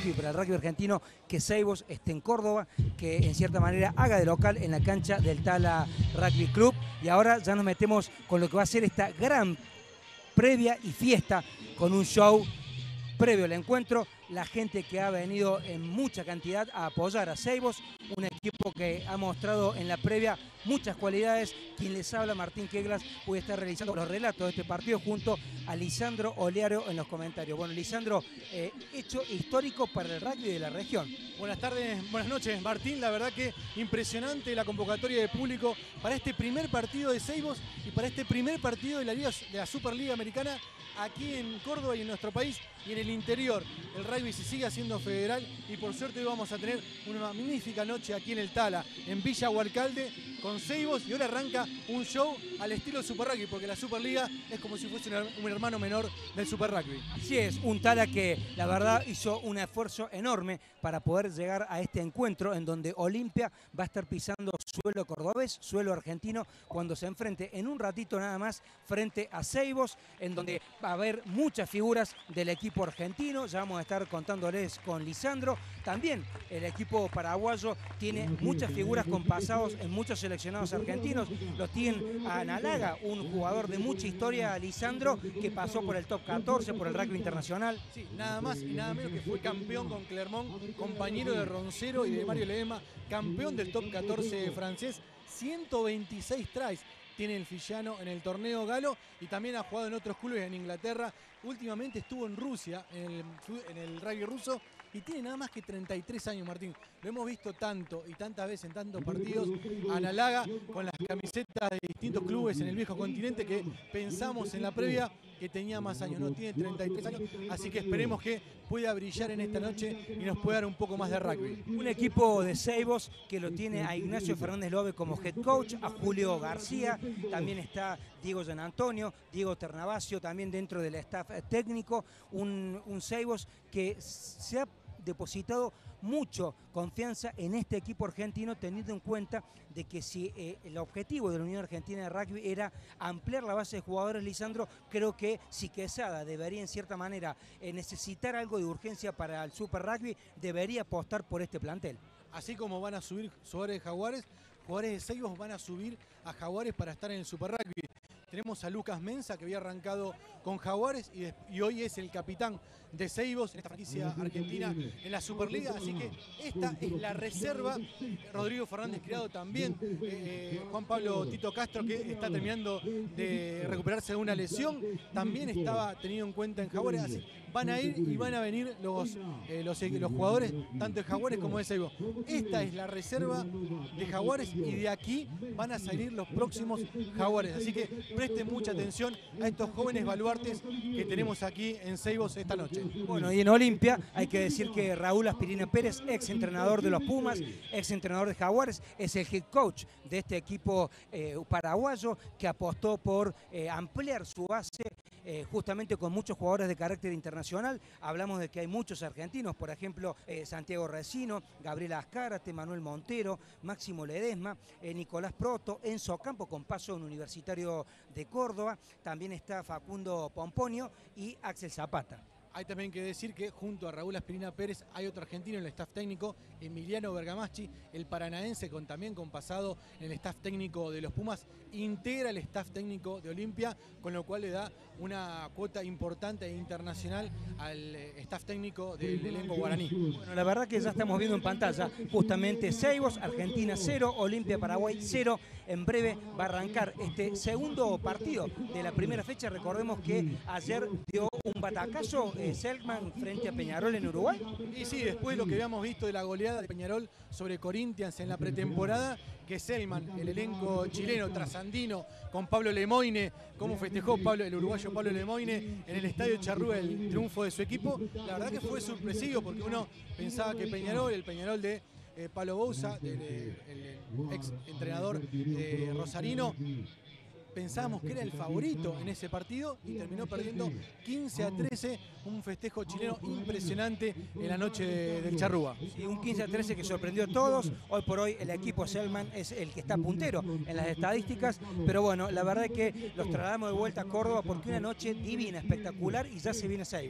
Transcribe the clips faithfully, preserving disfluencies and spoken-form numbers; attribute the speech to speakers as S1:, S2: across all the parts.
S1: rugby, para el rugby argentino, que Seibos esté en Córdoba, que en cierta manera haga de local en la cancha del Tala Rugby Club. Y ahora ya nos metemos con lo que va a ser esta gran previa y fiesta, con un show previo al encuentro. La gente que ha venido en mucha cantidad a apoyar a Seibos, un equipo que ha mostrado en la previa muchas cualidades. Quien les habla, Martín Queglas, voy a estar realizando los relatos de este partido junto a Lisandro Oleario en los comentarios. Bueno, Lisandro, eh, hecho histórico para el rugby de la región.
S2: Buenas tardes, buenas noches, Martín. La verdad que impresionante la convocatoria de público para este primer partido de Seibos y para este primer partido de la, Liga, de la Superliga Americana aquí en Córdoba y en nuestro país y en el interior. El rugby se sigue haciendo federal y por suerte hoy vamos a tener una magnífica noche aquí en el Tala, en Villa Huarcalde, con Seibos, y ahora arranca un show al estilo Super Rugby, porque la Superliga es como si fuese un hermano menor del Super Rugby.
S1: Así es, un Tala que la verdad hizo un esfuerzo enorme para poder llegar a este encuentro en donde Olimpia va a estar pisando suelo cordobés, suelo argentino, cuando se enfrente en un ratito nada más frente a Seibos, en donde va a haber muchas figuras del equipo argentino. Ya vamos a estar contándoles con Lisandro. También el equipo paraguayo tiene muchas figuras con pasados en muchos seleccionados argentinos. Los tienen a Analaga, un jugador de mucha historia, Lisandro, que pasó por el top catorce, por el rugby internacional.
S2: Sí, nada más y nada menos que fue campeón con Clermont, compañero de Roncero y de Mario Ledesma, campeón del top catorce francés, ciento veintiséis tries tiene el Fillano en el torneo galo y también ha jugado en otros clubes en Inglaterra. Últimamente estuvo en Rusia, en el, en el rugby ruso, y tiene nada más que treinta y tres años, Martín. Lo hemos visto tanto y tantas veces en tantos partidos. Analaga con las camisetas de distintos clubes en el viejo continente, que pensamos en la previa que tenía más años. No, tiene treinta y tres años, así que esperemos que pueda brillar en esta noche y nos pueda dar un poco más de rugby.
S1: Un equipo de Seibos que lo tiene a Ignacio Fernández Lobe como head coach, a Julio García, también está Diego Gian Antonio, Diego Ternavasio también dentro del staff técnico. Un, un Seibos que se ha depositado mucho confianza en este equipo argentino, teniendo en cuenta de que si eh, el objetivo de la Unión Argentina de Rugby era ampliar la base de jugadores, Lisandro, creo que si Quesada debería en cierta manera eh, necesitar algo de urgencia para el Super Rugby, debería apostar por este plantel.
S2: Así como van a subir jugadores de Jaguares, jugadores de Seibos van a subir a Jaguares para estar en el Super Rugby. Tenemos a Lucas Mensa, que había arrancado con Jaguares y, de, y hoy es el capitán de Seibos en esta franquicia argentina en la Superliga. Así que esta es la reserva. Rodrigo Fernández Criado también. Eh, Juan Pablo Tito Castro, que está terminando de recuperarse de una lesión, también estaba tenido en cuenta en Jaguares. Así van a ir y van a venir los, eh, los, los jugadores, tanto de Jaguares como de Seibos. Esta es la reserva de Jaguares y de aquí van a salir los próximos Jaguares. Así que presten mucha atención a estos jóvenes baluartes que tenemos aquí en Seibos esta noche.
S1: Bueno, y en Olimpia hay que decir que Raúl Aspirina Pérez, ex entrenador de los Pumas, ex entrenador de Jaguares, es el head coach de este equipo eh, paraguayo, que apostó por eh, ampliar su base eh, justamente con muchos jugadores de carácter internacional. Hablamos de que hay muchos argentinos, por ejemplo, eh, Santiago Resino, Gabriela Azcárate, Manuel Montero, Máximo Ledesma, eh, Nicolás Proto, Enzo Campo, con paso en Universitario de Córdoba. También está Facundo Pomponio y Axel Zapata.
S2: Hay también que decir que junto a Raúl Aspirina Pérez hay otro argentino en el staff técnico, Emiliano Bergamaschi, el paranaense, con, también con pasado en el staff técnico de los Pumas, integra el staff técnico de Olimpia, con lo cual le da una cuota importante e internacional al staff técnico del elenco guaraní.
S1: Bueno, la verdad que ya estamos viendo en pantalla justamente Seibos, Argentina cero, Olimpia Paraguay cero. En breve va a arrancar este segundo partido de la primera fecha. Recordemos que ayer dio un batacazo eh, Selkman frente a Peñarol en Uruguay.
S2: Y sí, después de lo que habíamos visto de la goleada de Peñarol sobre Corinthians en la pretemporada, que Selman, el elenco chileno trasandino, con Pablo Lemoine, cómo festejó Pablo, el uruguayo Pablo Lemoine en el Estadio Charrúa el triunfo de su equipo, la verdad que fue sorpresivo, porque uno pensaba que Peñarol, el Peñarol de eh, Pablo Bouza, del el ex entrenador de Rosarino, pensábamos que era el favorito en ese partido y terminó perdiendo quince a trece, un festejo chileno impresionante en la noche de, del Charrúa.
S1: Y un quince a trece que sorprendió a todos. Hoy por hoy el equipo Selman es el que está puntero en las estadísticas, pero bueno, la verdad es que los trasladamos de vuelta a Córdoba porque una noche divina, espectacular, y ya se viene Seibos.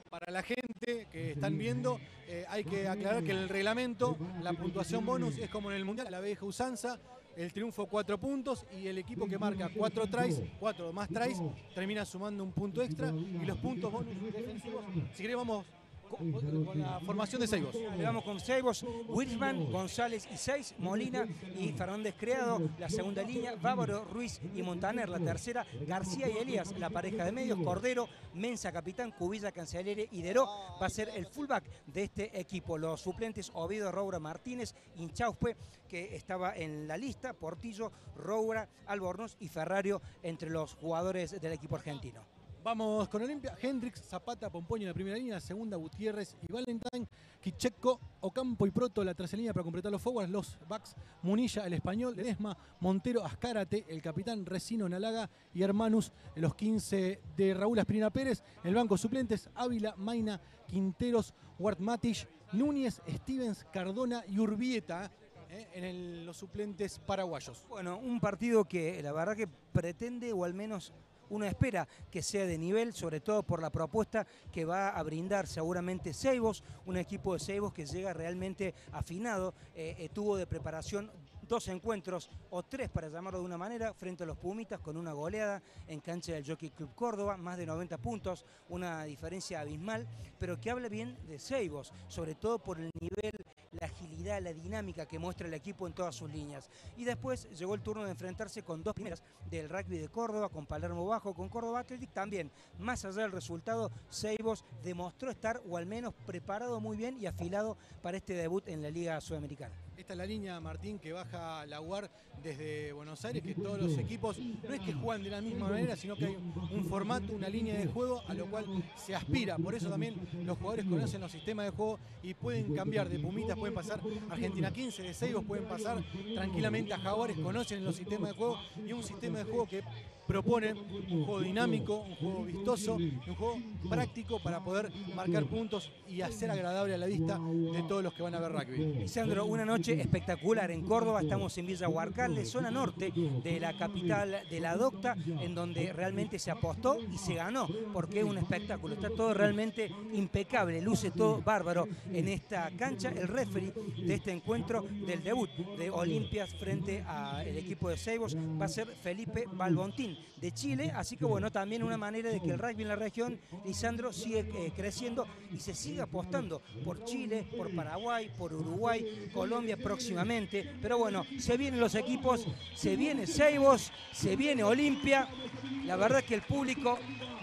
S2: Para la gente que están viendo, eh, hay que aclarar que el reglamento, la puntuación bonus es como en el Mundial, la vieja usanza, el triunfo cuatro puntos y el equipo que marca cuatro tries, cuatro más tries, termina sumando un punto extra y los puntos bonus defensivos, si querés vamos con, con la formación de Seibos.
S1: Le vamos con Seibos, Wilsman, González y seis, Molina y Fernández Creado, la segunda línea, Bávaro, Ruiz y Montaner, la tercera, García y Elías, la pareja de medios, Cordero, Mensa, capitán, Cubilla, Cancelere y Deró va a ser el fullback de este equipo. Los suplentes, Oviedo, Roura, Martínez, Inchauspe, que estaba en la lista, Portillo, Roura, Albornoz y Ferrario entre los jugadores del equipo argentino.
S2: Vamos con Olimpia, Hendrix, Zapata, Pompoño en la primera línea, segunda Gutiérrez y Valentine, Kicheco, Ocampo y Proto la tercera línea para completar los forwards, los backs, Munilla, el español, Ledesma, Montero, Azcárate, el capitán, Resino, Nalaga y Hermanus, los quince de Raúl Aspirina Pérez, el banco suplentes, Ávila, Maina, Quinteros, Ward Matich, Núñez, Stevens, Cardona y Urbieta. Eh, en el, los suplentes paraguayos.
S1: Bueno, un partido que la verdad que pretende, o al menos uno espera que sea de nivel, sobre todo por la propuesta que va a brindar seguramente Seibos, un equipo de Seibos que llega realmente afinado, eh, eh, tuvo de preparación dos encuentros, o tres para llamarlo de una manera, frente a los Pumitas con una goleada en cancha del Jockey Club Córdoba, más de noventa puntos, una diferencia abismal, pero que habla bien de Seibos, sobre todo por el nivel, la agilidad, la dinámica que muestra el equipo en todas sus líneas. Y después llegó el turno de enfrentarse con dos primeras del rugby de Córdoba, con Palermo Bajo, con Córdoba Athletic también. Más allá del resultado, Seibos demostró estar, o al menos preparado muy bien y afilado para este debut en la Liga Sudamericana.
S2: Esta es la línea, Martín, que baja la U A R desde Buenos Aires, que todos los equipos no es que juegan de la misma manera, sino que hay un formato, una línea de juego a lo cual se aspira. Por eso también los jugadores conocen los sistemas de juego y pueden cambiar de Pumitas, pueden pasar a Argentina quince, de Seibos pueden pasar tranquilamente a Jaguares, conocen los sistemas de juego y un sistema de juego que propone un juego dinámico, un juego vistoso, un juego práctico para poder marcar puntos y hacer agradable a la vista de todos los que van a ver rugby.
S1: Lisandro, una noche espectacular en Córdoba, estamos en Villa Huarcalde, zona norte de la capital de la Docta, en donde realmente se apostó y se ganó, porque es un espectáculo, está todo realmente impecable, luce todo bárbaro en esta cancha. El referee de este encuentro del debut de Olimpias frente al equipo de Seibos va a ser Felipe Balbontín de Chile, así que bueno, también una manera de que el rugby en la región, Lisandro, sigue eh, creciendo y se sigue apostando por Chile, por Paraguay, por Uruguay, Colombia próximamente, pero bueno, se vienen los equipos, se viene Seibos, se viene Olimpia, la verdad que el público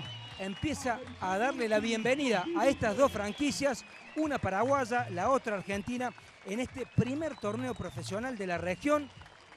S1: empieza a darle la bienvenida a estas dos franquicias, una paraguaya, la otra argentina, en este primer torneo profesional de la región.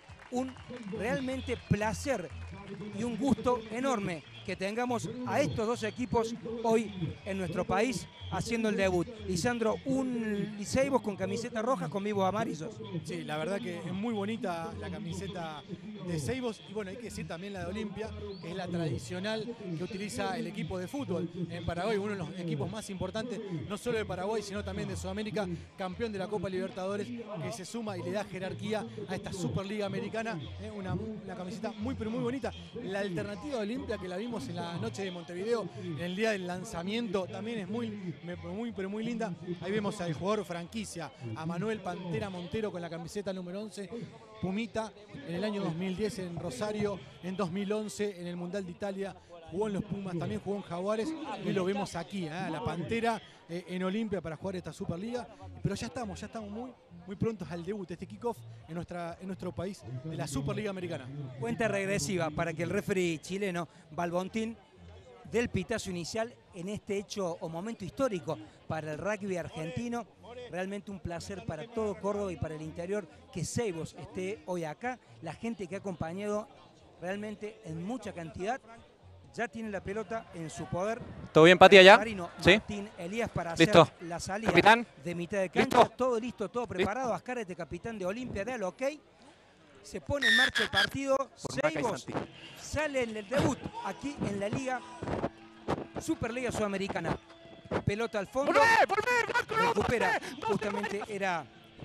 S1: Un realmente placer y un gusto enorme que tengamos a estos dos equipos hoy en nuestro país haciendo el debut. Lisandro, un Seibos con camiseta roja con vivos amarillos.
S2: Sí, la verdad que es muy bonita la camiseta de Seibos y bueno, hay que decir también la de Olimpia, que es la tradicional que utiliza el equipo de fútbol en Paraguay, uno de los equipos más importantes, no solo de Paraguay, sino también de Sudamérica, campeón de la Copa Libertadores, que se suma y le da jerarquía a esta Superliga Americana, eh, una, una camiseta muy pero muy bonita. La alternativa de Olimpia, que la vimos en la noche de Montevideo, en el día del lanzamiento, también es muy, muy pero muy linda. Ahí vemos al jugador franquicia, a Manuel Pantera Montero con la camiseta número once, Pumita, en el año dos mil diez en Rosario, en dos mil once en el Mundial de Italia, jugó en los Pumas, también jugó en Jaguares, y lo vemos aquí, ¿eh? La Pantera eh, en Olimpia para jugar esta Superliga, pero ya estamos, ya estamos muy, muy prontos al debut, este kickoff en, nuestra, en nuestro país de la Superliga Americana.
S1: Cuenta regresiva para que el referee chileno Balbontín dé el pitazo inicial en este hecho o momento histórico para el rugby argentino. Realmente un placer para todo Córdoba y para el interior que Seibos esté hoy acá. La gente que ha acompañado realmente en mucha cantidad ya tiene la pelota en su poder.
S3: ¿Todo bien, Pati, allá?
S1: Marino,
S3: ¿Sí?
S1: Martín Elías para
S3: ¿Listo?
S1: hacer la salida
S3: ¿Capitán?
S1: de mitad de cancha.
S3: ¿Listo?
S1: Todo listo, todo preparado. Azcárate, capitán de Olimpia, da el ok. Se pone en marcha el partido. Seibos sale en el debut aquí en la Liga Superliga Sudamericana. Pelota al fondo.
S3: ¡Volvé, volvé,
S1: recupera. Justamente era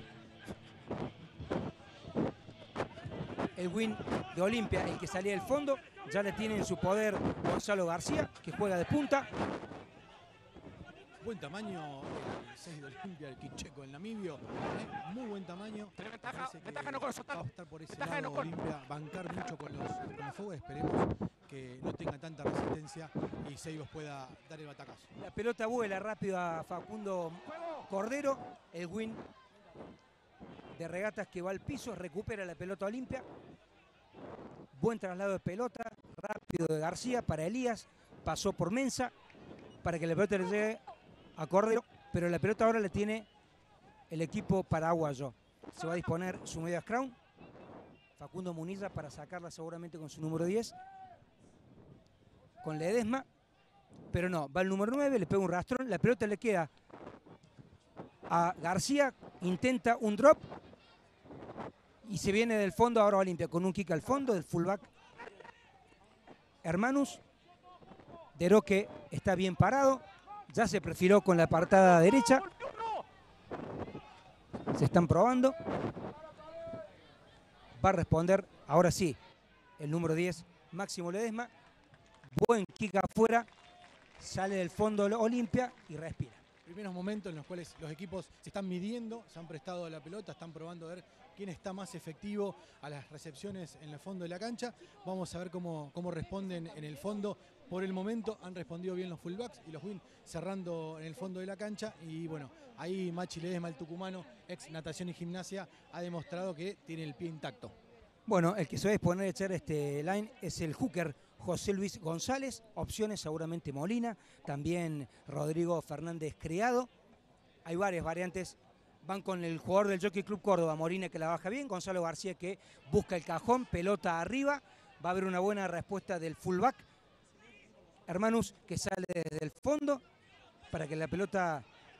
S1: el win de Olimpia el que salía del fondo. Ya le tiene en su poder Gonzalo García, que juega de punta.
S2: Buen tamaño, el seis de Olimpia, el Kicheco, el namibio. ¿eh? Muy buen tamaño.
S3: Ventaja, ventaja no corre,
S2: va a estar por ese
S3: ventaja
S2: lado
S3: no corre.
S2: Olimpia, bancar mucho con los, con los fuegos. Esperemos que no tenga tanta resistencia y Seibos pueda dar el batacazo.
S1: La pelota vuela rápido a Facundo Cordero. El win de regatas que va al piso, recupera la pelota Olimpia. Buen traslado de pelota, rápido de García para Elías. Pasó por Mensa para que la pelota le llegue a Cordero, pero la pelota ahora la tiene el equipo paraguayo. Se va a disponer su media scrum. Facundo Muniza para sacarla seguramente con su número diez. Con Ledesma. Pero no, va el número nueve, le pega un rastrón. La pelota le queda a García. Intenta un drop. Y se viene del fondo ahora Olimpia con un kick al fondo del fullback Hermanus. Deró que está bien parado. Ya se perfiló con la apartada derecha. Se están probando. Va a responder, ahora sí, el número diez, Máximo Ledesma. Buen kick afuera. Sale del fondo Olimpia y respira.
S2: Primeros momentos en los cuales los equipos se están midiendo, se han prestado la pelota, están probando a ver quién está más efectivo a las recepciones en el fondo de la cancha. Vamos a ver cómo, cómo responden en el fondo. Por el momento han respondido bien los fullbacks y los win cerrando en el fondo de la cancha. Y bueno, ahí Machi Ledesma, el tucumano, ex natación y gimnasia, ha demostrado que tiene el pie intacto.
S1: Bueno, el que se va a disponer a echar este line es el hooker José Luis González. Opciones seguramente Molina, también Rodrigo Fernández Criado. Hay varias variantes. Van con el jugador del Jockey Club Córdoba, Molina, que la baja bien. Gonzalo García, que busca el cajón, pelota arriba. Va a haber una buena respuesta del fullback Hermanus, que sale desde el fondo para que la pelota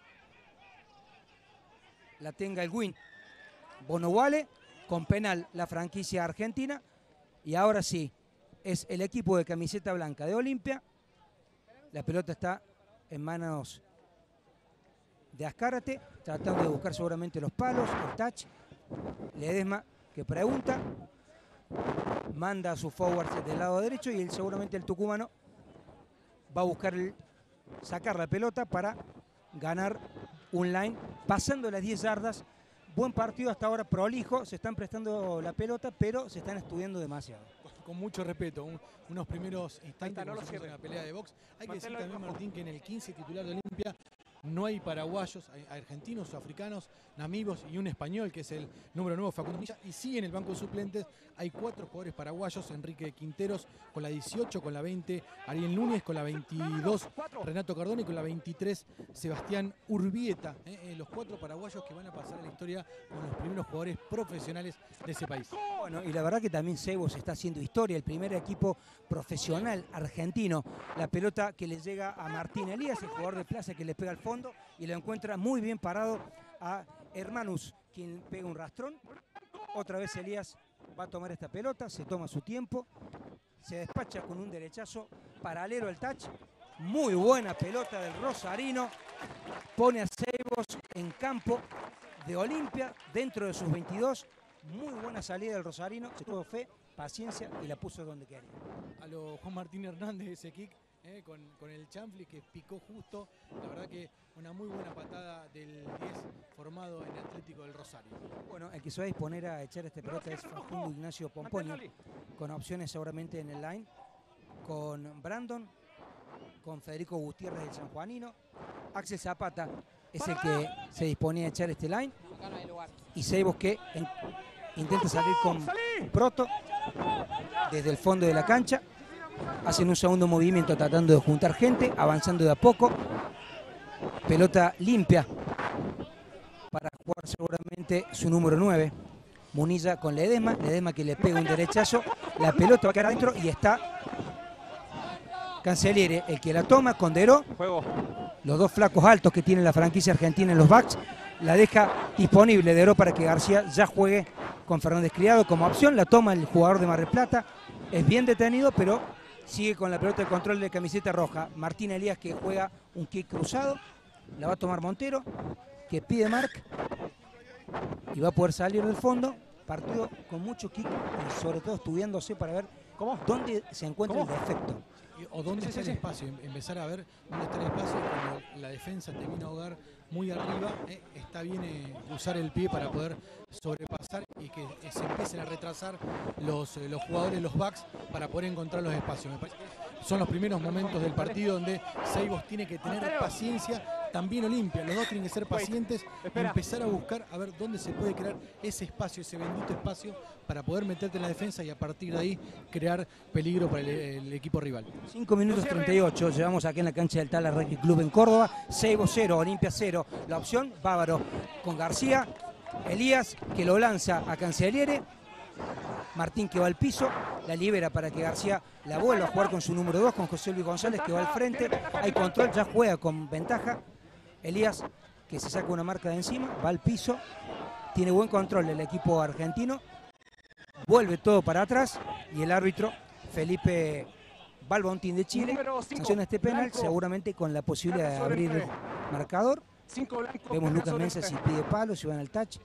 S1: la tenga el win Bonowale, con penal la franquicia argentina. Y ahora sí, es el equipo de camiseta blanca de Olimpia. La pelota está en manos de Azcárate, tratando de buscar seguramente los palos, el touch. Ledesma, que pregunta, manda a sus forwards del lado derecho y él, seguramente el tucumano va a buscar el, sacar la pelota para ganar un line pasando las diez yardas. Buen partido hasta ahora, prolijo, se están prestando la pelota, pero se están estudiando demasiado.
S2: Con mucho respeto, un, unos primeros instantes
S3: no lo
S2: en la pelea de box. Hay que decir
S3: Manténlo
S2: también,
S3: rojo.
S2: Martín, que en el quince titular de Olimpia no hay paraguayos, hay argentinos, africanos, namibos y un español, que es el número nueve, Facundo Milla. Y sí, en el banco de suplentes hay cuatro jugadores paraguayos: Enrique Quinteros con la dieciocho, con la veinte, Ariel Núñez con la veintidós, Renato Cardone con la veintitrés, Sebastián Urbieta. Eh, eh, los cuatro paraguayos que van a pasar a la historia como los primeros jugadores profesionales de ese país.
S1: Bueno, y la verdad que también Seibos está haciendo historia, el primer equipo profesional argentino. La pelota que le llega a Martín Elías, el jugador de plaza, que le pega al fondo y lo encuentra muy bien parado a Hermanus, quien pega un rastrón. Otra vez Elías va a tomar esta pelota, se toma su tiempo, se despacha con un derechazo paralelo al touch. Muy buena pelota del rosarino, pone a Seibos en campo de Olimpia dentro de sus veintidós. Muy buena salida del rosarino, se tuvo fe, paciencia y la puso donde quería.
S2: A lo Juan Martín Hernández ese kick, eh, con, con el chanfle que picó justo. La verdad que una muy buena patada del diez formado en Atlético del Rosario.
S1: Bueno, el que se va a disponer a echar esta pelota es Facundo Ignacio Pomponio, con opciones seguramente en el line, con Brandon, con Federico Gutiérrez del sanjuanino. Axel Zapata es el que se disponía a echar este line. Y Seibos, que en, intenta salir con Proto desde el fondo de la cancha. Hacen un segundo movimiento tratando de juntar gente, avanzando de a poco. Pelota limpia para jugar seguramente su número nueve, Munilla, con Ledesma. Ledesma que le pega un derechazo. La pelota va a quedar adentro y está Cancelliere el que la toma, con Deró.
S3: Juego.
S1: Los dos flacos altos que tiene la franquicia argentina en los backs. La deja disponible Deró para que García ya juegue con Fernández Criado como opción. La toma el jugador de Mar del Plata. Es bien detenido, pero sigue con la pelota de control de camiseta roja. Martín Elías, que juega un kick cruzado. La va a tomar Montero, que pide Marc. Y va a poder salir del fondo. Partido con mucho kick y sobre todo estudiándose para ver ¿Cómo? ¿Dónde se encuentra
S2: ¿Cómo?
S1: el defecto?
S2: O dónde
S1: sí,
S2: está
S1: sí,
S2: el
S1: sí.
S2: espacio, empezar a ver dónde está el espacio. Cuando la defensa termina a ahogar muy arriba, eh, está bien eh, usar el pie para poder sobrepasar y que eh, se empiecen a retrasar los, eh, los jugadores, los backs, para poder encontrar los espacios. Me parece que son los primeros momentos del partido donde Seibos tiene que tener paciencia, también Olimpia, los dos tienen que ser pacientes y empezar a buscar a ver dónde se puede crear ese espacio, ese bendito espacio, para poder meterte en la defensa y a partir de ahí crear peligro para el, el equipo rival.
S1: cinco minutos treinta y ocho, llevamos aquí en la cancha del Tala Rugby Club en Córdoba. Seibos cero, Olimpia cero. La opción, Bávaro con García, Elías que lo lanza a Cancelliere, Martín que va al piso, la libera para que García la vuelva a jugar con su número dos, con José Luis González que va al frente. Hay control, ya juega con ventaja. Elías que se saca una marca de encima, va al piso, tiene buen control el equipo argentino, vuelve todo para atrás y el árbitro Felipe Balbontín de Chile sanciona este penal, seguramente con la posibilidad de abrir el marcador. Vemos Lucas Mensa si pide palo, si van al touch.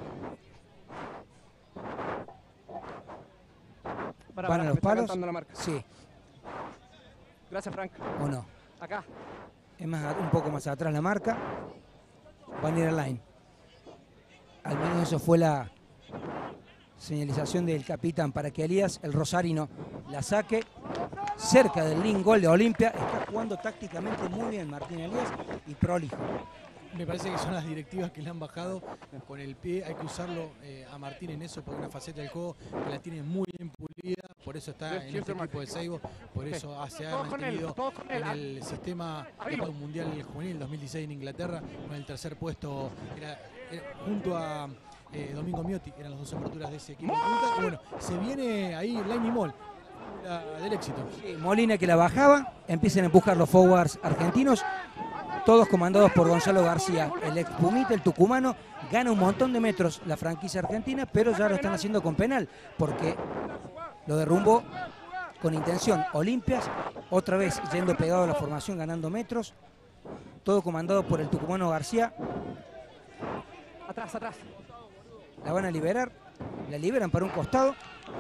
S3: Para,
S1: ¿Van
S3: para,
S1: a los palos?
S3: la marca.
S1: Sí.
S3: Gracias, Frank.
S1: ¿O no?
S3: Acá.
S1: Es más, un poco más atrás la marca. Van a ir al line. Al menos eso fue la señalización del capitán para que Elías, el rosarino, la saque cerca del link gol de Olimpia. Está jugando tácticamente muy bien Martín Elías y prolijo.
S2: Me parece que son las directivas que le han bajado con el pie. Hay que usarlo eh, a Martín en eso, porque una faceta del juego que la tiene muy bien pulida. Por eso está en este equipo de Seibos. Por eso se ha mantenido en el sistema de mundial juvenil dos mil dieciséis en Inglaterra, con el tercer puesto. Era, era, junto a eh, Domingo Miotti, eran las dos aperturas de ese equipo. Y bueno, se viene ahí Lainey Moll, la, del éxito.
S1: Sí, Molina que la bajaba, empiezan a empujar los forwards argentinos. Todos comandados por Gonzalo García, el ex Pumita, el tucumano, gana un montón de metros la franquicia argentina, pero ya lo están haciendo con penal, porque lo derrumbó con intención. Olimpias, otra vez yendo pegado a la formación, ganando metros, todo comandado por el tucumano García.
S3: Atrás, atrás.
S1: La van a liberar, la liberan para un costado.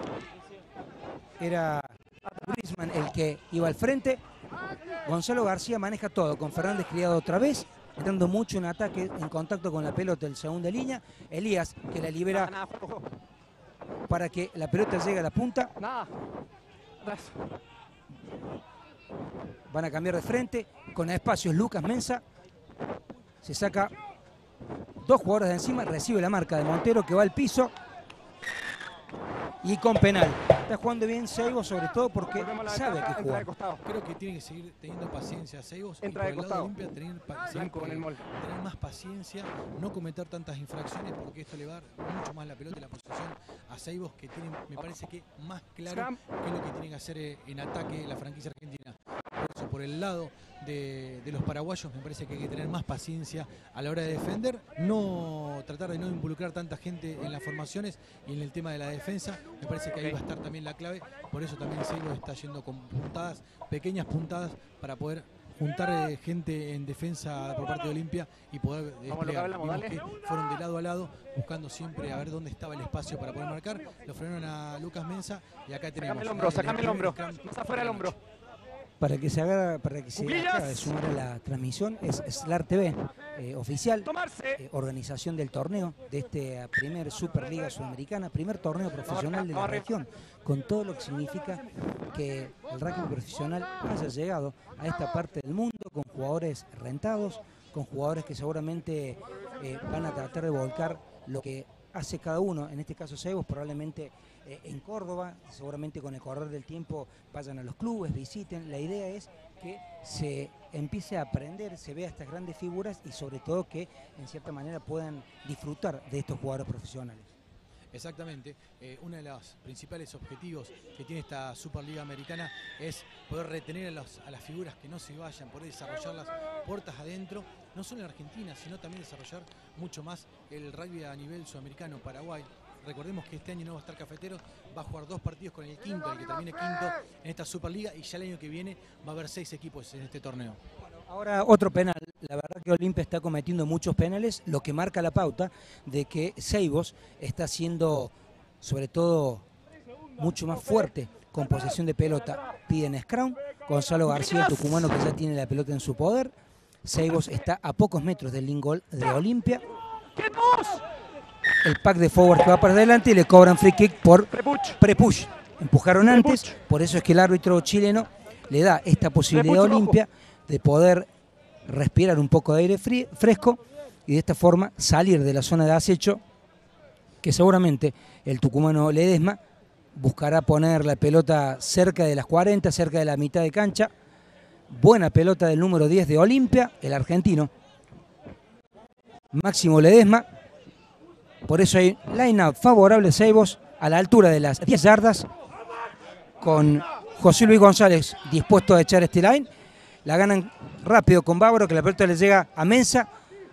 S1: Era Griezmann el que iba al frente. Gonzalo García maneja todo, con Fernández Criado otra vez, entrando mucho en ataque, en contacto con la pelota en segunda línea. Elías que la libera para que la pelota llegue a la punta. Van a cambiar de frente, con espacios Lucas Mensa. Se saca dos jugadores de encima, recibe la marca de Montero que va al piso. Y con penal. Está jugando bien Seibos, sobre todo porque sabe que juega.
S2: Creo que tiene que seguir teniendo paciencia Seibos y
S3: Entra
S2: por
S3: de
S2: el lado
S3: costado.
S2: de Olimpia tener, pa seguir,
S3: Blanco en el molde.
S2: tener más paciencia, no cometer tantas infracciones, porque esto le va a dar mucho más la pelota y la posesión a Seibos, que tienen, me parece que más claro qué es lo que tienen que hacer eh, en ataque la franquicia argentina. Por eso, por el lado de, de los paraguayos, me parece que hay que tener más paciencia a la hora de defender, no tratar de no involucrar tanta gente en las formaciones y en el tema de la defensa. Me parece que ahí va a estar también la clave. Por eso también Seibos está yendo con puntadas, pequeñas puntadas, para poder juntar eh, gente en defensa por parte de Olimpia y poder desplegar. Vimos que fueron de lado a lado, buscando siempre a ver dónde estaba el espacio para poder marcar. Lo frenaron a Lucas Mensa y acá tenemos.
S3: Sacame el hombro, sacame el hombro. Más afuera el hombro.
S1: Para que se haga, para que se acabe de sumar a la transmisión, es Slar T V, eh, oficial, eh, organización del torneo, de esta primer Superliga Sudamericana, primer torneo profesional de la región, con todo lo que significa que el rugby profesional haya llegado a esta parte del mundo, con jugadores rentados, con jugadores que seguramente eh, van a tratar de volcar lo que hace cada uno, en este caso Seibos, probablemente eh, en Córdoba, seguramente con el correr del tiempo vayan a los clubes, visiten. La idea es que se empiece a aprender, se vea estas grandes figuras y sobre todo que en cierta manera puedan disfrutar de estos jugadores profesionales.
S2: Exactamente, eh, uno de los principales objetivos que tiene esta Superliga Americana es poder retener a, los, a las figuras, que no se vayan, poder desarrollarlas puertas adentro, no solo en Argentina, sino también desarrollar mucho más el rugby a nivel sudamericano. Paraguay, recordemos que este año no va a estar Cafetero, va a jugar dos partidos con el quinto, el que termine quinto en esta Superliga, y ya el año que viene va a haber seis equipos en este torneo.
S1: Ahora otro penal, la verdad que Olimpia está cometiendo muchos penales, lo que marca la pauta de que Seibos está siendo sobre todo mucho más fuerte con posesión de pelota piden scrum. Gonzalo García, el tucumano, que ya tiene la pelota en su poder. Seibos está a pocos metros del lingol de Olimpia. El pack de forward que va para adelante y le cobran free kick por pre-push. Empujaron antes, por eso es que el árbitro chileno le da esta posibilidad a Olimpia de poder respirar un poco de aire fresco y de esta forma salir de la zona de acecho, que seguramente el tucumano Ledesma buscará poner la pelota cerca de las cuarenta, cerca de la mitad de cancha. Buena pelota del número diez de Olimpia, el argentino Máximo Ledesma. Por eso hay line-up favorable a Seibos a la altura de las diez yardas, con José Luis González dispuesto a echar este line. La ganan rápido con Bávaro, que la pelota le llega a Mensa.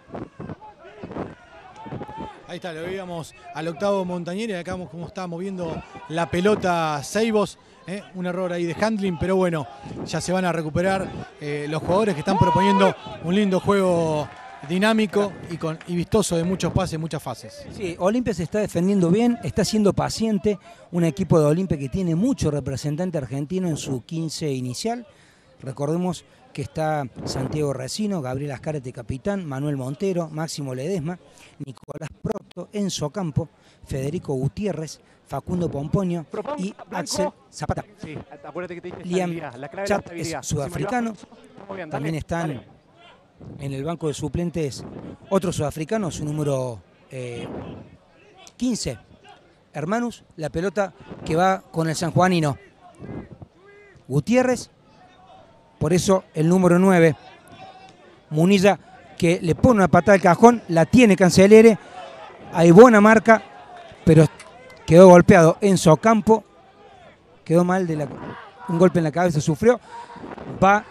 S2: Ahí está, lo veíamos al octavo Montañeri, acá como está moviendo la pelota Seibos, ¿eh? Un error ahí de handling, pero bueno, ya se van a recuperar eh, los jugadores que están proponiendo un lindo juego dinámico y, con, y vistoso de muchos pases, muchas fases.
S1: Sí, Olimpia se está defendiendo bien, está siendo paciente, un equipo de Olimpia que tiene mucho representante argentino en su quince inicial. Recordemos que está Santiago Resino, Gabriel Ascarete capitán, Manuel Montero, Máximo Ledesma, Nicolás Proto, Enzo Campo, Federico Gutiérrez, Facundo Pomponio y Axel Zapata.
S3: Sí, acuérdate que te dije
S1: Liam
S3: estabilidad, la clave
S1: Chat
S3: de la estabilidad.
S1: es sudafricano.
S3: Si muy bien,
S1: También
S3: dale,
S1: están
S3: dale.
S1: en el banco de suplentes otros sudafricanos, su número eh, quince, Hermanus, la pelota que va con el sanjuanino Gutiérrez. Por eso el número nueve, Munilla, que le pone una patada al cajón, la tiene Cancelere. Hay buena marca, pero quedó golpeado Enzo Campo. Quedó mal, de la, un golpe en la cabeza sufrió. Va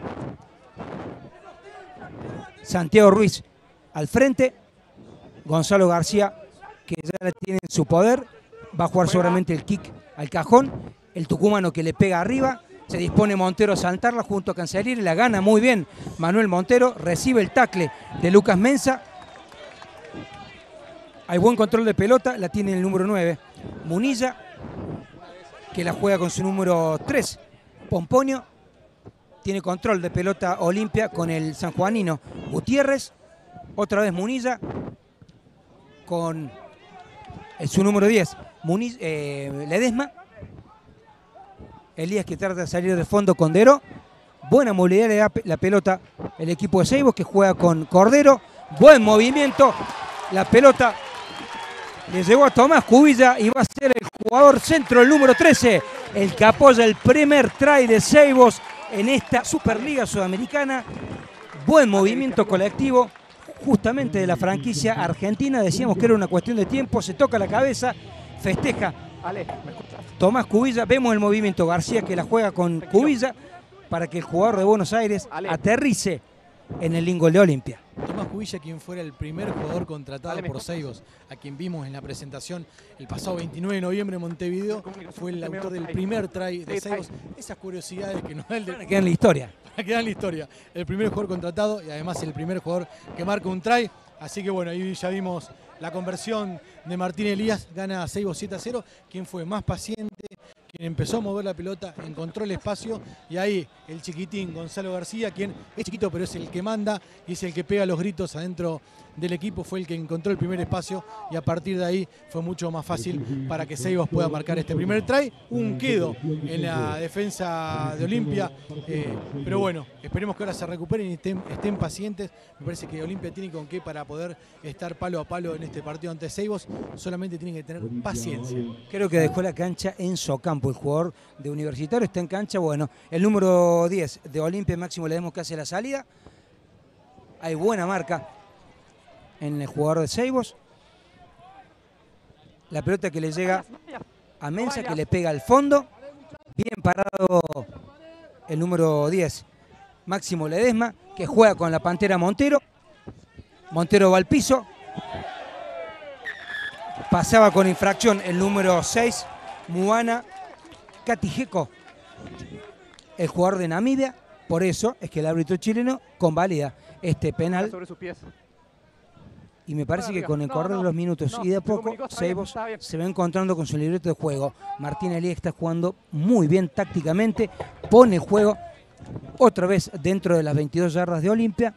S1: Santiago Ruiz al frente. Gonzalo García, que ya la tiene en su poder, va a jugar seguramente el kick al cajón. El tucumano que le pega arriba. Se dispone Montero a saltarla junto a Cancelleri, la gana muy bien Manuel Montero, recibe el tackle de Lucas Mensa. Hay buen control de pelota, la tiene el número nueve, Munilla, que la juega con su número tres, Pomponio. Tiene control de pelota Olimpia con el sanjuanino Gutiérrez. Otra vez Munilla con el, su número diez, Muniz, eh, Ledesma. Elías, que trata de salir de fondo con Deró. Buena movilidad le da la pelota el equipo de Seibos, que juega con Cordero. Buen movimiento. La pelota le llegó a Tomás Cubilla y va a ser el jugador centro, el número trece, el que apoya el primer try de Seibos en esta Superliga Sudamericana. Buen movimiento colectivo, justamente de la franquicia argentina. Decíamos que era una cuestión de tiempo. Se toca la cabeza, festeja
S3: Ale, ¿me escuchas?
S1: Tomás Cubilla. Vemos el movimiento García, que la juega con Cubilla para que el jugador de Buenos Aires
S3: Ale.
S1: aterrice en el lingol de Olimpia.
S2: Tomás Cubilla, quien fuera el primer jugador contratado
S3: Dale,
S2: por
S3: mejor.
S2: Seibos, a quien vimos en la presentación el pasado veintinueve de noviembre en Montevideo, fue el autor del primer try de
S3: Sí,
S2: Seibos. Esas curiosidades que nos da el de,
S1: Queda en la historia.
S2: para quedar en la historia. El primer jugador contratado y además el primer jugador que marca un try. Así que bueno, ahí ya vimos la conversión de Martín Elías. Gana Seibos siete a cero. Quien fue más paciente, quien empezó a mover la pelota, encontró el espacio. Y ahí el chiquitín Gonzalo García, quien es chiquito pero es el que manda y es el que pega los gritos adentro del equipo, fue el que encontró el primer espacio y a partir de ahí fue mucho más fácil para que Seibos pueda marcar este primer try. Un quedo en la defensa de Olimpia, eh, pero bueno, esperemos que ahora se recuperen y estén, estén pacientes. Me parece que Olimpia tiene con qué para poder estar palo a palo en este partido ante Seibos, solamente tienen que tener paciencia.
S1: Creo que dejó la cancha Enzo Campo, el jugador de Universitario. Está en cancha, bueno, el número diez de Olimpia, Máximo Ledesma, que hace la salida. Hay buena marca en el jugador de Seibos. La pelota que le llega a Mensa, que le pega al fondo. Bien parado el número diez, Máximo Ledesma, que juega con la Pantera Montero. Montero va al piso. Pasaba con infracción el número seis, Muana Catijeco, el jugador de Namibia. Por eso es que el árbitro chileno convalida este penal
S3: Sobre sus pies.
S1: Y me parece que con el correr de los minutos y de a poco, Seibos se va encontrando con su libreto de juego. Martín Elías está jugando muy bien tácticamente, pone juego otra vez dentro de las veintidós yardas de Olimpia.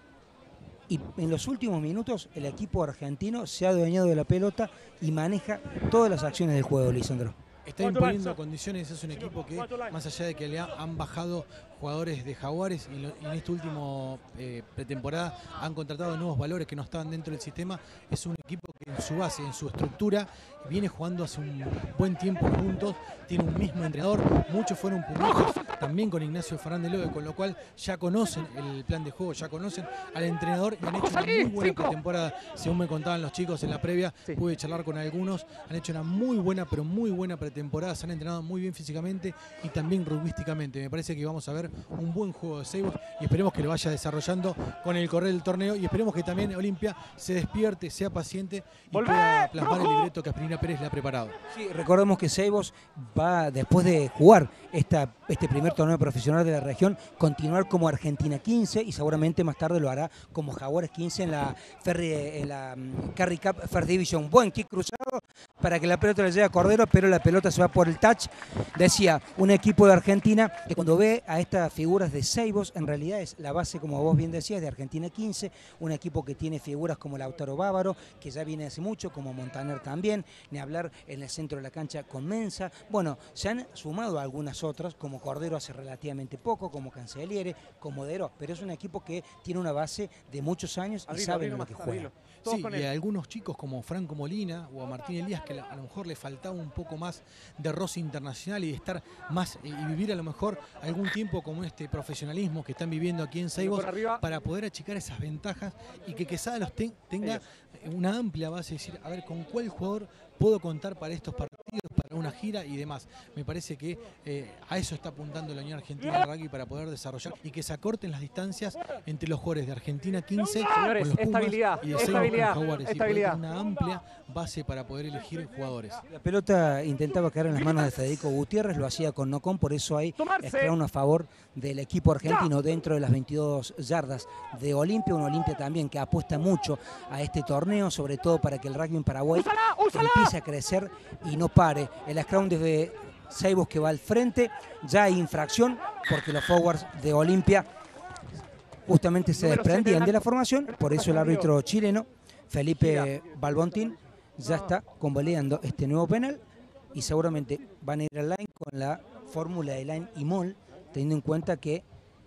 S1: Y en los últimos minutos el equipo argentino se ha adueñado de la pelota y maneja todas las acciones del juego, Lisandro.
S2: Está imponiendo condiciones, es un equipo que, más allá de que le han bajado jugadores de Jaguares y en este último eh, pretemporada han contratado nuevos valores que no estaban dentro del sistema, es un equipo que en su base, en su estructura, viene jugando hace un buen tiempo juntos, tiene un mismo entrenador, muchos fueron punidos también con Ignacio Fernández Lobe, con lo cual ya conocen el plan de juego, ya conocen al entrenador y han hecho una muy buena pretemporada, según me contaban los chicos en la previa, sí. Pude charlar con algunos, han hecho una muy buena, pero muy buena pretemporada, se han entrenado muy bien físicamente y también rugbyísticamente. Me parece que vamos a ver un buen juego de Seibos y esperemos que lo vaya desarrollando con el correr del torneo y esperemos que también Olimpia se despierte, sea paciente y pueda plasmar el libreto que Aspirina Pérez le ha preparado.
S1: Sí, recordemos que Seibos va, después de jugar esta, este primer torneo profesional de la región, continuar como Argentina quince y seguramente más tarde lo hará como Jaguares quince en la, Ferry, en la um, Carry Cup First Division. Buen kick cruzado para que la pelota le llegue a Cordero, pero la pelota se va por el touch. Decía, un equipo de Argentina que cuando ve a estas figuras de Seibos, en realidad es la base, como vos bien decías, de Argentina quince, un equipo que tiene figuras como Lautaro Bávaro, que ya viene hace mucho, como Montaner también, ni hablar en el centro de la cancha con Mensa. Bueno, se han sumado algunas otras, como Cordero hace relativamente poco, como Cancelliere, como Deró, pero es un equipo que tiene una base de muchos años y
S3: abrilo,
S1: saben
S3: abrilo
S1: lo que
S3: más,
S1: juega.
S2: Sí, y a algunos chicos como Franco Molina o a Martín Elías que a lo mejor le faltaba un poco más de roce internacional y de estar más y vivir a lo mejor algún tiempo como este profesionalismo que están viviendo aquí en Seibos para poder achicar esas ventajas y que Quesada los ten, tenga una amplia base, es decir, a ver con cuál jugador puedo contar para estos partidos, para una gira y demás. Me parece que eh, a eso está apuntando la Unión Argentina de Rugby para poder desarrollar y que se acorten las distancias entre los jugadores de Argentina quince
S3: Señores,
S2: con los Pumas
S3: estabilidad,
S2: y de Seibos
S3: estabilidad,
S2: con Jaguares.
S3: estabilidad.
S2: Y una amplia base para poder elegir jugadores.
S1: La pelota intentaba caer en las manos de Federico Gutiérrez, lo hacía con Nocón, por eso hay scrum a favor del equipo argentino dentro de las veintidós yardas de Olimpia, un Olimpia también que apuesta mucho a este torneo, sobre todo para que el rugby en Paraguay úsala, úsala. empiece a crecer y no pare. El scrum desde Seibos que va al frente, ya hay infracción porque los forwards de Olimpia justamente se desprendían de la formación, por eso el árbitro chileno Felipe Balbontín ya está convalidando este nuevo penal y seguramente van a ir al line con la fórmula de line y mol, teniendo en cuenta que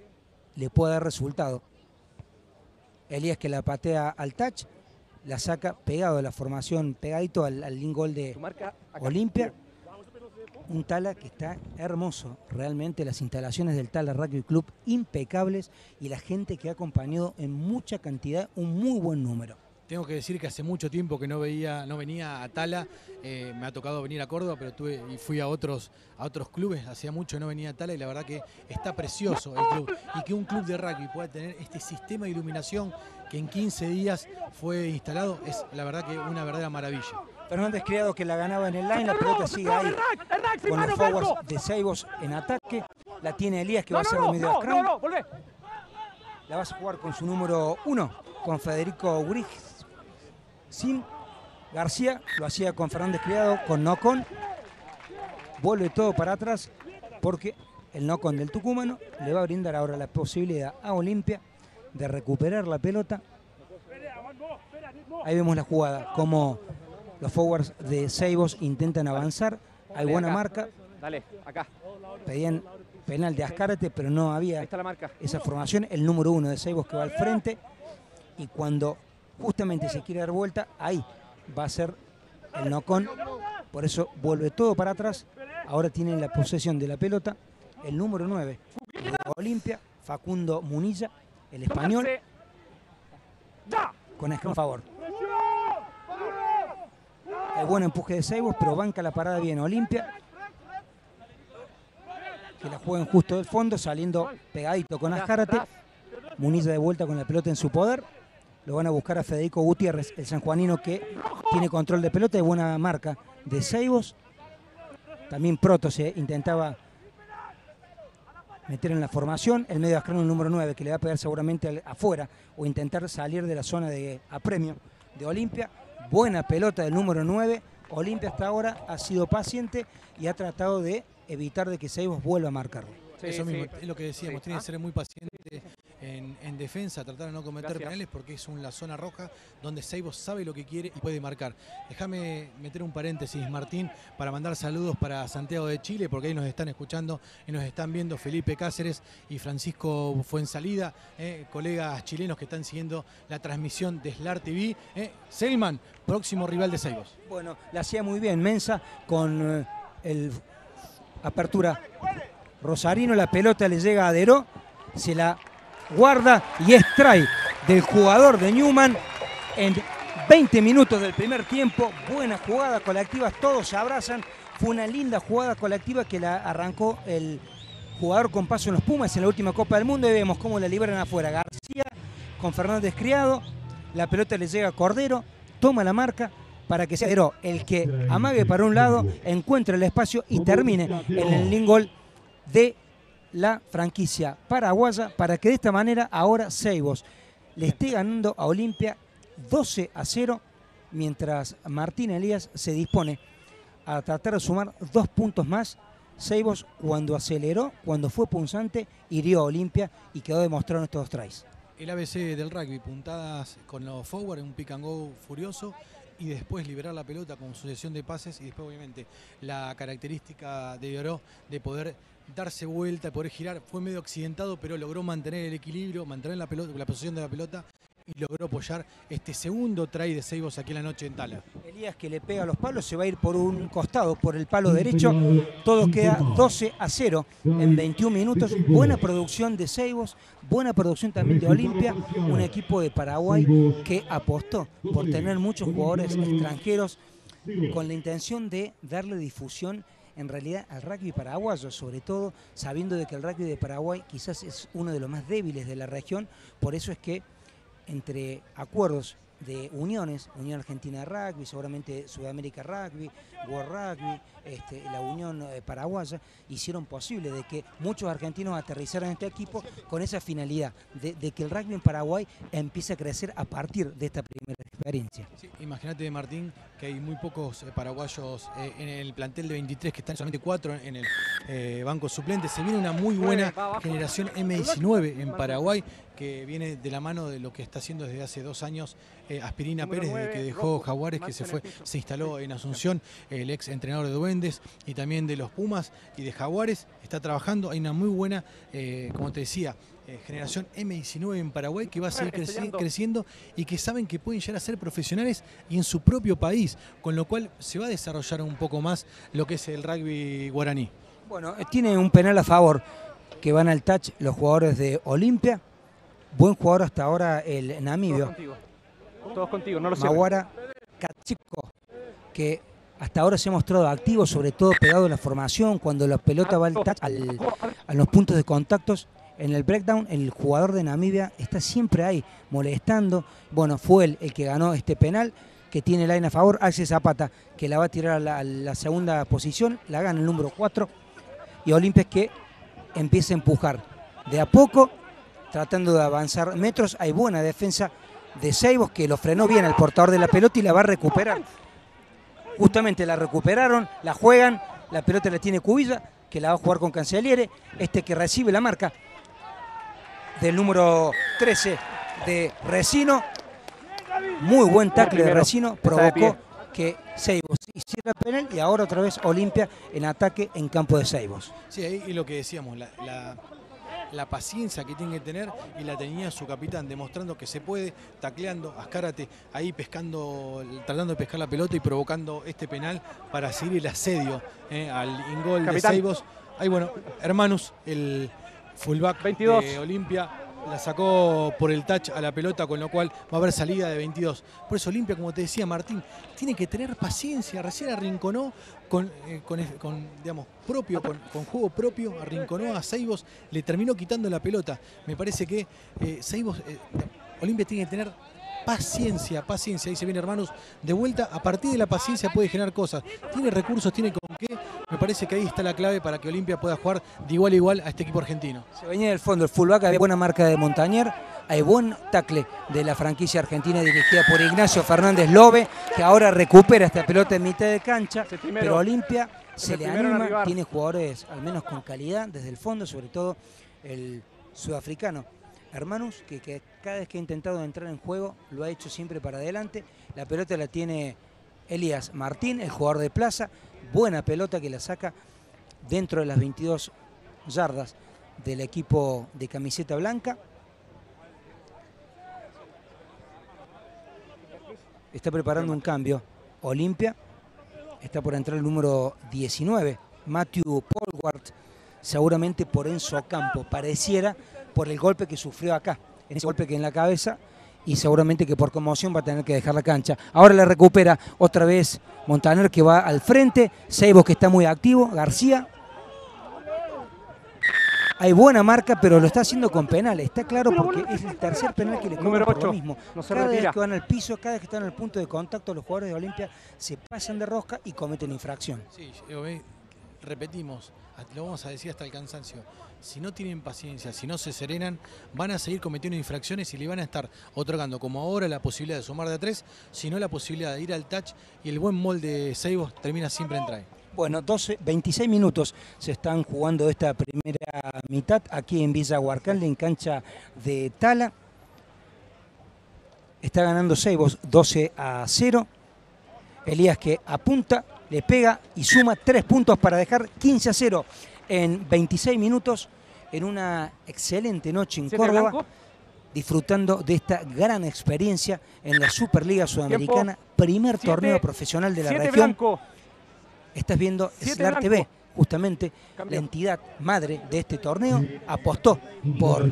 S1: le puede dar resultado. Elías que la patea al touch, la saca pegado a la formación, pegadito al, al link goal de Olimpia. Un Tala que está hermoso, realmente las instalaciones del Tala Rugby Club impecables y la gente que ha acompañado en mucha cantidad, un muy buen número.
S2: Tengo que decir que hace mucho tiempo que no veía, no venía a Tala, eh, me ha tocado venir a Córdoba, pero tuve y fui a otros, a otros clubes, hacía mucho que no venía a Tala y la verdad que está precioso el club. Y que un club de rugby pueda tener este sistema de iluminación que en quince días fue instalado, es la verdad que una verdadera maravilla.
S1: Fernández Criado que la ganaba en el line, la pelota sigue ahí con los forwards de Seibos en ataque. La tiene Elías que va a ser de medio scrum. La va a jugar con su número uno, con Federico Gurich. Sin García, lo hacía con Fernández Criado, con Nocón. Vuelve todo para atrás porque el Nocón del tucumano le va a brindar ahora la posibilidad a Olimpia de recuperar la pelota. Ahí vemos la jugada, como los forwards de Seibos intentan avanzar. Hay buena marca.
S3: Dale, acá.
S1: Pedían penal de Azcárate, pero no había
S3: Ahí está la marca.
S1: esa formación. El número uno de Seibos que va al frente. Y cuando justamente se quiere dar vuelta, ahí va a ser el Nocón. Por eso vuelve todo para atrás. Ahora tienen la posesión de la pelota el número nueve de Olimpia, Facundo Munilla, el español, con scrum a favor. Hay buen empuje de Seibos, pero banca la parada bien Olimpia, que la jueguen justo del fondo, saliendo pegadito con Azcárate. Munilla de vuelta con la pelota en su poder. Lo van a buscar a Federico Gutiérrez, el sanjuanino que tiene control de pelota y buena marca de Seibos. También Proto se intentaba meter en la formación. El medio ascrano número nueve que le va a pegar seguramente afuera o intentar salir de la zona de apremio de Olimpia. Buena pelota del número nueve. Olimpia hasta ahora ha sido paciente y ha tratado de evitar de que Seibos vuelva a marcarlo.
S2: Sí, Eso mismo,
S3: sí.
S2: es lo que decíamos,
S3: Sí.
S2: tiene
S3: ¿Ah?
S2: que ser muy paciente en, en defensa, tratar de no cometer
S3: Gracias.
S2: penales porque es un, la zona roja donde Seibos sabe lo que quiere y puede marcar. Déjame meter un paréntesis, Martín, para mandar saludos para Santiago de Chile, porque ahí nos están escuchando y nos están viendo Felipe Cáceres y Francisco Fuensalida, eh, colegas chilenos que están siguiendo la transmisión de Slar T V. Eh. Selman, próximo rival de Seibos.
S1: Bueno, la hacía muy bien Mensa con eh, el apertura rosarino, la pelota le llega a Deró, se la guarda y es try del jugador de Newman en veinte minutos del primer tiempo. Buena jugada colectiva, todos se abrazan. Fue una linda jugada colectiva que la arrancó el jugador con paso en los Pumas en la última Copa del Mundo y vemos cómo la liberan afuera. García con Fernández Criado, la pelota le llega a Cordero, toma la marca para que sea Deró el que amague para un lado, encuentre el espacio y termine en el link goal de la franquicia paraguaya, para que de esta manera ahora Seibos le esté ganando a Olimpia doce a cero, mientras Martín Elías se dispone a tratar de sumar dos puntos más. Seibos, cuando aceleró, cuando fue punzante, hirió a Olimpia y quedó demostrado en estos dos tries.
S2: El A B C del rugby, puntadas con los forward, un pick and go furioso y después liberar la pelota con sucesión de pases y después obviamente la característica de Deró de poder darse vuelta, poder girar. Fue medio accidentado, pero logró mantener el equilibrio, mantener la, pelota, la posición de la pelota y logró apoyar este segundo try de Seibos aquí en la noche en Tala.
S1: Elías, que le pega a los palos, se va a ir por un costado, por el palo derecho. Todo queda doce a cero en veintiún minutos. Buena producción de Seibos, buena producción también de Olimpia, un equipo de Paraguay que apostó por tener muchos jugadores extranjeros con la intención de darle difusión en realidad al rugby paraguayo, sobre todo sabiendo de que el rugby de Paraguay quizás es uno de los más débiles de la región. Por eso es que entre acuerdos de uniones, Unión Argentina de Rugby, seguramente Sudamérica Rugby, World Rugby, este, la Unión eh, Paraguaya, hicieron posible de que muchos argentinos aterrizaran en este equipo con esa finalidad, de, de que el rugby en Paraguay empiece a crecer a partir de esta primera experiencia.
S2: Sí, imagínate, Martín, que hay muy pocos eh, paraguayos eh, en el plantel de veintitrés, que están solamente cuatro en el eh, banco suplente. Se viene una muy buena generación eme diecinueve en Paraguay, que viene de la mano de lo que está haciendo desde hace dos años eh, Aspirina Pérez, desde que dejó Jaguares, que se fue, se instaló en Asunción, el ex entrenador de Duendes y también de los Pumas y de Jaguares. Está trabajando, hay una muy buena, eh, como te decía, eh, generación eme diecinueve en Paraguay que va a seguir creci creciendo y que saben que pueden llegar a ser profesionales y en su propio país, con lo cual se va a desarrollar un poco más lo que es el rugby guaraní.
S1: Bueno, tiene un penal a favor que van al touch los jugadores de Olimpia. Buen jugador hasta ahora el namibio.
S3: Todos contigo, Todos contigo no lo sé.
S1: Mawara Katsiko, que hasta ahora se ha mostrado activo, sobre todo pegado en la formación, cuando la pelota va al touch, al, a los puntos de contactos. En el breakdown, el jugador de Namibia está siempre ahí, molestando. Bueno, fue él el que ganó este penal, que tiene line a favor. Axel Zapata, que la va a tirar a la, a la segunda posición, la gana el número cuatro. Y Olimpia es que empieza a empujar de a poco, tratando de avanzar metros. Hay buena defensa de Seibos, que lo frenó bien al portador de la pelota y la va a recuperar. Justamente la recuperaron, la juegan, la pelota la tiene Cubilla, que la va a jugar con Cancelliere, este que recibe la marca del número trece de Resino. Muy buen tackle de Resino, provocó que Seibos hiciera penal y ahora otra vez Olimpia en ataque en campo de Seibos.
S2: Sí, ahí es lo que decíamos, la, la, la paciencia que tiene que tener, y la tenía su capitán, demostrando que se puede, tacleando, Azcárate ahí pescando, tratando de pescar la pelota y provocando este penal para seguir el asedio eh, al ingol de Seibos. Ahí bueno, Hermanos, el fullback veintidós de Olimpia, la sacó por el touch a la pelota, con lo cual va a haber salida de veintidós. Por eso Olimpia, como te decía Martín, tiene que tener paciencia. Recién arrinconó con, eh, con, con digamos, propio, con, con juego propio, arrinconó a Seibos, le terminó quitando la pelota. Me parece que eh, Seibos, eh, Olimpia tiene que tener paciencia, paciencia. Ahí se viene Hermanos de vuelta. A partir de la paciencia puede generar cosas. Tiene recursos, tiene con qué. Me parece que ahí está la clave para que Olimpia pueda jugar de igual a igual a este equipo argentino.
S1: Se venía del fondo el fullback, había buena marca de Montañer. Hay buen tackle de la franquicia argentina dirigida por Ignacio Fernández Lobe, que ahora recupera esta pelota en mitad de cancha, pero Olimpia se le anima, tiene jugadores al menos con calidad desde el fondo, sobre todo el sudafricano Hermanus, que, que cada vez que ha intentado entrar en juego lo ha hecho siempre para adelante. La pelota la tiene Elías Martín, el jugador de Plaza, buena pelota que la saca dentro de las veintidós yardas del equipo de camiseta blanca. Está preparando un cambio Olimpia, está por entrar el número diecinueve, Matthew Polwart, seguramente por Enzo Campo, pareciera por el golpe que sufrió acá, en ese golpe que en la cabeza, y seguramente que por conmoción va a tener que dejar la cancha. Ahora la recupera otra vez Montaner, que va al frente, Seibos, que está muy activo, García. Hay buena marca, pero lo está haciendo con penal. Está claro porque es el tercer penal que le cobran por lo mismo. Cada vez que van al piso, cada vez que están en el punto de contacto, los jugadores de Olimpia se pasan de rosca y cometen infracción.
S2: Sí, repetimos, lo vamos a decir hasta el cansancio. Si no tienen paciencia, si no se serenan, van a seguir cometiendo infracciones y le van a estar otorgando, como ahora, la posibilidad de sumar de a tres, sino la posibilidad de ir al touch, y el buen molde de Seibos termina siempre en try.
S1: Bueno, doce, veintiséis minutos se están jugando esta primera mitad aquí en Villa Huarcalde, en cancha de Tala. Está ganando Seibos doce a cero. Elías, que apunta, le pega y suma tres puntos para dejar quince a cero en veintiséis minutos, en una excelente noche en Córdoba, blanco, disfrutando de esta gran experiencia en la Superliga Sudamericana, tiempo, primer siete, torneo profesional de la región. Blanco. Estás viendo Slar T V, justamente Cambio. La entidad madre de este torneo apostó por,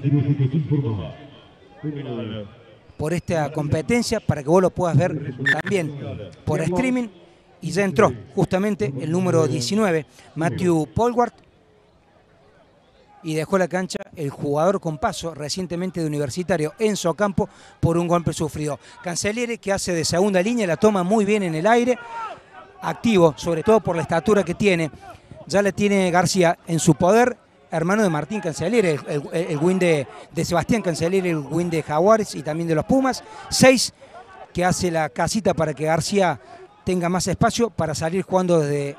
S1: por esta competencia para que vos lo puedas ver también por streaming, y ya entró justamente el número diecinueve, Matthew Polwart, y dejó la cancha el jugador con paso recientemente de Universitario, Enzo Campo, por un golpe sufrido. Cancelliere, que hace de segunda línea, la toma muy bien en el aire, activo, sobre todo por la estatura que tiene. Ya la tiene García en su poder, hermano de Martín Cancelliere, el, el, el win de, de Sebastián Cancelliere, el win de Jaguares y también de los Pumas. Seis, que hace la casita para que García tenga más espacio para salir jugando desde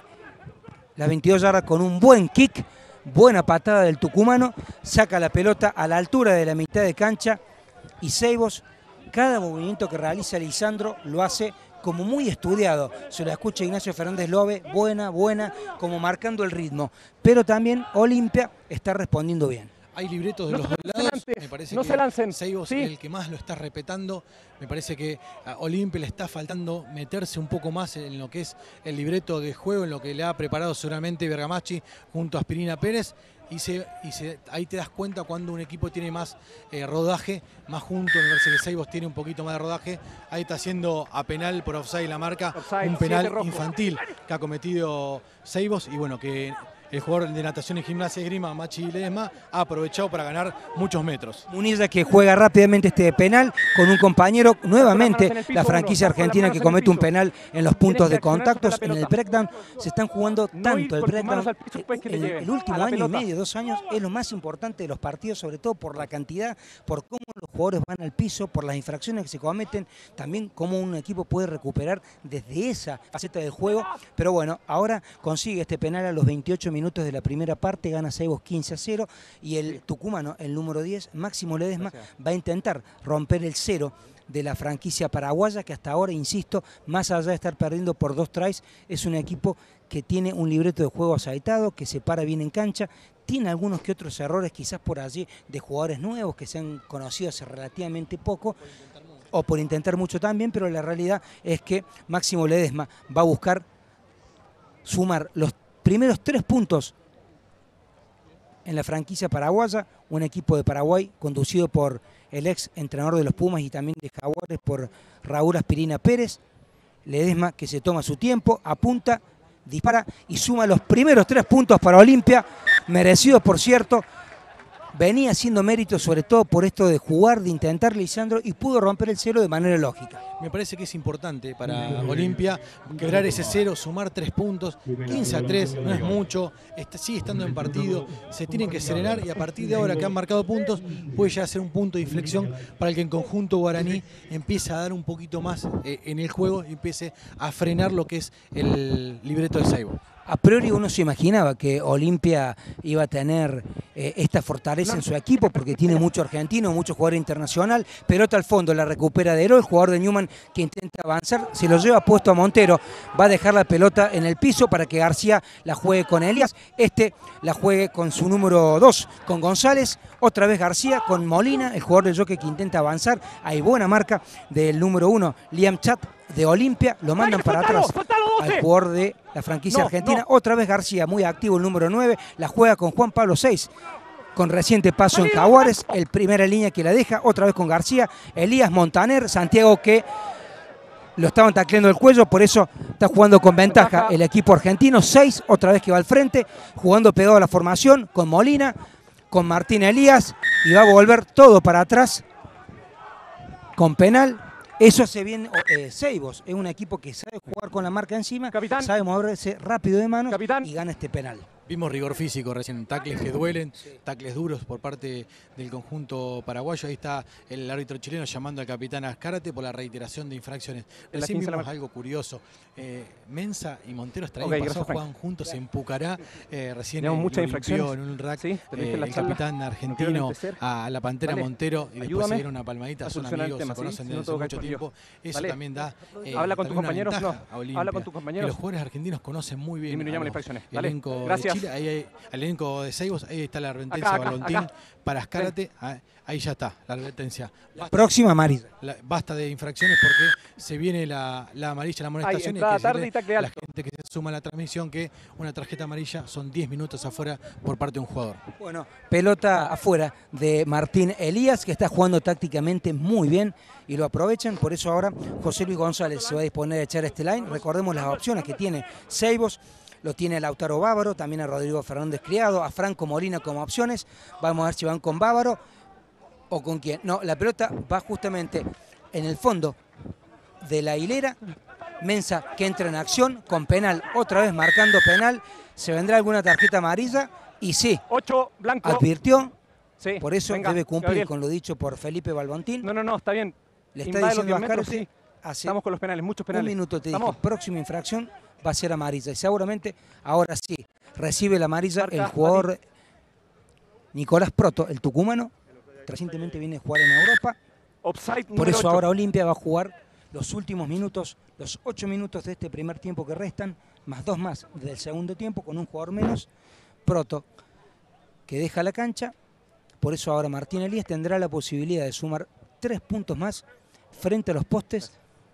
S1: las veintidós yardas con un buen kick, buena patada del tucumano, saca la pelota a la altura de la mitad de cancha, y Seibos, cada movimiento que realiza Lisandro lo hace como muy estudiado. Se lo escucha Ignacio Fernández Lobe, buena, buena, como marcando el ritmo. Pero también Olimpia está respondiendo bien.
S2: Hay libretos de
S3: no
S2: los dos lados,
S3: antes,
S2: me parece
S3: no
S2: que
S3: se lancen.
S2: Seibos
S3: ¿Sí?
S2: es el que más lo está respetando. Me parece que a Olimpia le está faltando meterse un poco más en lo que es el libreto de juego, en lo que le ha preparado seguramente Bergamaschi junto a Aspirina Pérez. Y, se, y se, ahí te das cuenta cuando un equipo tiene más eh, rodaje, más junto. Me parece que Seibos tiene un poquito más de rodaje. Ahí está haciendo a penal por offside la marca, offside, un penal infantil que ha cometido Seibos, y bueno, que el jugador de natación y gimnasia y esgrima, Machi Ledesma, ha aprovechado para ganar muchos metros.
S1: Munilla, que juega rápidamente este penal con un compañero, nuevamente la franquicia argentina que comete un penal en los puntos de contactos, en el breakdown. Se están jugando tanto el breakdown, el, el último año y medio, dos años, es lo más importante de los partidos, sobre todo por la cantidad, por cómo los jugadores van al piso, por las infracciones que se cometen, también cómo un equipo puede recuperar desde esa faceta del juego. Pero bueno, ahora consigue este penal a los veintiocho minutos de la primera parte, gana Seibos quince a cero, y el tucumano, el número diez, Máximo Ledesma, va a intentar romper el cero de la franquicia paraguaya, que hasta ahora, insisto, más allá de estar perdiendo por dos tries, es un equipo que tiene un libreto de juego aceitado, que se para bien en cancha, tiene algunos que otros errores quizás por allí de jugadores nuevos que se han conocido hace relativamente poco, o por intentar mucho también, pero la realidad es que Máximo Ledesma va a buscar sumar los primeros tres puntos en la franquicia paraguaya, un equipo de Paraguay conducido por el ex entrenador de los Pumas y también de Jaguares, por Raúl Aspirina Pérez. Ledesma, que se toma su tiempo, apunta, dispara y suma los primeros tres puntos para Olimpia, merecidos por cierto. Venía haciendo mérito sobre todo por esto de jugar, de intentar Lisandro, y pudo romper el cero de manera lógica.
S2: Me parece que es importante para Olimpia quebrar ese cero, sumar tres puntos, quince a tres, no es mucho, está, sigue estando en partido, se tienen que serenar y a partir de ahora que han marcado puntos puede ya ser un punto de inflexión para el que en conjunto guaraní empiece a dar un poquito más eh, en el juego y empiece a frenar lo que es el libreto de Seibo.
S1: A priori uno se imaginaba que Olimpia iba a tener eh, esta fortaleza en su equipo porque tiene mucho argentino, mucho jugador internacional. Pelota al fondo, la recupera Dero, el jugador de Newman que intenta avanzar, se lo lleva puesto a Montero. Va a dejar la pelota en el piso para que García la juegue con Elías. Este la juegue con su número dos, con González. Otra vez García con Molina, el jugador del Jockey que intenta avanzar. Hay buena marca del número uno, Liam Chat de Olimpia. Lo mandan para atrás al jugador de la franquicia no, argentina. No. Otra vez García, muy activo, el número nueve. La juega con Juan Pablo seis. Con reciente paso en Jaguares. El primera línea que la deja. Otra vez con García. Elías Montaner. Santiago que lo estaban tacleando el cuello. Por eso está jugando con ventaja el equipo argentino. seis. Otra vez que va al frente. Jugando pegado a la formación. Con Molina. Con Martín Elías. Y va a volver todo para atrás. Con penal. Eso hace bien eh, Seibos, es un equipo que sabe jugar con la marca encima, Capitán. Sabe moverse rápido de manos Capitán. Y gana este penal.
S2: Vimos rigor físico recién, tacles que duelen, sí. Tacles duros por parte del conjunto paraguayo. Ahí está el árbitro chileno llamando al capitán Azcárate por la reiteración de infracciones. Recién vimos la... algo curioso. Eh, Mensa y Montero hasta el okay, año pasado juegan juntos en Pucará. Eh, recién
S3: Tenemos muchas infracciones
S2: en un rack.
S3: Sí,
S2: eh, el capitán argentino no a la Pantera vale. Montero y después se dieron una palmadita. Son amigos, tema, se conocen ¿sí? desde hace mucho tiempo. Eso vale. también da
S3: eh, Habla con tus compañeros. No. Habla con tus compañeros.
S2: Los jugadores argentinos conocen muy bien
S3: disminuyamos las infracciones.
S2: El elenco de Chile. Ahí hay al elenco de Seibos, ahí está la advertencia de Valentín para Azcárate, ahí ya está la advertencia.
S1: La próxima amarilla.
S2: La, basta de infracciones porque se viene la, la amarilla, la amonestación y hay que decirle a la gente que se suma a la transmisión que una tarjeta amarilla son diez minutos afuera por parte de un jugador.
S1: Bueno, pelota afuera de Martín Elías que está jugando tácticamente muy bien y lo aprovechan, por eso ahora José Luis González se va a disponer a echar este line. Recordemos las opciones que tiene Seibos. Lo tiene Lautaro Bávaro, también a Rodrigo Fernández Criado, a Franco Molina como opciones. Vamos a ver si van con Bávaro o con quién. No, la pelota va justamente en el fondo de la hilera. Mensa que entra en acción con penal, otra vez marcando penal. ¿Se vendrá alguna tarjeta amarilla? Y sí,
S3: ocho, blanco.
S1: Advirtió,
S3: sí,
S1: por eso venga,
S3: debe
S1: cumplir Gabriel. Con lo dicho por Felipe Balbontín.
S3: No, no, no, está bien.
S1: Le está Invade diciendo a Azcárate,
S3: sí. Estamos con los penales, muchos penales.
S1: Un minuto te dije, próxima infracción va a ser amarilla. Y seguramente, ahora sí, recibe la amarilla Marca, el jugador Mari. Nicolás Proto, el tucumano. Recientemente viene a jugar en Europa.
S3: Offside,
S1: por eso
S3: ocho.
S1: Ahora Olimpia va a jugar los últimos minutos, los ocho minutos de este primer tiempo que restan, más dos más del segundo tiempo, con un jugador menos. Proto, que deja la cancha. Por eso ahora Martín Elías tendrá la posibilidad de sumar tres puntos más frente a los postes.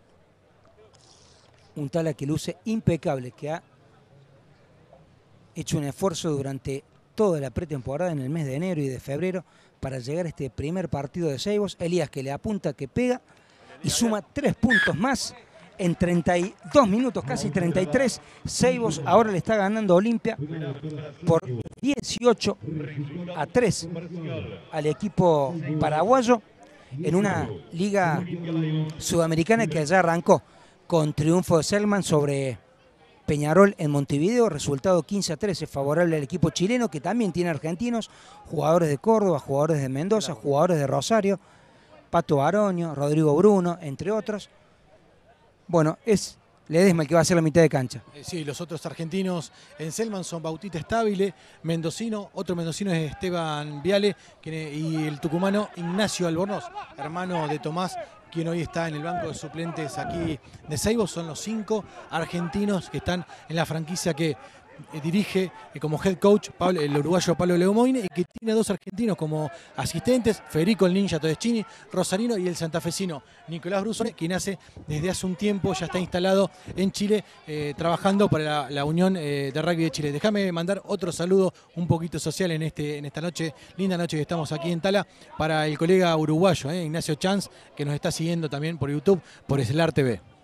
S1: Un Tala que luce impecable, que ha hecho un esfuerzo durante toda la pretemporada en el mes de enero y de febrero para llegar a este primer partido de Seibos. Elías que le apunta, que pega y suma tres puntos más en treinta y dos minutos, casi treinta y tres. Seibos ahora le está ganando a Olimpia por dieciocho a tres al equipo paraguayo en una liga sudamericana que ya arrancó con triunfo de Selman sobre Peñarol en Montevideo, resultado quince a trece favorable al equipo chileno, que también tiene argentinos, jugadores de Córdoba, jugadores de Mendoza, jugadores de Rosario, Pato Baroño, Rodrigo Bruno, entre otros. Bueno, es Ledesma el que va a hacer la mitad de cancha.
S2: Sí, los otros argentinos en Selman son Bautista Estabile, mendocino, otro mendocino es Esteban Viale y el tucumano Ignacio Albornoz, hermano de Tomás, quien hoy está en el banco de suplentes aquí de Seibos. Son los cinco argentinos que están en la franquicia que dirige como head coach Pablo, el uruguayo Pablo Leomoine, y que tiene dos argentinos como asistentes, Federico el Ninja Todeschini, Rosarino, y el santafesino Nicolás Brusone, quien hace desde hace un tiempo, ya está instalado en Chile, eh, trabajando para la, la Unión eh, de Rugby de Chile. Déjame mandar otro saludo un poquito social en, este, en esta noche, linda noche que estamos aquí en Tala, para el colega uruguayo, eh, Ignacio Chanz, que nos está siguiendo también por YouTube, por Eslar T V.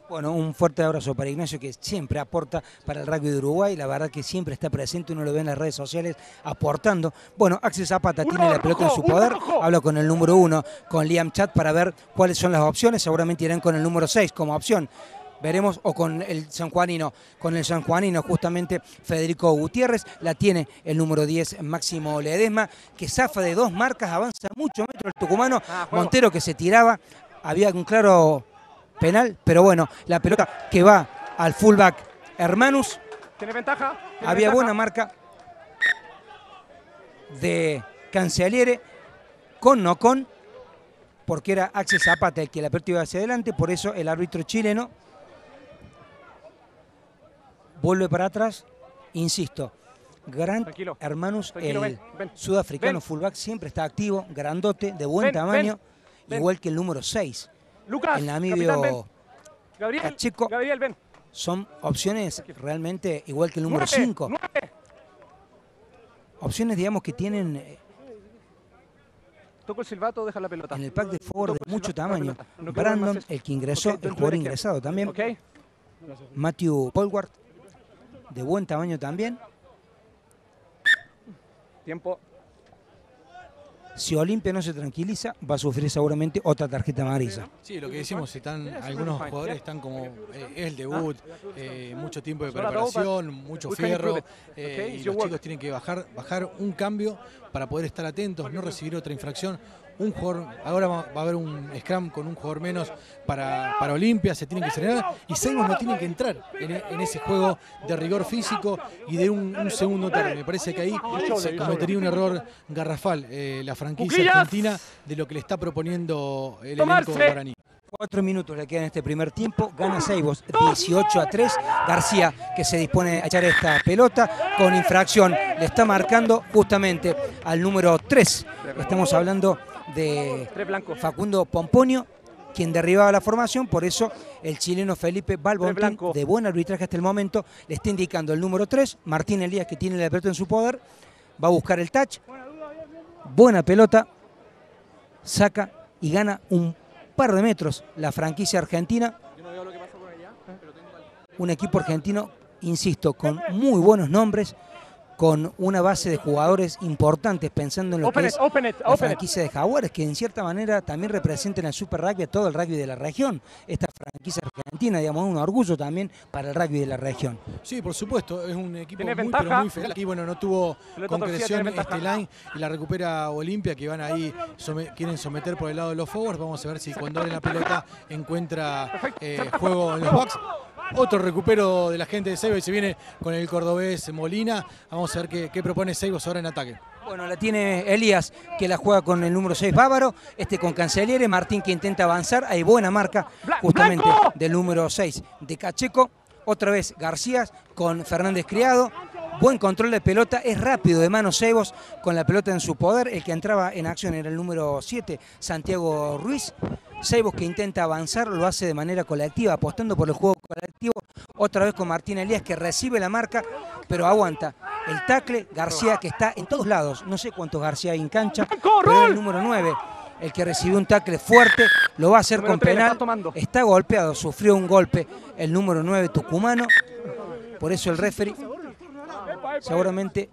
S1: Bueno, un fuerte abrazo para Ignacio, que siempre aporta para el rugby de Uruguay. La verdad que siempre está presente, uno lo ve en las redes sociales aportando. Bueno, Axel Zapata
S3: Uno
S1: tiene la pelota
S3: rojo,
S1: en su poder.
S3: rojo.
S1: Habla con el número uno, con Liam Chat, para ver cuáles son las opciones. Seguramente irán con el número seis como opción. Veremos, o con el sanjuanino, con el sanjuanino justamente Federico Gutiérrez. La tiene el número diez, Máximo Ledesma, que zafa de dos marcas, avanza mucho metro el tucumano.
S3: Ah, juego.
S1: Montero que se tiraba, había un claro penal, pero bueno, la pelota que va al fullback Hermanus.
S3: Tiene ventaja. Tiene
S1: Había
S3: ventaja.
S1: buena marca de Cancelliere con no con, porque era Axel Zapata el que la pelota iba hacia adelante, por eso el árbitro chileno vuelve para atrás. Insisto, Grant
S3: Tranquilo.
S1: Hermanus,
S3: Tranquilo,
S1: el
S3: ven, ven.
S1: sudafricano
S3: Ven.
S1: fullback, siempre está activo, grandote, de buen
S3: Ven,
S1: tamaño,
S3: ven.
S1: igual que el número seis.
S3: Lucas,
S1: El
S3: capitán, ven.
S1: namibio
S3: Gabriel,
S1: Pacheco.
S3: Gabriel, ven.
S1: Son opciones realmente igual que el número
S3: Nueve,
S1: cinco.
S3: nueve.
S1: Opciones, digamos, que tienen eh,
S3: Toco el silbato, deja la pelota.
S1: en el pack de forward de
S3: Toco el
S1: mucho
S3: silbato, la
S1: tamaño.
S3: pelota. No quiero ver
S1: Brandon,
S3: más
S1: el que ingresó,
S3: Ok,
S1: el
S3: dentro de
S1: jugador
S3: la izquierda.
S1: ingresado también.
S3: Ok.
S1: Matthew Polwart, de buen tamaño también.
S3: Tiempo.
S1: Si Olimpia no se tranquiliza, va a sufrir seguramente otra tarjeta amarilla.
S2: Sí, lo que decimos, están, algunos jugadores están como, eh, es el debut, eh, mucho tiempo de preparación, mucho fierro, eh, y los chicos tienen que bajar, bajar un cambio para poder estar atentos, no recibir otra infracción. Un jugador, ahora va va a haber un scrum con un jugador menos para, para Olimpia, se tienen que acelerar y Seibos no tienen que entrar en, en ese juego de rigor físico y de un, un segundo tarde. Me parece que ahí se cometería un error garrafal eh, la franquicia
S3: ¡Cuclillas!
S2: argentina de lo que le está proponiendo el
S3: ¡Tomarse!
S2: elenco guaraní.
S1: Cuatro minutos le quedan en este primer tiempo. Gana Seibos dieciocho a tres. García, que se dispone a echar esta pelota con infracción, le está marcando justamente al número tres. Estamos hablando de
S3: Tres blancos.
S1: Facundo Pomponio, quien derribaba la formación. Por eso el chileno Felipe Balbontín,
S3: blanco.
S1: de buen arbitraje hasta el momento, le está indicando el número tres, Martín Elías, que tiene la pelota en su poder. Va a buscar el touch. Buena pelota. Saca y gana un par de metros la franquicia argentina. Un equipo argentino, insisto, con muy buenos nombres, con una base de jugadores importantes, pensando en lo
S3: Open
S1: que
S3: it,
S1: es
S3: open it,
S1: la
S3: open it.
S1: franquicia de Jaguares, que en cierta manera también representa en el Super Rugby a todo el rugby de la región. Esta franquicia argentina, digamos, es un orgullo también para el rugby de la región.
S2: Sí, por supuesto, es un equipo
S3: Tiene
S2: muy,
S3: ventaja.
S2: pero muy feliz. Aquí, bueno, no tuvo
S3: Pelota torcida,
S2: concreción
S3: tiene ventaja.
S2: este line y la recupera Olimpia, que van ahí, some- quieren someter por el lado de los forwards. Vamos a ver si cuando abre la pelota encuentra eh, juego en los box. Otro recupero de la gente de Seibos y se viene con el cordobés Molina. Vamos a ver qué, qué propone Seibos ahora en ataque.
S1: Bueno, la tiene Elías, que la juega con el número seis Bávaro, este con Cancelliere, Martín que intenta avanzar, hay buena marca justamente
S3: ¡Blanco!
S1: del número seis de Cacheco, otra vez García con Fernández Criado, buen control de pelota, es rápido de mano Seibos con la pelota en su poder, el que entraba en acción era el número siete, Santiago Ruiz. Seibos que intenta avanzar, lo hace de manera colectiva, apostando por el juego colectivo, otra vez con Martín Elías que recibe la marca, pero aguanta el tackle. García que está en todos lados, no sé cuántos García hay en cancha, pero el número nueve, el que recibió un tackle fuerte, lo va a hacer
S3: Número
S1: con
S3: tres, le
S1: penal,
S3: está tomando.
S1: está golpeado, sufrió un golpe el número nueve tucumano, por eso el referee seguramente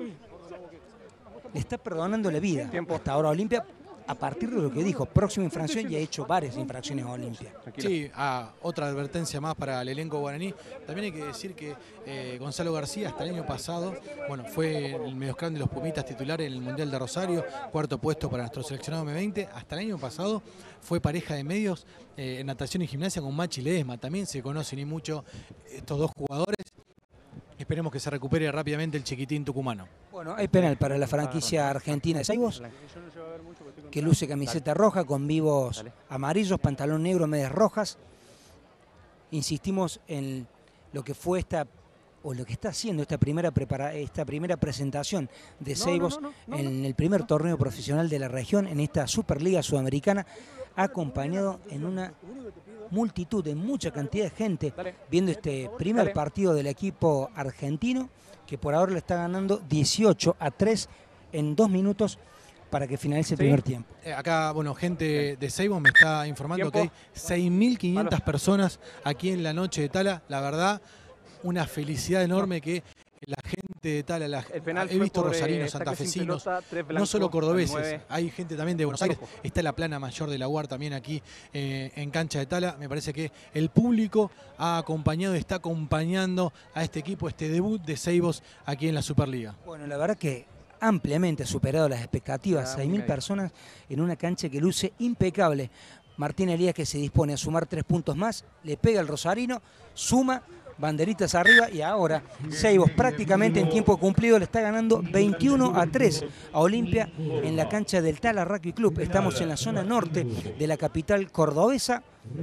S1: le está perdonando la vida
S3: Tiempo.
S1: hasta ahora a Olimpia, a partir de lo que dijo, próxima infracción, y ha hecho varias infracciones a Olimpia.
S2: Sí, ah, otra advertencia más para el elenco guaraní. También hay que decir que eh, Gonzalo García hasta el año pasado, bueno, fue el medioscran de los Pumitas titular en el Mundial de Rosario, cuarto puesto para nuestro seleccionado eme veinte. Hasta el año pasado fue pareja de medios eh, en natación y gimnasia con Machi Ledesma. También se conocen y mucho estos dos jugadores. Esperemos que se recupere rápidamente el chiquitín tucumano.
S1: Bueno, hay penal para la franquicia argentina de Seibos, que luce camiseta roja con vivos amarillos, pantalón negro, medias rojas. Insistimos en lo que fue esta, o lo que está haciendo esta primera, prepara, esta primera presentación de Seibos
S3: no, no, no, no,
S1: en el primer torneo profesional de la región, en esta Superliga Sudamericana, acompañado en una multitud, en mucha cantidad de gente,
S3: Dale.
S1: viendo este primer
S3: Dale.
S1: partido del equipo argentino, que por ahora le está ganando dieciocho a tres en dos minutos para que finalice el primer
S3: Sí.
S1: tiempo.
S2: Eh, acá, bueno, gente de Seibos me está informando
S3: Tiempo.
S2: que hay seis mil quinientas personas aquí en la noche de Tala. La verdad, una felicidad enorme que la gente de Tala, la,
S3: El penal
S2: he
S3: fue
S2: visto
S3: por, eh,
S2: rosarinos,
S3: saque sin
S2: santafesinos,
S3: pelota, tres
S2: no
S3: blancos
S2: solo
S3: al
S2: cordobeses,
S3: nueve.
S2: hay gente también de Buenos Aires. Está la plana mayor de la U A R también aquí eh, en cancha de Tala. Me parece que el público ha acompañado y está acompañando a este equipo, este debut de Seibos aquí en la Superliga.
S1: Bueno, la verdad que ampliamente superado las expectativas,
S3: Ya,
S1: seis
S3: un
S1: mil
S3: medio.
S1: personas en una cancha que luce impecable. Martín Elías, que se dispone a sumar tres puntos más, le pega el rosarino, suma, banderitas arriba, y ahora Seibos prácticamente en tiempo cumplido le está ganando veintiuno a tres a Olimpia en la cancha del Tala Rugby Club. Estamos en la zona norte de la capital cordobesa.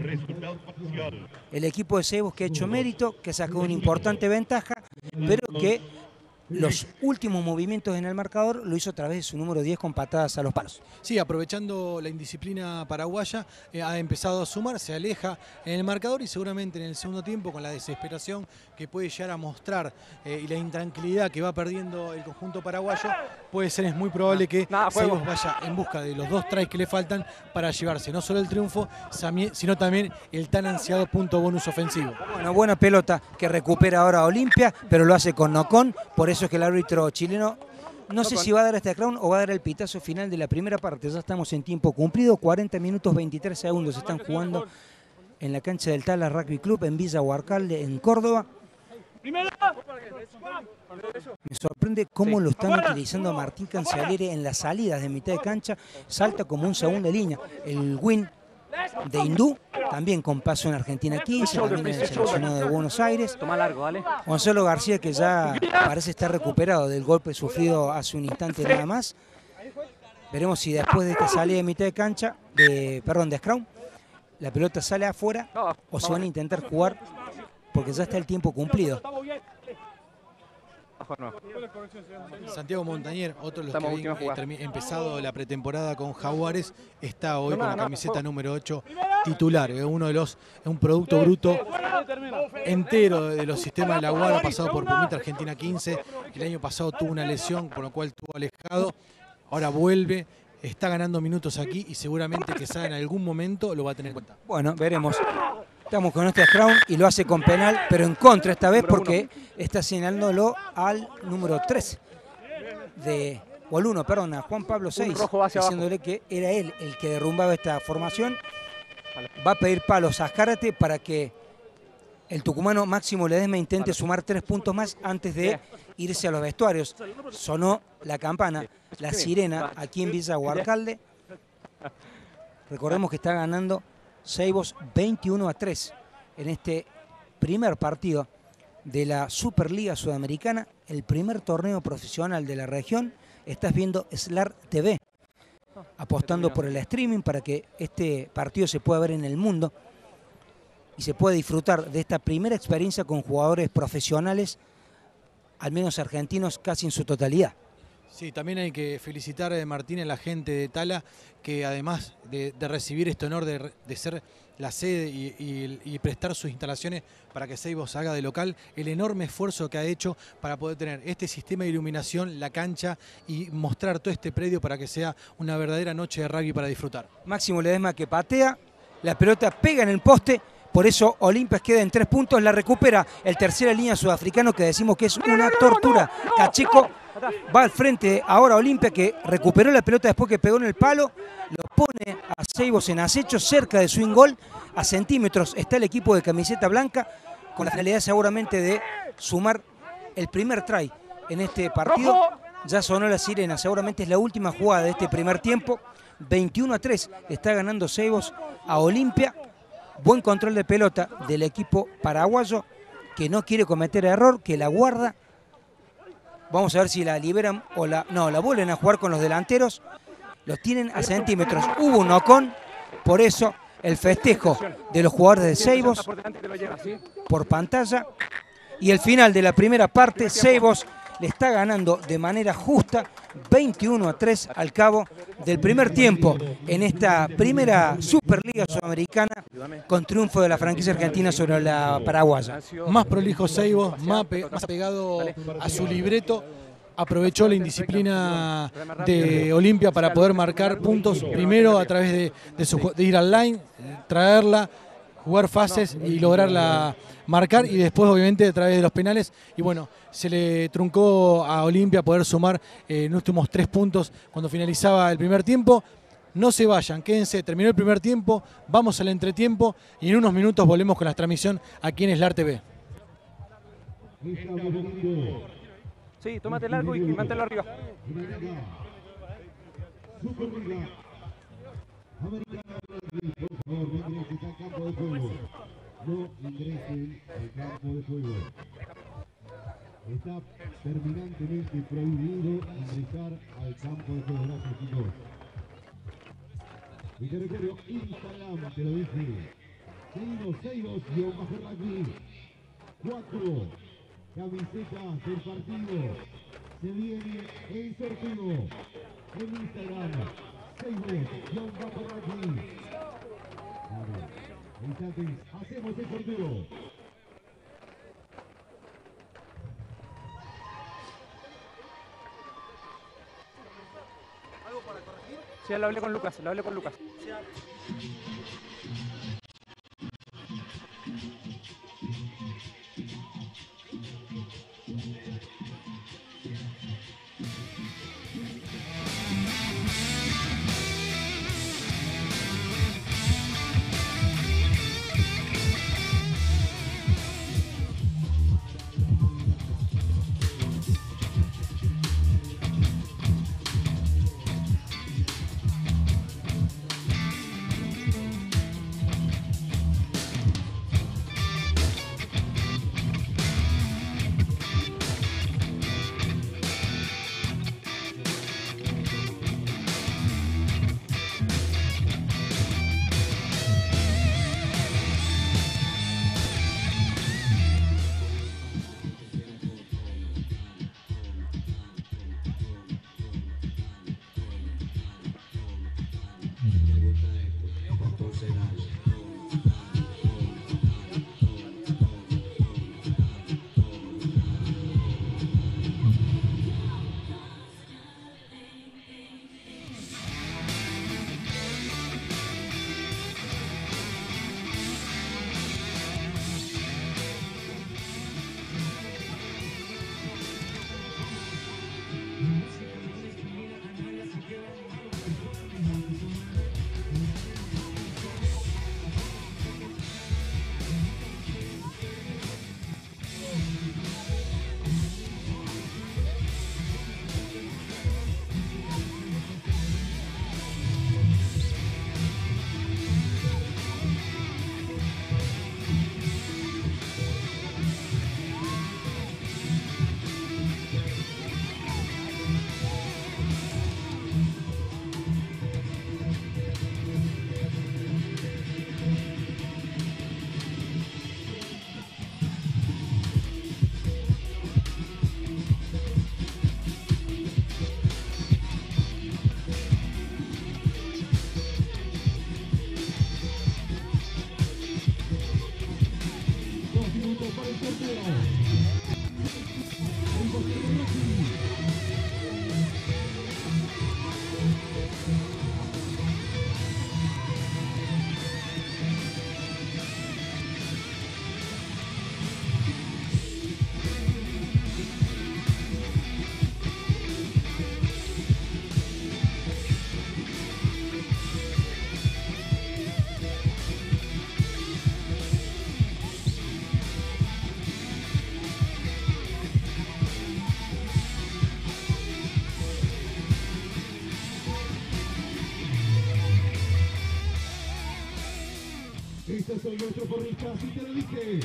S1: El equipo de Seibos que ha hecho mérito, que sacó una importante ventaja, pero que los últimos movimientos en el marcador lo hizo a través de su número diez con patadas a los palos.
S2: Sí, aprovechando la indisciplina paraguaya, eh, ha empezado a sumar, se aleja en el marcador y seguramente en el segundo tiempo, con la desesperación que puede llegar a mostrar eh, y la intranquilidad que va perdiendo el conjunto paraguayo, puede ser, es muy probable que
S3: Nada, juego.
S2: Seibos vaya en busca de los dos tries que le faltan para llevarse no solo el triunfo, sino también el tan ansiado punto bonus ofensivo.
S1: Bueno, buena pelota que recupera ahora Olimpia, pero lo hace con Nocón, por eso es que el árbitro chileno no sé si va a dar este crown o va a dar el pitazo final de la primera parte. Ya estamos en tiempo cumplido, cuarenta minutos veintitrés segundos están jugando en la cancha del Tala Rugby Club en Villa Huarcalde, en Córdoba. Me sorprende cómo lo están utilizando a Martín Cancelleri en las salidas de mitad de cancha. Salta como un segundo de línea. El win de Hindú, también con paso en Argentina quince, también en el seleccionado de Buenos Aires.
S3: Toma largo, ¿vale?
S1: Gonzalo García, que ya parece estar recuperado del golpe sufrido hace un instante nada más. Veremos si después de esta salida de mitad de cancha, de, perdón, de scrum, la pelota sale afuera o se van a intentar jugar porque ya está el tiempo cumplido.
S2: Santiago Montañer, otro de los
S3: Estamos
S2: que
S3: última
S2: habían
S3: jugada.
S2: eh, empezado la pretemporada con Jaguares, está hoy
S3: No,
S2: con
S3: no,
S2: la
S3: no,
S2: camiseta
S3: juego.
S2: número ocho titular. Es uno de los, es un producto bruto entero de los sistemas de la U A R, ha pasado por Pumita Argentina quince, el año pasado tuvo una lesión, por lo cual estuvo alejado, ahora vuelve, está ganando minutos aquí y seguramente que sea en algún momento lo va a tener en cuenta.
S1: Bueno, veremos. Estamos con este scrum y lo hace con penal, pero en contra esta vez porque está señalándolo al número tres de, o al uno, perdón, a Juan Pablo seis,
S3: rojo hacia
S1: diciéndole que era él el que derrumbaba esta formación. Va a pedir palos a Azcárate para que el tucumano Máximo Ledesma intente sumar tres puntos más antes de irse a los vestuarios. Sonó la campana, la sirena aquí en Villa Huarcalde. Recordemos que está ganando Seibos veintiuno a tres en este primer partido de la Superliga Sudamericana, el primer torneo profesional de la región. Estás viendo Slar T V, apostando por el streaming para que este partido se pueda ver en el mundo y se pueda disfrutar de esta primera experiencia con jugadores profesionales, al menos argentinos, casi en su totalidad.
S2: Sí, también hay que felicitar a Martín, a la gente de Tala, que además de, de recibir este honor de, de ser la sede y, y, y prestar sus instalaciones para que Seibos haga de local, el enorme esfuerzo que ha hecho para poder tener este sistema de iluminación, la cancha y mostrar todo este predio para que sea una verdadera noche de rugby para disfrutar.
S1: Máximo Ledesma que patea, la pelota pega en el poste, por eso Olimpia queda en tres puntos, la recupera el tercera línea sudafricano, que decimos que es una tortura. Cacheco va al frente ahora Olimpia, que recuperó la pelota después que pegó en el palo, lo pone a Seibos en acecho cerca de swing goal, a centímetros está el equipo de camiseta blanca, con la finalidad seguramente de sumar el primer try en este partido. Ya sonó la sirena, seguramente es la última jugada de este primer tiempo. veintiuno a tres está ganando Seibos a Olimpia. Buen control de pelota del equipo paraguayo, que no quiere cometer error, que la guarda. Vamos a ver si la liberan o la... No, la vuelven a jugar con los delanteros. Los tienen a centímetros. Hubo un nocón, por eso el festejo de los jugadores de Seibos por pantalla. Y el final de la primera parte, Seibos le está ganando de manera justa veintiuno a tres al cabo del primer tiempo en esta primera Superliga Sudamericana, con triunfo de la franquicia argentina sobre la paraguaya.
S2: Más prolijo Seibos, más, pe más pegado a su libreto, aprovechó la indisciplina de Olimpia para poder marcar puntos, primero a través de, de, su, de ir al line, traerla, jugar fases y lograrla marcar, y después obviamente a través de los penales. Y bueno, se le truncó a Olimpia poder sumar eh, en los últimos tres puntos cuando finalizaba el primer tiempo. No se vayan, quédense, terminó el primer tiempo, vamos al entretiempo y en unos minutos volvemos con la transmisión aquí en Slar T V.
S3: Sí, tómate largo y, y manténlo arriba.
S4: No ingresen al campo de juego. Está terminantemente prohibido ingresar al campo de juego. Gracias, chicos. Y te recuerdo, Instagram, te lo dije. Seguimos, seguimos, guión bajo rugby. Cuatro camisetas del partido. Se viene el sorteo en Instagram. Seguimos, guión bajo rugby. Instantes, hacemos el sorteo.
S3: ¿Algo para corregir? Sí, lo hablé con Lucas, lo hablé con Lucas.
S4: Estos son nuestros porristas, y te lo dije.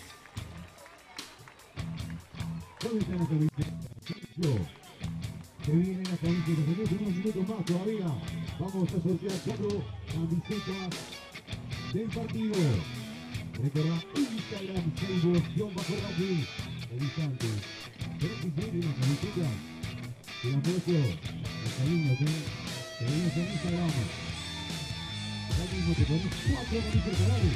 S4: ¿Dónde están las camisetas? Se vienen las camisetas, tenemos unos minutos más todavía. Vamos a sortear cuatro camisetas del partido. Recuerda, Instagram, Facebook, guión bajo rugby. El instante. ¿Pero si vienen las camisetas? Te las muestro. Está lindo, ¿sí? Te venimos en Instagram. Ya mismo te pones cuatro camisetas canales.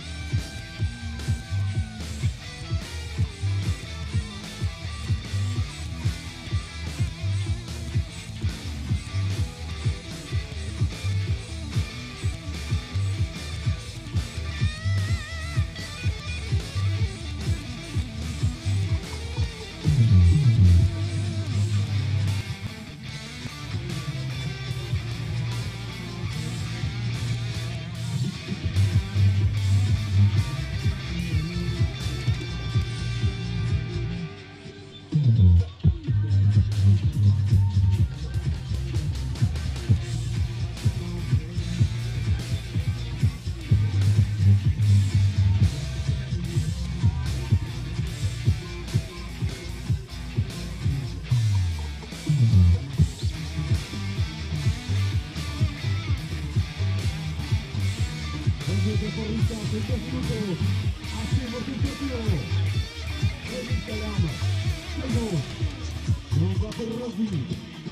S4: Estamos en dos minutos. Hacemos el sorteo. En Instagram. Seguimos. Nos va por Rugby.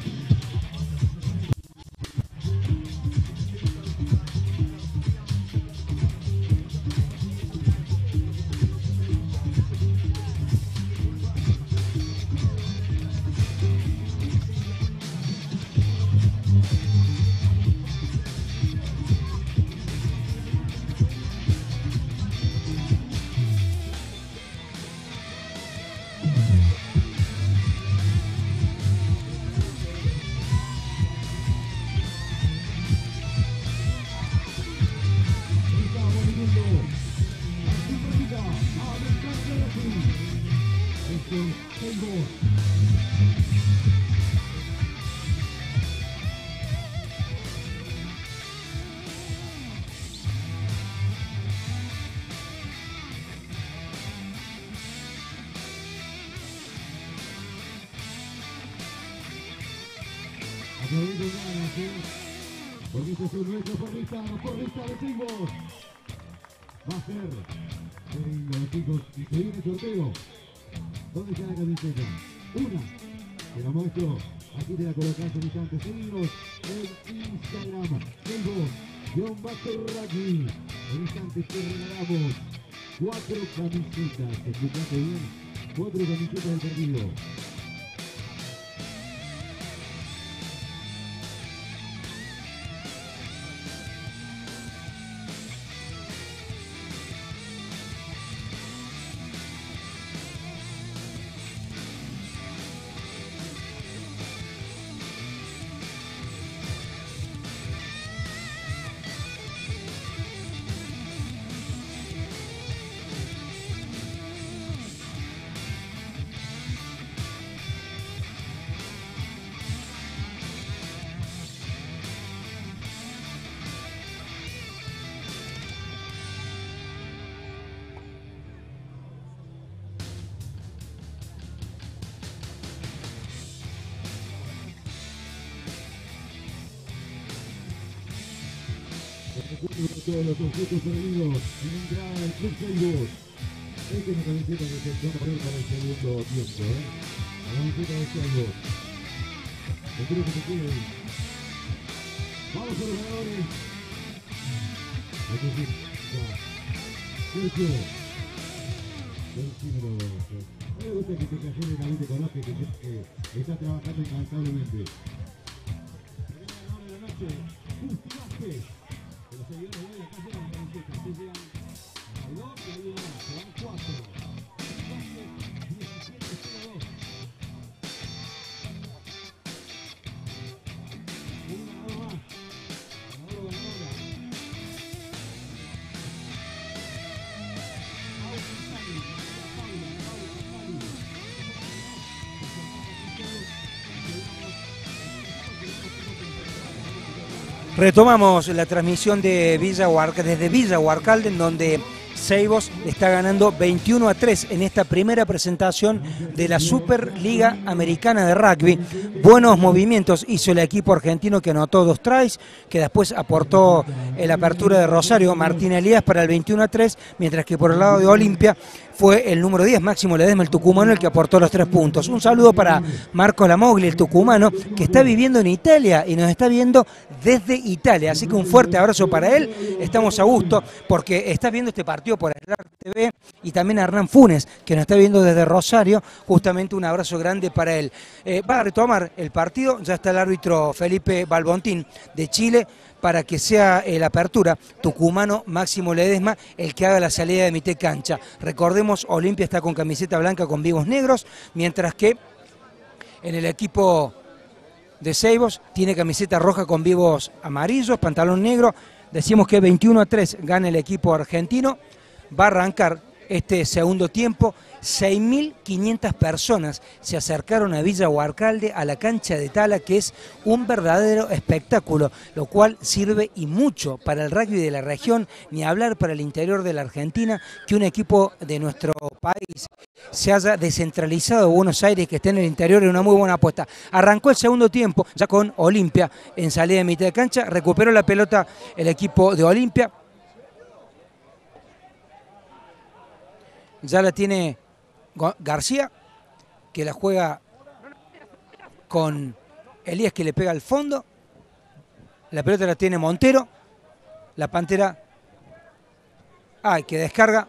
S4: Porque este es un nuestro porrista, porrista de Seibos. Va a ser, qué lindo chicos, y se viene el sorteo. ¿Dónde está la camiseta? Una, te la muestro, aquí te la colocás en instantes. Seguimos en Instagram, Seibos, guión bajo Rugby. En instantes te regalamos cuatro camisetas, ¿escuchaste bien? Cuatro camisetas del partido. Todos los objetos perdidos en entrada del Club Seibos. Esta es la camiseta que se va a poner para el segundo tiempo, ¿eh? La camiseta de Seibos. Espero que se queden. Vamos a los ganadores. Hay que decir, ya. Sergio. Sergio número doce. A mí me gusta que te cayeron en te conozca que, que está trabajando incansablemente. Primer ganador de la noche, Justi Vázquez. Los seguidores de hoy acá llegan camisetas, se llegan a dos y hay uno más, se van cuatro. diecisiete cero dos. Un ganador más. Ganador o ganadora. Paula González, Paula, Paula González.
S1: Retomamos la transmisión de Villa Huarcalde, desde Villa Huarcalde, en donde Seibos está ganando veintiuno a tres en esta primera presentación de la Superliga Americana de Rugby. Buenos movimientos hizo el equipo argentino, que anotó dos tries, que después aportó en la apertura de Rosario Martín Elías para el veintiuno a tres, mientras que por el lado de Olimpia fue el número diez, Máximo Ledesma, el tucumano, el que aportó los tres puntos. Un saludo para Marco Lamogli, el tucumano, que está viviendo en Italia y nos está viendo desde Italia. Así que un fuerte abrazo para él. Estamos a gusto porque está viendo este partido por Slar T V, y también a Hernán Funes, que nos está viendo desde Rosario. Justamente un abrazo grande para él. Eh, va a retomar el partido, ya está el árbitro Felipe Balbontín de Chile, para que sea la apertura tucumano Máximo Ledesma el que haga la salida de mitad cancha. Recordemos, Olimpia está con camiseta blanca con vivos negros, mientras que en el equipo de Seibos tiene camiseta roja con vivos amarillos, pantalón negro. Decimos que veintiuno a tres gana el equipo argentino. Va a arrancar este segundo tiempo. seis mil quinientas personas se acercaron a Villa Huarcalde, a la cancha de Tala, que es un verdadero espectáculo, lo cual sirve y mucho para el rugby de la región, ni hablar para el interior de la Argentina, que un equipo de nuestro país se haya descentralizado de Buenos Aires, que esté en el interior, es una muy buena apuesta. Arrancó el segundo tiempo, ya con Olimpia en salida de mitad de cancha, recuperó la pelota el equipo de Olimpia. Ya la tiene García, que la juega con Elías, que le pega al fondo. La pelota la tiene Montero. La Pantera, ah, que descarga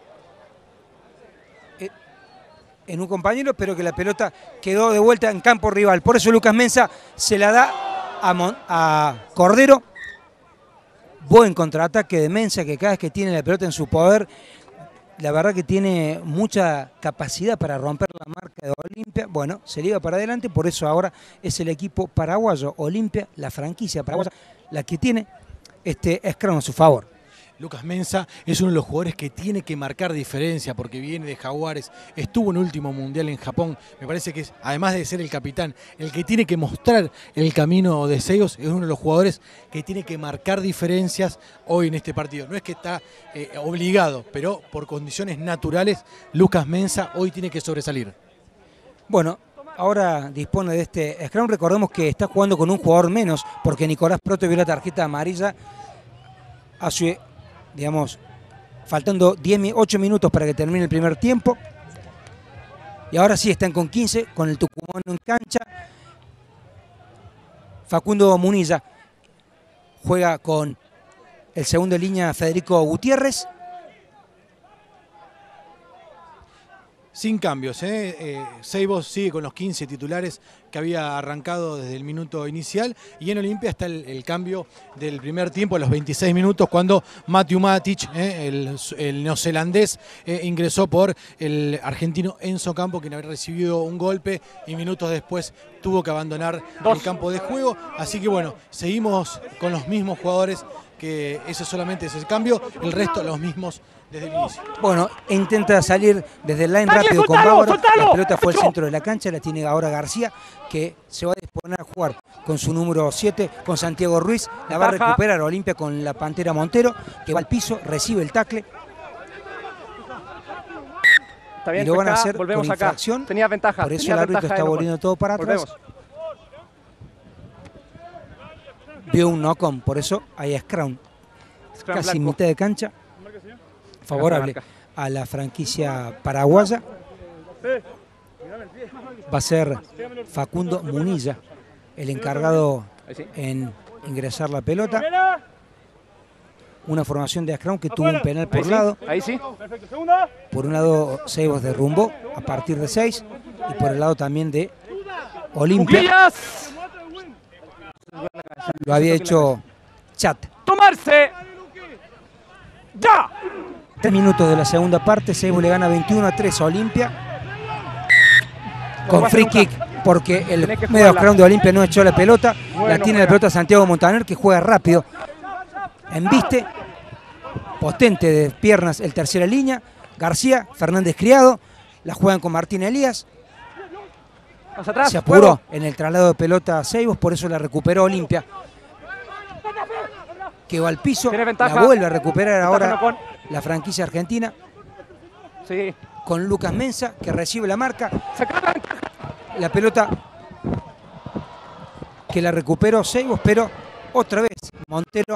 S1: en un compañero, pero que la pelota quedó de vuelta en campo rival. Por eso Lucas Mensah se la da a, Mon a Cordero. Buen contraataque de Mensah, que cada vez que tiene la pelota en su poder, la verdad que tiene mucha capacidad para romper la marca de Olimpia. Bueno, se le iba para adelante, por eso ahora es el equipo paraguayo, Olimpia, la franquicia paraguaya, la que tiene este scrum a su favor.
S2: Lucas Mensah es uno de los jugadores que tiene que marcar diferencia porque viene de Jaguares, estuvo en el último mundial en Japón. Me parece que es, además de ser el capitán, el que tiene que mostrar el camino de Seibos, es uno de los jugadores que tiene que marcar diferencias hoy en este partido. No es que está eh, obligado, pero por condiciones naturales, Lucas Mensah hoy tiene que sobresalir.
S1: Bueno, ahora dispone de este scrum. Recordemos que está jugando con un jugador menos porque Nicolás Proto vio la tarjeta amarilla hace, digamos, faltando diez, ocho minutos para que termine el primer tiempo. Y ahora sí están con quince, con el Tucumán en cancha. Facundo Munilla juega con el segundo de línea Federico Gutiérrez.
S2: Sin cambios, ¿eh? Eh, Seibos sigue con los quince titulares que había arrancado desde el minuto inicial, y en Olimpia está el, el cambio del primer tiempo a los veintiséis minutos cuando Matthew Matic, eh, el, el neozelandés, eh, ingresó por el argentino Enzo Campo, quien había recibido un golpe y minutos después tuvo que abandonar Dos. el campo de juego. Así que bueno, seguimos con los mismos jugadores, que ese solamente es el cambio, el resto los mismos desde el inicio.
S1: Bueno, intenta salir desde el line rápido con Bávaro. La pelota fue al centro de la cancha, la tiene ahora García, que se va a disponer a jugar con su número siete, con Santiago Ruiz. La va a recuperar Olimpia con la Pantera Montero, que va al piso, recibe el tacle.
S3: Está bien,
S1: y lo van a hacer
S3: volvemos
S1: con
S3: acá.
S1: infracción.
S3: Tenía ventaja.
S1: Por eso
S3: tenía
S1: el árbitro
S3: ventaja
S1: está
S3: de
S1: volviendo todo para atrás.
S3: Volvemos.
S1: Vio un knock-on, por eso hay scrum.
S3: Scrum
S1: Casi
S3: blanco.
S1: mitad de cancha. Favorable a la franquicia paraguaya. Va a ser Facundo Munilla el encargado en ingresar la pelota. Una formación de scrum que tuvo un penal por
S3: Ahí sí,
S1: lado.
S3: Ahí sí.
S1: Por un lado Seibos derrumbó a partir de seis y por el lado también de Olimpia.
S3: ¡Cuclillas!
S1: Lo había hecho Chat.
S3: ¡Tomarse! ¡Ya!
S1: Tres minutos de la segunda parte, Seibos le gana veintiuno a tres a Olimpia. Con free kick, porque el medio scrum de Olimpia no echó la pelota. La tiene la pelota Santiago Montaner, que juega rápido. Embiste, potente de piernas el tercera línea. García, Fernández Criado, la juegan con Martín Elías.
S3: Atrás,
S1: se apuró
S3: juego.
S1: en el traslado de pelota a Seibos, por eso la recuperó Olimpia. Que va al piso, la vuelve a recuperar ahora con la franquicia argentina.
S3: Sí.
S1: Con Lucas Mensah, que recibe la marca. La pelota que la recuperó Seibos, pero otra vez Montero.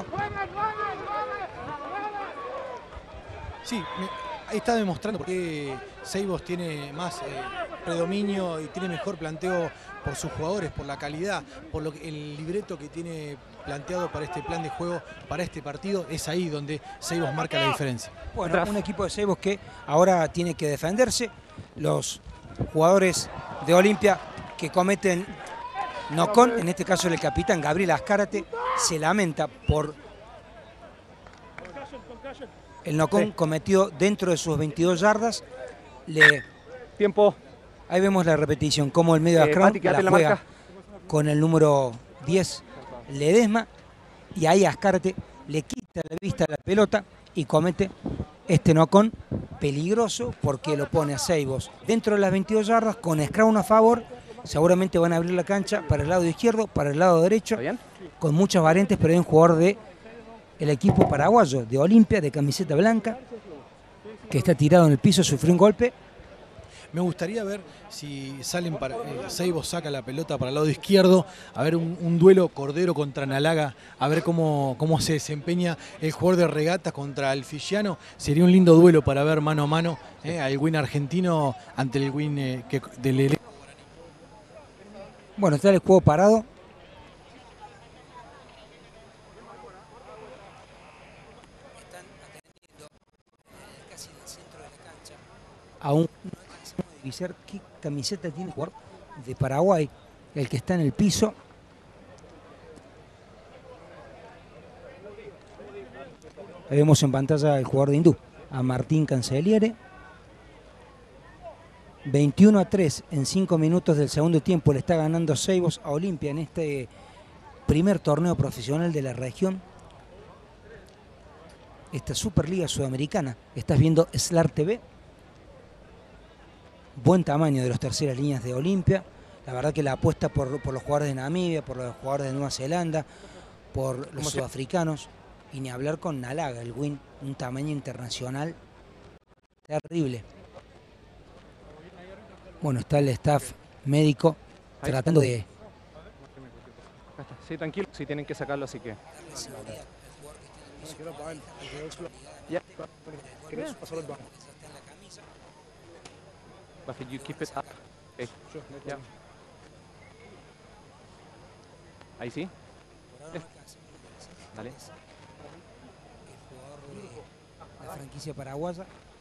S2: Sí, me, ahí está demostrando por qué Seibos tiene más eh, predominio y tiene mejor planteo por sus jugadores, por la calidad, por lo que, el libreto que tiene planteado para este plan de juego, para este partido. Es ahí donde Seibos marca la diferencia.
S1: Bueno, un equipo de Seibos que ahora tiene que defenderse. Los jugadores de Olimpia que cometen knock-on, en este caso el capitán Gabriel Azcárate, se lamenta por el knock-on sí. cometido dentro de sus veintidós yardas. Le...
S3: Tiempo.
S1: Ahí vemos la repetición, como el medio de
S3: eh,
S1: scrum
S3: Pati,
S1: la
S3: la
S1: juega
S3: marca.
S1: Con el número diez, Ledesma, y ahí Azcárate le quita la vista a la pelota y comete este knock-on peligroso porque lo pone a Seibos dentro de las veintidós yardas con scrum a favor. Seguramente van a abrir la cancha para el lado izquierdo, para el lado derecho, con muchas variantes, pero hay un jugador de el equipo paraguayo de Olimpia, de camiseta blanca, que está tirado en el piso, sufrió un golpe.
S2: Me gustaría ver si salen para. Eh, Seibos saca la pelota para el lado izquierdo, a ver un, un duelo Cordero contra Nalaga, a ver cómo, cómo se desempeña el jugador de regatas contra el Figiano. Sería un lindo duelo para ver mano a mano eh, al win argentino ante el win eh, que, del elenco.
S1: Bueno, está el juego parado. Están atendiendo casi en el centro de la cancha. Aún no alcanzamos a divisar qué camiseta tiene el jugador de Paraguay, el que está en el piso. Ahí vemos en pantalla el jugador de Hindú, a Martín Cancelliere. veintiuno a tres en cinco minutos del segundo tiempo le está ganando Seibos a Olimpia en este primer torneo profesional de la región. Esta Superliga Sudamericana. Estás viendo Slar T V. Buen tamaño de las terceras líneas de Olimpia. La verdad que la apuesta por, por los jugadores de Namibia, por los jugadores de Nueva Zelanda, por los sudafricanos. Y ni hablar con Nalaga, el win, un tamaño internacional terrible. Bueno, está el staff médico tratando de...
S3: Sí, tranquilo, si tienen que sacarlo, así que... Ya. Buffy, you keep it up. Okay. Ya. Ahí sí. Dale.
S1: La franquicia paraguaya.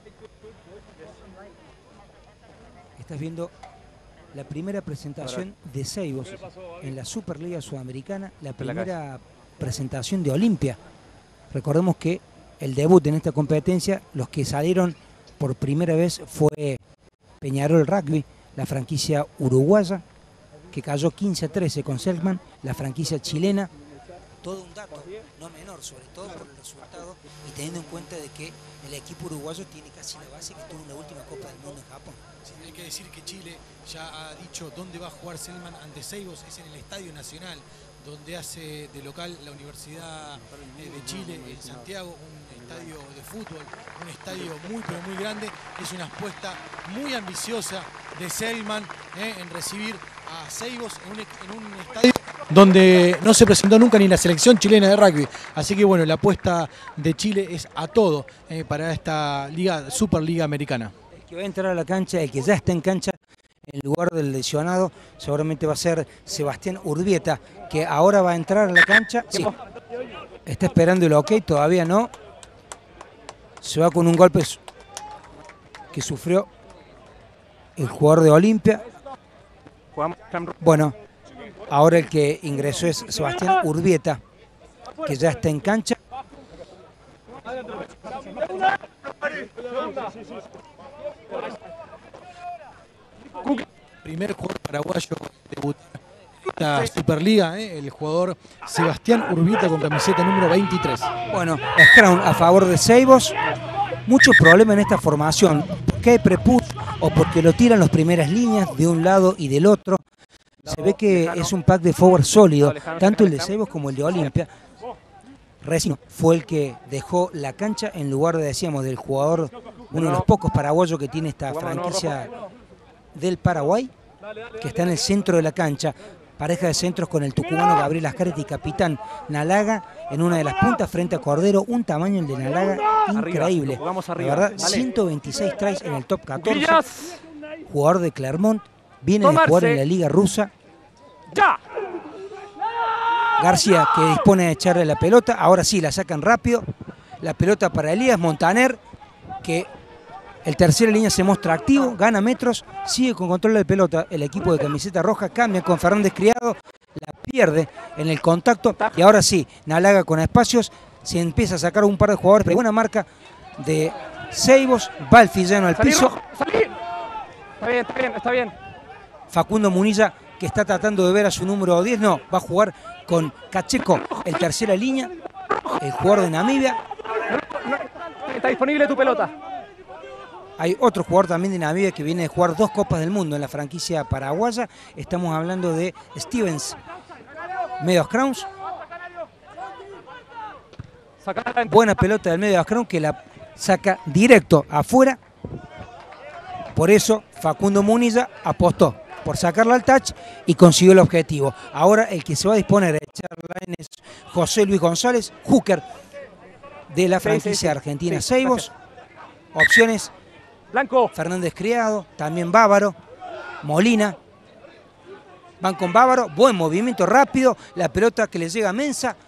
S1: Estás viendo la primera presentación de Seibos en la Superliga Sudamericana, la primera presentación de Olimpia. Recordemos que el debut en esta competencia, los que salieron por primera vez fue Peñarol Rugby, la franquicia uruguaya, que cayó quince a trece con Selkman, la franquicia chilena. Todo un dato no menor, sobre todo por el resultado y teniendo en cuenta de que el equipo uruguayo tiene casi la base que tuvo en la última Copa del Mundo en Japón.
S2: Sí, hay que decir que Chile ya ha dicho dónde va a jugar Selman ante Seibos, es en el Estadio Nacional, donde hace de local la Universidad de Chile en Santiago, un estadio de fútbol, un estadio muy pero muy grande. Es una apuesta muy ambiciosa de Selman eh, en recibir a Seibos en un, en un estadio donde no se presentó nunca ni la selección chilena de rugby. Así que bueno, la apuesta de Chile es a todo eh, para esta liga, Superliga Americana.
S1: El que va a entrar a la cancha, el que ya está en cancha, en lugar del lesionado, seguramente va a ser Sebastián Urbieta, que ahora va a entrar a la cancha. Sí. Está esperando el ok, todavía no. Se va con un golpe que sufrió el jugador de Olimpia. Bueno, ahora el que ingresó es Sebastián Urbieta, que ya está en cancha.
S2: Primer jugador paraguayo debutar en la Superliga, ¿eh? El jugador Sebastián Urbieta con camiseta número veintitrés.
S1: Bueno, scrum a favor de Seibos. Muchos problemas en esta formación, porque hay prepush o porque lo tiran las primeras líneas de un lado y del otro. Se ve que es un pack de forward sólido, tanto el de Seibos como el de Olimpia. Recién fue el que dejó la cancha en lugar de, decíamos, del jugador, uno de los pocos paraguayos que tiene esta franquicia del Paraguay, que está en el centro de la cancha. Pareja de centros con el tucumano Gabriel Ascarete y capitán Nalaga en una de las puntas frente a Cordero. Un tamaño el de Nalaga increíble. La verdad, ciento veintiséis tries en el top catorce. Jugador de Clermont. Viene de jugar en la liga rusa. García, que dispone de echarle la pelota. Ahora sí, la sacan rápido. La pelota para Elías Montaner, que el tercera línea se muestra activo, gana metros, sigue con control de pelota. El equipo de camiseta roja cambia con Fernández Criado, la pierde en el contacto. Y ahora sí, Nalaga con espacios, se empieza a sacar un par de jugadores, pero buena marca de Seibos. Va el Fillano al piso.
S3: ¡Salí! Está bien, está bien, está bien.
S1: Facundo Munilla, que está tratando de ver a su número diez, no, va a jugar con Cacheco, el tercera línea, el jugador de Namibia.
S3: Está disponible tu pelota.
S1: Hay otro jugador también de Namibia que viene de jugar dos Copas del Mundo en la franquicia paraguaya. Estamos hablando de Stevens, medios crowns. Buena pelota del medio crowns que la saca directo afuera. Por eso Facundo Munilla apostó por sacarla al touch y consiguió el objetivo. Ahora el que se va a disponer a echar line es José Luis González, hooker de la franquicia sí, sí, sí. argentina sí, Seibos. Opciones:
S3: Blanco,
S1: Fernández Criado, también Bávaro, Molina. Van con Bávaro, buen movimiento rápido, la pelota que le llega a Mensah.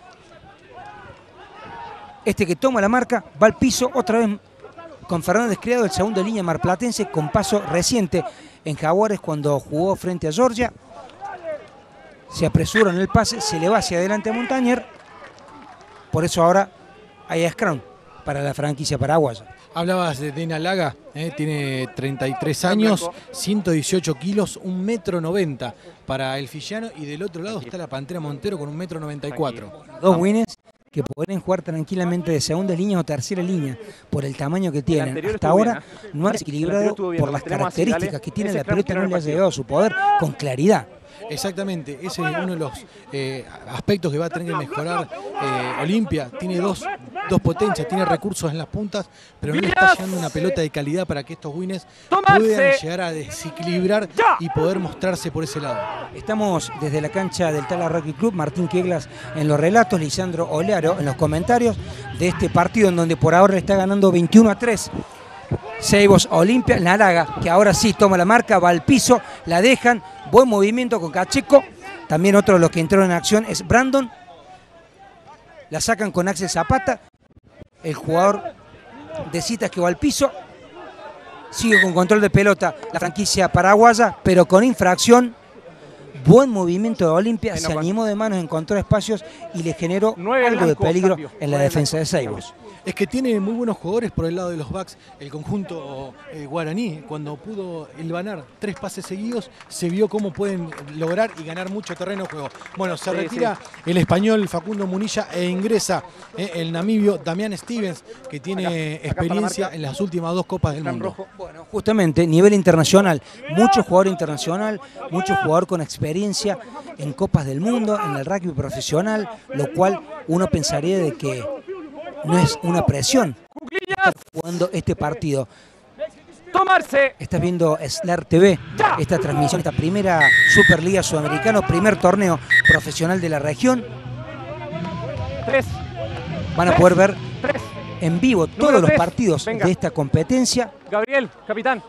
S1: Este que toma la marca, va al piso otra vez con Fernández Criado, el segundo de línea marplatense, con paso reciente en Jaguares cuando jugó frente a Georgia. Se apresura en el pase, se le va hacia adelante a Montañer. Por eso ahora hay scrum para la franquicia paraguaya.
S2: Hablabas de Dena Laga, eh, tiene treinta y tres años, ciento dieciocho kilos, un metro noventa para el Fillano, y del otro lado está la Pantera Montero con un metro noventa y cuatro.
S1: Dos wins que pueden jugar tranquilamente de segunda línea o tercera línea por el tamaño que tienen. Hasta ahora no ha desequilibrado por las características que tiene la pelota, no le ha llegado a su poder con claridad.
S2: Exactamente, ese es uno de los eh, aspectos que va a tener que mejorar eh, Olimpia. Tiene dos, dos potencias, tiene recursos en las puntas, pero no le está llegando una pelota de calidad para que estos wins puedan llegar a desequilibrar y poder mostrarse por ese lado.
S1: Estamos desde la cancha del Tala Rugby Club, Martín Queglas en los relatos, Lisandro Olearo en los comentarios de este partido en donde por ahora le está ganando veintiuno a tres. Seibos Olimpia, Nalaga, que ahora sí toma la marca, va al piso, la dejan, buen movimiento con Cacheco. También otro de los que entró en acción es Brandon. La sacan con Axel Zapata, el jugador de Citas que va al piso. Sigue con control de pelota la franquicia paraguaya, pero con infracción. Buen movimiento de Olimpia, se animó de manos, encontró espacios y le generó algo de peligro en la defensa de Seibos.
S2: Es que tiene muy buenos jugadores por el lado de los backs, el conjunto eh, guaraní. Cuando pudo hilvanar tres pases seguidos, se vio cómo pueden lograr y ganar mucho terreno de juego. Bueno, se sí, retira sí. el español Facundo Munilla e ingresa eh, el namibio Damián Stevens, que tiene acá, acá experiencia en las últimas dos Copas del Mundo.
S1: Rojo. Bueno, justamente, nivel internacional, mucho jugador internacional, mucho jugador con experiencia en Copas del Mundo, en el rugby profesional, lo cual uno pensaría de que no es una presión estar jugando este partido.
S3: Tomarse.
S1: Estás viendo Slar T V, esta transmisión, esta primera Superliga Sudamericana, primer torneo profesional de la región.
S3: Tres.
S1: Van a
S3: Tres.
S1: poder ver
S3: Tres.
S1: en vivo todos
S3: Número
S1: los
S3: tres.
S1: partidos
S3: Venga.
S1: de esta competencia.
S3: Gabriel, capitán.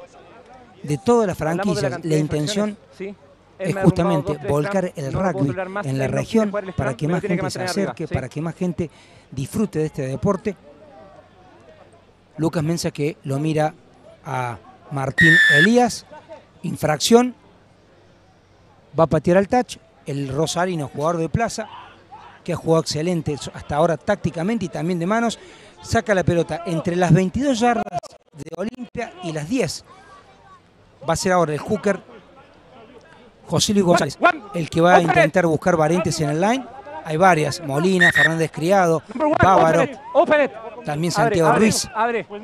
S1: De todas las franquicias, la, la intención
S3: sí.
S1: es justamente dos, volcar el no rugby en la región para que más gente se acerque, ¿sí? Para que más gente disfrute de este deporte. Lucas Mensah que lo mira a Martín Elías, infracción, va a patear al touch, el rosarino, jugador de plaza, que ha jugado excelente hasta ahora tácticamente y también de manos, saca la pelota entre las veintidós yardas de Olimpia y las diez. Va a ser ahora el hooker José Luis González, el que va a intentar buscar variantes en el line. Hay varias, Molina, Fernández Criado, Bávaro, también Santiago
S3: abre,
S1: Ruiz.
S3: Abre, abre.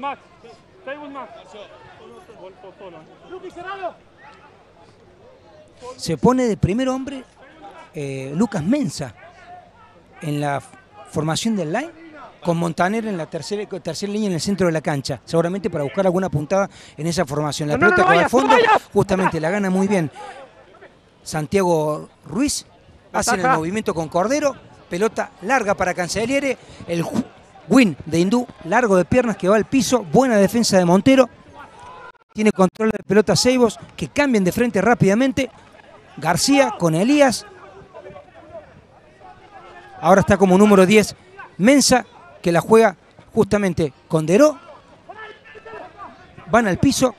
S1: Se pone de primer hombre eh, Lucas Mensah en la formación del line, con Montaner en la tercera, tercera línea en el centro de la cancha, seguramente para buscar alguna puntada en esa formación. La
S3: no,
S1: pelota
S3: no, no,
S1: que va
S3: vayas,
S1: al fondo,
S3: no
S1: justamente la gana muy bien Santiago Ruiz, hacen el movimiento con Cordero, pelota larga para Cancelliere, el win de Hindú, largo de piernas que va al piso, buena defensa de Montero, tiene control de pelota Seibos, que cambian de frente rápidamente, García con Elías, ahora está como número diez Mensah, que la juega justamente con Deró, van al piso,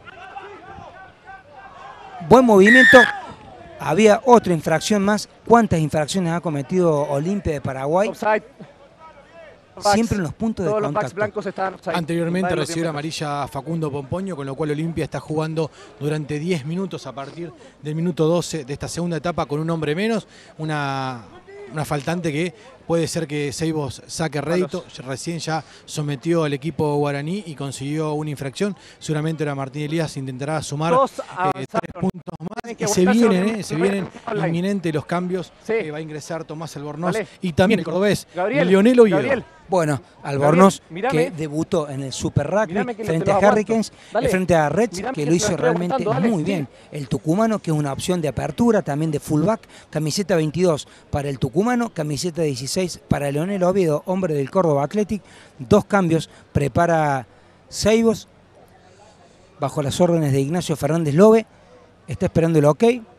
S1: buen movimiento. Había otra infracción más. ¿Cuántas infracciones ha cometido Olimpia de Paraguay?
S3: Offside.
S1: Siempre en los puntos
S3: Todos
S1: de
S3: los backs
S1: contacto.
S3: blancos están offside.
S2: Anteriormente recibió la amarilla Facundo Pompoño, con lo cual Olimpia está jugando durante diez minutos a partir del minuto doce de esta segunda etapa con un hombre menos. Una, una faltante que puede ser que Seibos saque rédito. Recién ya sometió al equipo guaraní y consiguió una infracción. Seguramente ahora Martín Elías intentará sumar eh, tres puntos más. Y se vienen, eh, se vienen inminentes los cambios. Sí. Eh, va a ingresar Tomás Albornoz vale. y también el cordobés, Lionel Oviedo. Gabriel.
S1: Bueno, Albornoz, que debutó en el Super Rugby frente a Hurricanes, frente a Reds, que, que lo hizo realmente dale, muy bien. El tucumano, que es una opción de apertura, también de fullback, camiseta veintidós para el tucumano, camiseta dieciséis para Lionel Oviedo, hombre del Córdoba Athletic. Dos cambios prepara Seibos, bajo las órdenes de Ignacio Fernández Lobe. Está esperando el ok.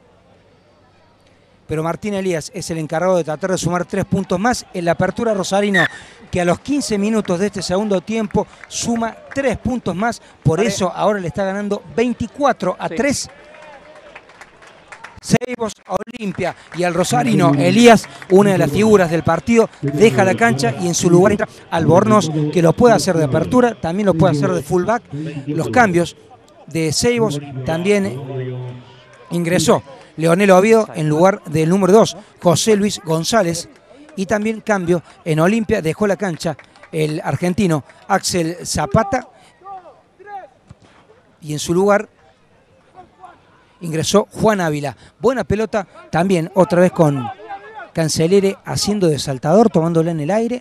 S1: Pero Martín Elías es el encargado de tratar de sumar tres puntos más en la apertura rosarino, que a los quince minutos de este segundo tiempo suma tres puntos más. Por vale. eso ahora le está ganando veinticuatro a tres. Seibos a Olimpia, y al rosarino Elías, una de las figuras del partido, deja la cancha y en su lugar entra Albornoz, que lo puede hacer de apertura, también lo puede hacer de fullback. Los cambios de Seibos también ingresó Lionel Oviedo en lugar del número dos, José Luis González, y también cambio en Olimpia, dejó la cancha el argentino Axel Zapata, y en su lugar ingresó Juan Ávila. Buena pelota también, otra vez con Cancelere haciendo de saltador, tomándola en el aire.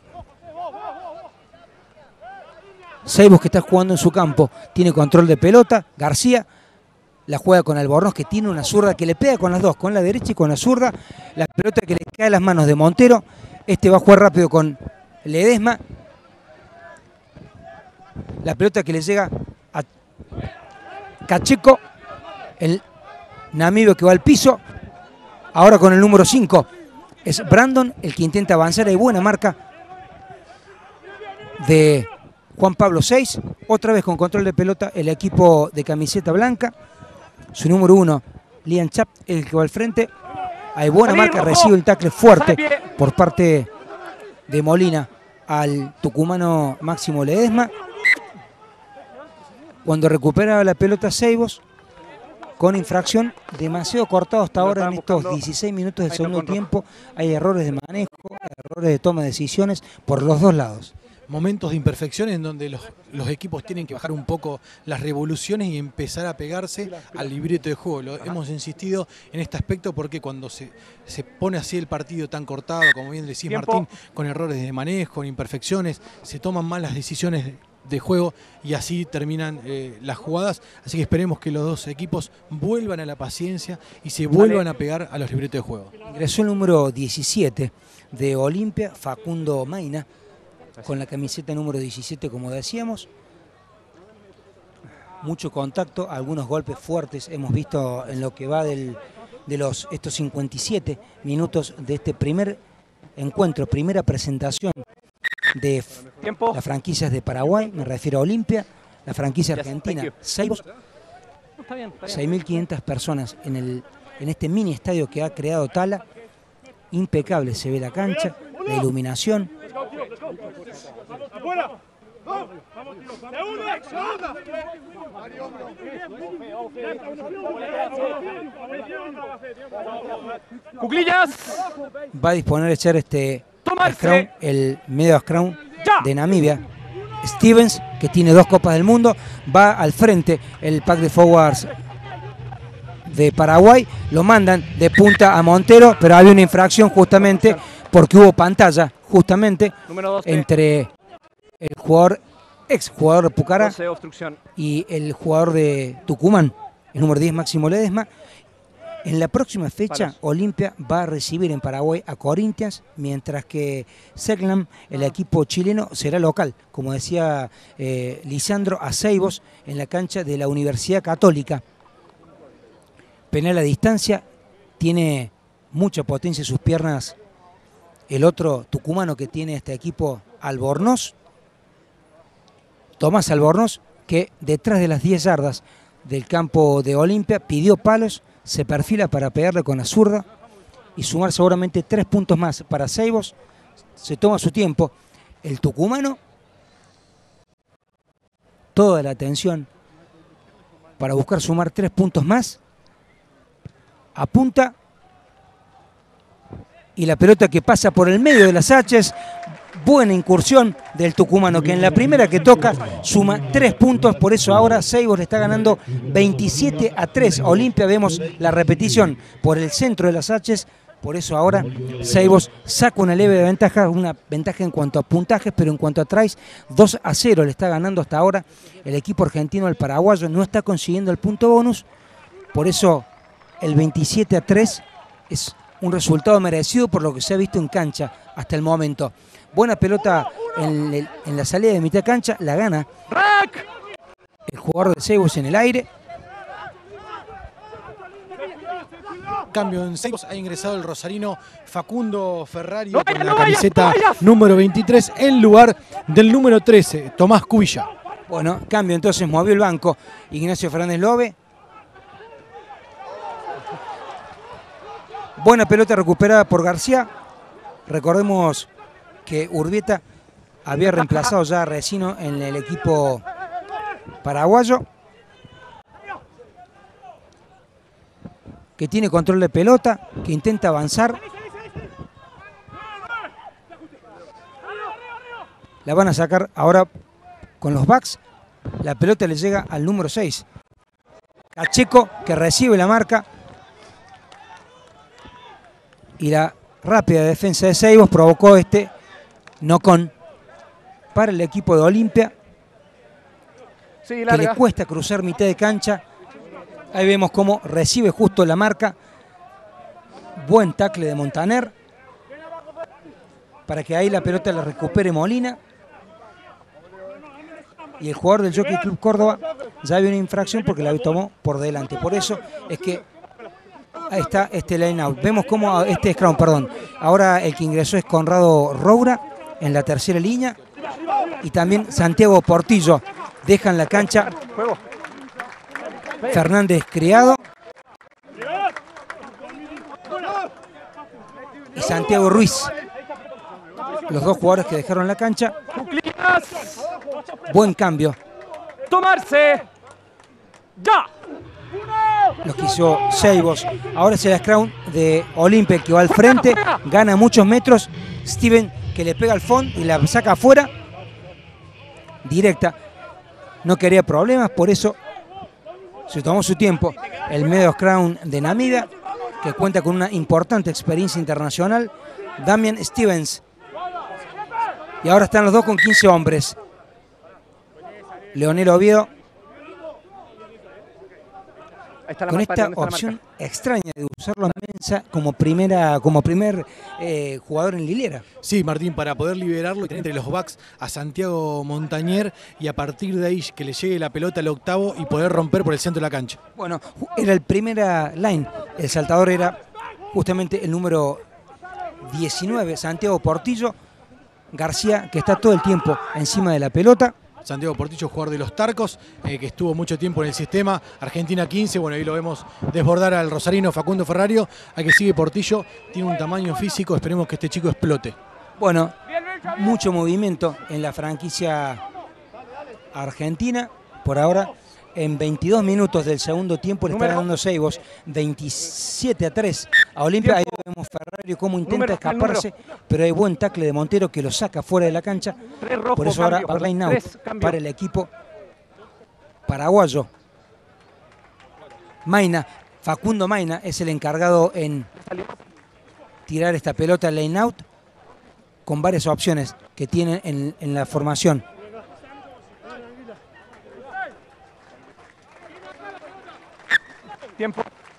S1: Seibos, que está jugando en su campo, tiene control de pelota. García la juega con Albornoz, que tiene una zurda que le pega con las dos, con la derecha y con la zurda. La pelota que le cae a las manos de Montero. Este va a jugar rápido con Ledesma. La pelota que le llega a Cacheco, el namibio que va al piso. Ahora con el número cinco es Brandon el que intenta avanzar. Hay buena marca de Juan Pablo seis. Otra vez con control de pelota el equipo de camiseta blanca. Su número uno, Lian Chap, el que va al frente. Hay buena marca, recibe el tackle fuerte por parte de Molina al tucumano Máximo Ledesma. Cuando recupera la pelota Seibos, con infracción, demasiado cortado hasta ahora en estos dieciséis minutos del segundo tiempo. Hay errores de manejo, errores de toma de decisiones por los dos lados.
S2: Momentos de imperfección en donde los, los equipos tienen que bajar un poco las revoluciones y empezar a pegarse al libreto de juego. Lo, hemos insistido en este aspecto porque cuando se, se pone así el partido tan cortado, como bien decís Martín, con errores de manejo, con imperfecciones, se toman malas decisiones de, de juego y así terminan eh, las jugadas. Así que esperemos que los dos equipos vuelvan a la paciencia y se vuelvan a pegar a los libretos de juego.
S1: Ingresó el número diecisiete de Olimpia, Facundo Maina, con la camiseta número diecisiete, como decíamos. Mucho contacto, algunos golpes fuertes hemos visto en lo que va del, de los, estos cincuenta y siete minutos de este primer encuentro, primera presentación de Tiempo. Las franquicias de Paraguay, me refiero a Olimpia, la franquicia argentina, Seibos. seis mil quinientas personas en, el, en este mini estadio que ha creado Tala. Impecable se ve la cancha, la iluminación.
S3: ¡Cuclillas!
S1: Va a disponer de echar este scrum, el medio scrum de Namibia. Stevens, que tiene dos copas del mundo, va al frente. El pack de forwards de Paraguay lo mandan de punta a Montero, pero había una infracción justamente porque hubo pantalla justamente entre el jugador, ex jugador de Pucará y el jugador de Tucumán, el número diez, Máximo Ledesma. En la próxima fecha, Olimpia va a recibir en Paraguay a Corinthians, mientras que Seclam, el equipo chileno, será local, como decía eh, Lisandro, a Seibos en la cancha de la Universidad Católica. Penal a distancia, tiene mucha potencia en sus piernas el otro tucumano que tiene este equipo, Albornoz. Tomás Albornoz, que detrás de las diez yardas del campo de Olimpia pidió palos, se perfila para pegarle con la zurda y sumar seguramente tres puntos más para Seibos. Se toma su tiempo. El tucumano, toda la atención para buscar sumar tres puntos más. Apunta y la pelota que pasa por el medio de las haches Buena incursión del tucumano, que en la primera que toca suma tres puntos. Por eso ahora Seibos le está ganando veintisiete a tres. Olimpia, vemos la repetición por el centro de las H's. Por eso ahora Seibos saca una leve ventaja, una ventaja en cuanto a puntajes, pero en cuanto a tries, dos a cero le está ganando hasta ahora el equipo argentino al paraguayo. No está consiguiendo el punto bonus. Por eso el veintisiete a tres es un resultado merecido por lo que se ha visto en cancha hasta el momento. Buena pelota en, el, en la salida de mitad de cancha, la gana el jugador de Seibos en el aire.
S2: Cambio en Seibos, ha ingresado el rosarino Facundo Ferrario con la camiseta número veintitrés en lugar del número trece, Tomás Cubilla.
S1: Bueno, cambio entonces, movió el banco Ignacio Fernández Lobe. Buena pelota recuperada por García. Recordemos que Urbieta había reemplazado ya a Resino en el equipo paraguayo, que tiene control de pelota, que intenta avanzar. La van a sacar ahora con los backs. La pelota le llega al número seis. Cacheco, que recibe la marca. Y la rápida defensa de Seibos provocó este knock-on para el equipo de Olimpia,
S3: Sí,
S1: que le cuesta cruzar mitad de cancha. Ahí vemos cómo recibe justo la marca. Buen tackle de Montaner para que ahí la pelota la recupere Molina. Y el jugador del Jockey Club Córdoba ya había una infracción porque la tomó por delante. Por eso es que ahí está este line out. Vemos cómo este scrum, perdón. Ahora el que ingresó es Conrado Roura en la tercera línea. Y también Santiago Portillo deja en la cancha Fernández Criado y Santiago Ruiz. Los dos jugadores que dejaron la cancha. Buen cambio.
S3: Tomarse. Ya.
S1: Lo que hizo Seibos. Ahora es el scrum de Olimpia que va al frente. Gana muchos metros. Steven que le pega al fondo y la saca afuera. Directa. No quería problemas, por eso se tomó su tiempo. El medio scrum de Namibia, que cuenta con una importante experiencia internacional. Damian Stevens. Y ahora están los dos con quince hombres. Leonel Oviedo. Con esta opción extraña de usarlo a Mensa como, primera, como primer eh, jugador en hilera.
S2: Sí, Martín, para poder liberarlo entre los backs a Santiago Montañer y a partir de ahí que le llegue la pelota al octavo y poder romper por el centro de la cancha.
S1: Bueno, era el primera line. El saltador era justamente el número diecinueve, Santiago Portillo. García, que está todo el tiempo encima de la pelota.
S2: Santiago Portillo, jugador de los Tarcos, eh, que estuvo mucho tiempo en el sistema. Argentina quince, bueno, ahí lo vemos desbordar al rosarino Facundo Ferrario. A que sigue Portillo, tiene un tamaño físico, esperemos que este chico explote.
S1: Bueno, mucho movimiento en la franquicia argentina. Por ahora, en veintidós minutos del segundo tiempo le está ganando Seibos veintisiete a tres a Olimpia. Ahí vemos Ferrario cómo intenta escaparse, pero hay buen tackle de Montero que lo saca fuera de la cancha. Por eso ahora va line out para el equipo paraguayo. Maina, Facundo Maina es el encargado en tirar esta pelota line out con varias opciones que tienen en, en la formación.
S3: Tiempo.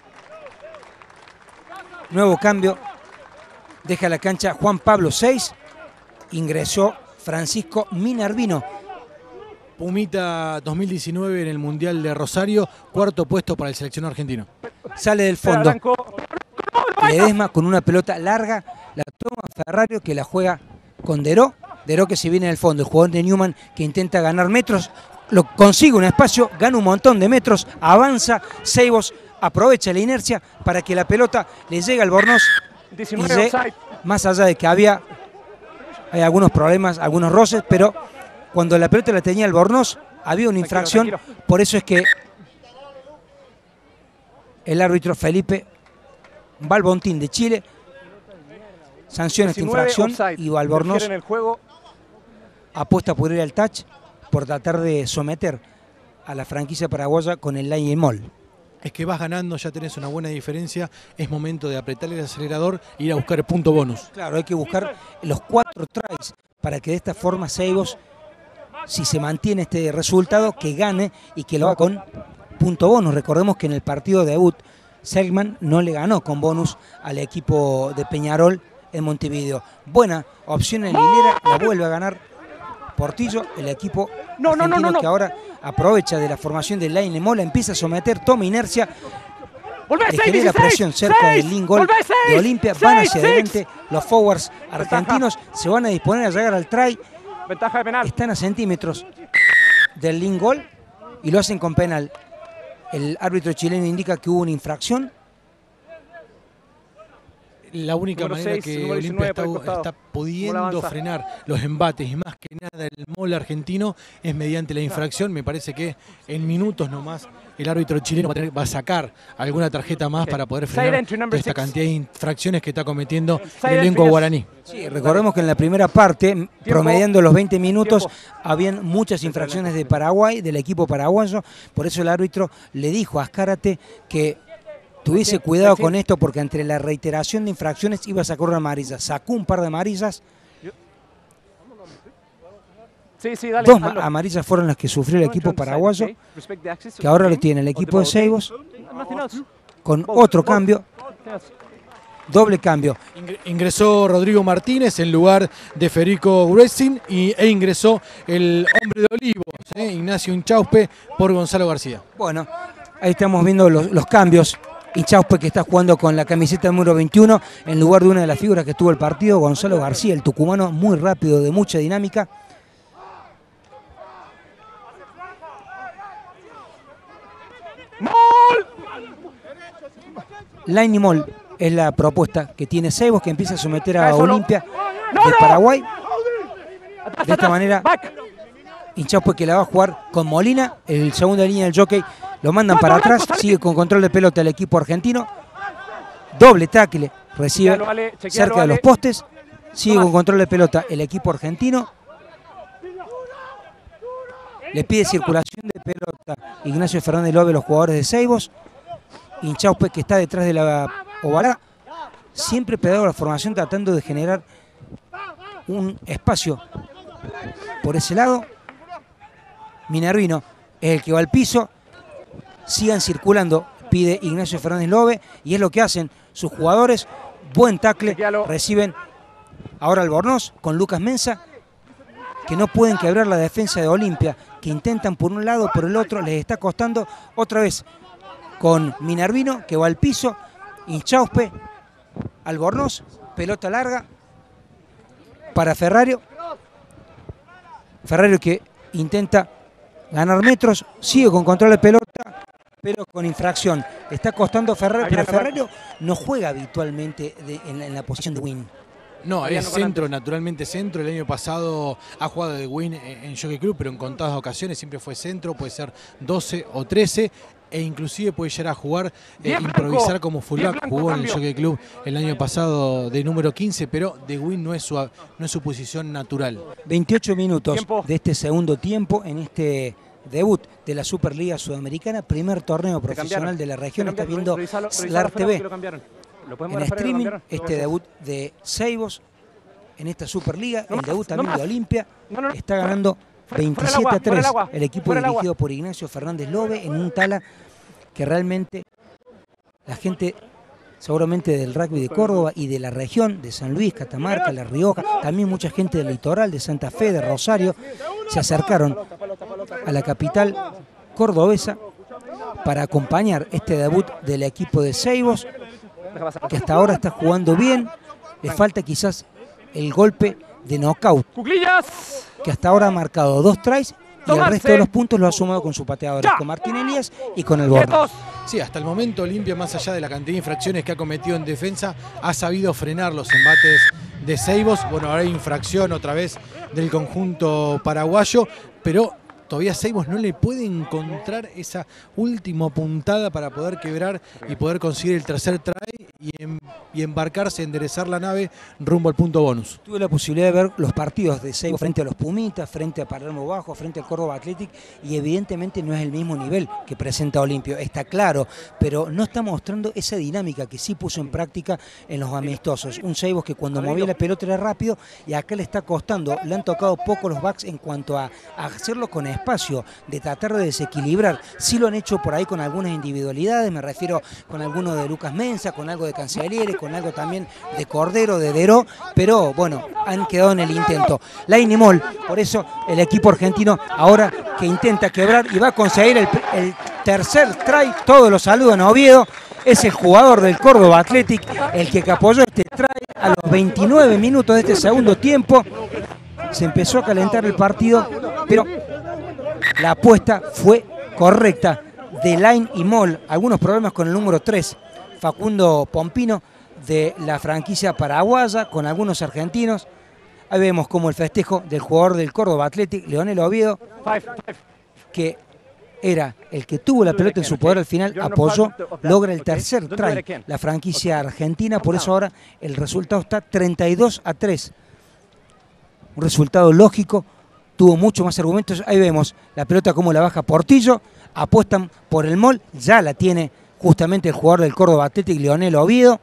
S1: Nuevo cambio. Deja la cancha Juan Pablo seis. Ingresó Francisco Minervino.
S2: Pumita dos mil diecinueve en el Mundial de Rosario. Cuarto puesto para el seleccionado argentino.
S1: Sale del fondo. Ledesma con una pelota larga. La toma Ferrario que la juega con Deró. Deró que se viene del fondo. El jugador de Newman que intenta ganar metros. Lo consigue un espacio. Gana un montón de metros. Avanza. Seibos aprovecha la inercia para que la pelota le llegue al Albornoz.
S3: diecinueve,
S1: y más allá de que había hay algunos problemas, algunos roces, pero cuando la pelota la tenía el Albornoz había una infracción. Tranquilo, tranquilo. Por eso es que el árbitro Felipe Balbontín de Chile sanciona esta infracción
S3: offside.
S1: Y Albornoz
S3: en el juego
S1: apuesta por ir al touch, por tratar de someter a la franquicia paraguaya con el line and mall.
S2: Es que vas ganando, ya tenés una buena diferencia, es momento de apretar el acelerador e ir a buscar el punto bonus.
S1: Claro, hay que buscar los cuatro tries para que de esta forma Seibos, si se mantiene este resultado, que gane y que lo haga con punto bonus. Recordemos que en el partido de debut, Selkman no le ganó con bonus al equipo de Peñarol en Montevideo. Buena opción en la hilera, la vuelve a ganar Portillo, el equipo
S3: no,
S1: argentino
S3: no, no, no, no.
S1: que ahora aprovecha de la formación del line mola, empieza a someter, toma inercia, le genera presión cerca del link goal de Olimpia, van hacia adelante los forwards argentinos, se van a disponer a llegar al try,
S3: Ventaja de penal.
S1: están a centímetros del link goal y lo hacen con penal. El árbitro chileno indica que hubo una infracción.
S2: La única
S3: Número
S2: manera
S3: seis,
S2: que
S3: número
S2: Olimpia
S3: diecinueve
S2: está,
S3: por el costado.
S2: está
S3: Bola
S2: pudiendo
S3: avanza.
S2: frenar los embates y más que nada el mol argentino es mediante la infracción. Me parece que en minutos nomás el árbitro chileno va a, tener, va a sacar alguna tarjeta más para poder frenar
S3: entry, number
S2: toda esta
S3: six.
S2: cantidad de infracciones que está cometiendo el
S3: Side
S2: elenco
S3: entry,
S2: guaraní.
S1: Sí, recordemos que en la primera parte, promediando los veinte minutos, habían muchas infracciones de Paraguay, del equipo paraguayo, por eso el árbitro le dijo a Azcárate que tuviese cuidado con esto porque entre la reiteración de infracciones iba a sacar una amarilla. Sacó un par de amarillas,
S3: Sí, sí, dale.
S1: dos
S3: hazlo.
S1: amarillas fueron las que sufrió el equipo paraguayo,
S3: Okay. Respect the access
S1: que ahora
S3: of
S1: lo
S3: the
S1: tiene el
S3: game,
S1: equipo
S3: of
S1: de
S3: the ball,
S1: Seibos,
S3: okay? Nothing else.
S1: con
S3: Both,
S1: otro
S3: both.
S1: cambio,
S3: Nothing else.
S1: doble cambio.
S2: Ingre- Ingresó Rodrigo Martínez en lugar de Federico Gruesin y, e ingresó el hombre de Olivos, eh, Ignacio Inchauspe, por Gonzalo García.
S1: Bueno, ahí estamos viendo los, los cambios. Inchauspe, que está jugando con la camiseta número veintiuno en lugar de una de las figuras que tuvo el partido, Gonzalo García, el tucumano, muy rápido, de mucha dinámica. Line y Mall es la propuesta que tiene Seibos, que empieza a someter a
S3: Cae solo.
S1: Olimpia
S3: No,
S1: de
S3: no.
S1: Paraguay.
S3: Atrás,
S1: De esta
S3: atrás.
S1: manera,
S3: Back.
S1: Inchauspe, que la va a jugar con Molina, el segunda línea del jockey, lo mandan
S3: No,
S1: para
S3: no,
S1: atrás,
S3: Blanco,
S1: sigue con control de pelota el equipo argentino. Doble tackle, recibe
S3: Chequealo, Ale, chequealo,
S1: cerca de
S3: Ale.
S1: los postes, sigue
S3: No
S1: con
S3: más.
S1: control de pelota el equipo argentino. Le pide circulación de pelota Ignacio Fernández Lobe, los jugadores de Seibos. Inchauspe, que está detrás de la ovalada, siempre pegado a la formación, tratando de generar un espacio por ese lado. Minervino es el que va al piso. Sigan circulando, pide Ignacio Fernández Lobe, y es lo que hacen sus jugadores. Buen tackle,
S3: Chequealo.
S1: reciben ahora Albornoz con Lucas Mensa, que no pueden quebrar la defensa de Olimpia, que intentan por un lado, por el otro, les está costando. Otra vez con Minervino, que va al piso, Inchauspe, Albornoz, pelota larga para Ferrario. Ferrario, que intenta ganar metros, sigue con control de pelota, pero con infracción. Le está costando a Ferrario, pero Ferrario no juega habitualmente de- en, la, en la posición de win.
S2: No,
S3: Mariano
S2: es centro,
S3: Colantes.
S2: naturalmente centro. El año pasado ha jugado de win en en Jockey Club, pero en contadas ocasiones siempre fue centro, puede ser doce o trece, e inclusive puede llegar a jugar, eh,
S3: Bien
S2: improvisar
S3: blanco,
S2: como
S3: bien
S2: fullback.
S3: blanco,
S2: Jugó en el
S3: cambio.
S2: Jockey Club el año pasado de número quince, pero de win no es su, no es su posición natural.
S1: veintiocho minutos
S3: Tiempo.
S1: de este segundo tiempo en este debut de la Superliga Sudamericana, primer torneo
S3: Te
S1: profesional
S3: cambiaron.
S1: de la región.
S3: Te
S1: Está
S3: cambiaron.
S1: viendo
S3: Revisalo, revisalo,
S1: Slar
S3: Fernando,
S1: T
S3: que lo
S1: V
S3: cambiaron. Lo podemos
S1: en
S3: ver afuera, lo
S1: streaming,
S3: cambiaron. Lo
S1: este
S3: vamos a
S1: debut de Seibos en esta Superliga,
S3: No
S1: el
S3: más,
S1: debut
S3: no
S1: también
S3: más.
S1: de Olimpia.
S3: No, no, no.
S1: Está ganando
S3: Fuera- fuera el
S1: veintisiete
S3: agua,
S1: a
S3: fuera
S1: tres
S3: el agua,
S1: el equipo
S3: fuera el agua.
S1: dirigido por Ignacio Fernández Lobe, en un tala que realmente la gente seguramente del rugby de Córdoba y de la región, de San Luis, Catamarca, La Rioja, también mucha gente del litoral, de Santa Fe, de Rosario, se acercaron a la capital cordobesa para acompañar este debut del equipo de Seibos,
S3: Deja pasar.
S1: que hasta ahora está jugando bien. Le falta quizás el golpe de knockout,
S3: ¡Cuclillas!
S1: que hasta ahora ha marcado dos tries y el
S3: Tomarse.
S1: resto de los puntos lo ha sumado con sus pateadores,
S3: Ya.
S1: con Martín Elías y con el Borno.
S3: ¡Quietos!
S2: Sí, hasta el momento Olimpia, más allá de la cantidad de infracciones que ha cometido en defensa, ha sabido frenar los embates de Seibos. Bueno, ahora hay infracción otra vez del conjunto paraguayo, pero todavía Seibos no le puede encontrar esa última puntada para poder quebrar y poder conseguir el tercer try y, en, y embarcarse, enderezar la nave rumbo al punto bonus.
S1: Tuve la posibilidad de ver los partidos de Seibos frente a los Pumitas, frente a Palermo Bajo, frente al Córdoba Athletic, y evidentemente no es el mismo nivel que presenta Olimpia, está claro, pero no está mostrando esa dinámica que sí puso en práctica en los amistosos. Un Seibos que cuando movía la pelota era rápido y acá le está costando, le han tocado poco los backs en cuanto a, a hacerlo con espacio, de tratar de desequilibrar. Sí lo han hecho por ahí con algunas individualidades, me refiero con alguno de Lucas Mensa, con algo de Cancellieri, con algo también de Cordero, de Deró, pero bueno, han quedado en el intento. Laine Moll, por eso el equipo argentino ahora que intenta quebrar y va a conseguir el, el tercer try, todos los saludan a Oviedo, es el jugador del Córdoba Athletic, el que apoyó este try a los veintinueve minutos de este segundo tiempo. Se empezó a calentar el partido, pero la apuesta fue correcta de Laine y Moll. Algunos problemas con el número tres, Facundo Pompino, de la franquicia paraguaya, con algunos argentinos. Ahí vemos como el festejo del jugador del Córdoba Athletic, Leonel Oviedo, que era el que tuvo la pelota en su poder al final, apoyó, logra el tercer try, la franquicia argentina, por eso ahora el resultado está treinta y dos a tres. Un resultado lógico, tuvo mucho más argumentos. Ahí vemos la pelota como la baja Portillo, apuestan por el Moll, ya la tiene justamente el jugador del Córdoba Athletic, Leonel Oviedo.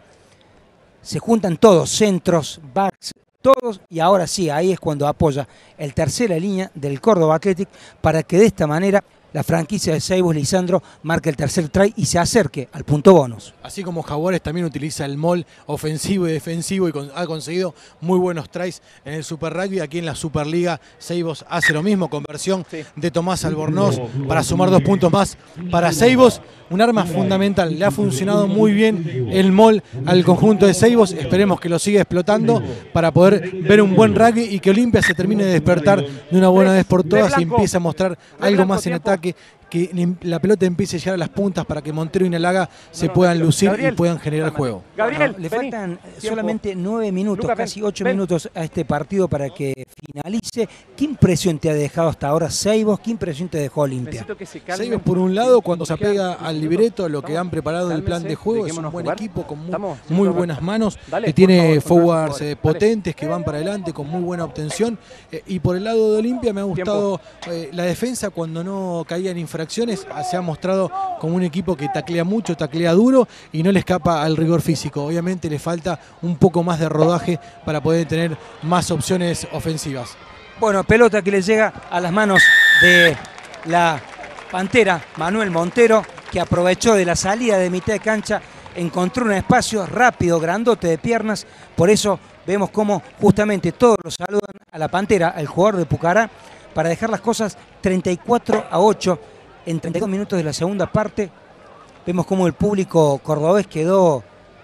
S1: Se juntan todos, centros, backs, todos, y ahora sí, ahí es cuando apoya el tercera línea del Córdoba Athletic para que de esta manera la franquicia de Seibos Lisandro marque el tercer try y se acerque al punto bonus.
S2: Así como Jaguares también utiliza el Moll ofensivo y defensivo y con, ha conseguido muy buenos tries en el Super Rugby. Aquí en la Superliga Seibos hace lo mismo, conversión sí. de Tomás Albornoz para sumar dos puntos más para Seibos. Un arma fundamental, le ha funcionado muy bien el Moll al conjunto de Seibos. Esperemos que lo siga explotando para poder ver un buen rugby y que Olimpia se termine de despertar de una buena vez por todas y empiece a mostrar algo más en ataque, que la pelota empiece a llegar a las puntas para que Montero y Nalaga se puedan lucir Gabriel, y puedan generar juego.
S1: Gabriel, no, le faltan vení. solamente nueve minutos, Lucas, casi ocho ven. minutos a este partido para que finalice. ¿Qué impresión te ha dejado hasta ahora Seibos? ¿Qué impresión te dejó Olimpia?
S2: Seibos, por un lado, cuando se apega al libreto, lo que han preparado el plan de juego, es un buen equipo con muy, muy buenas manos, que tiene forwards eh, potentes que van para adelante con muy buena obtención. Eh, y por el lado de Olimpia me ha gustado eh, la defensa cuando no caía en infracciones. Se ha mostrado como un equipo que taclea mucho, taclea duro y no le escapa al rigor físico. Obviamente le falta un poco más de rodaje para poder tener más opciones ofensivas.
S1: Bueno, pelota que le llega a las manos de la Pantera, Manuel Montero, que aprovechó de la salida de mitad de cancha, encontró un espacio rápido, grandote de piernas, por eso vemos cómo justamente todos lo saludan a la Pantera, al jugador de Pucará, para dejar las cosas treinta y cuatro a ocho. En treinta y dos minutos de la segunda parte, vemos cómo el público cordobés quedó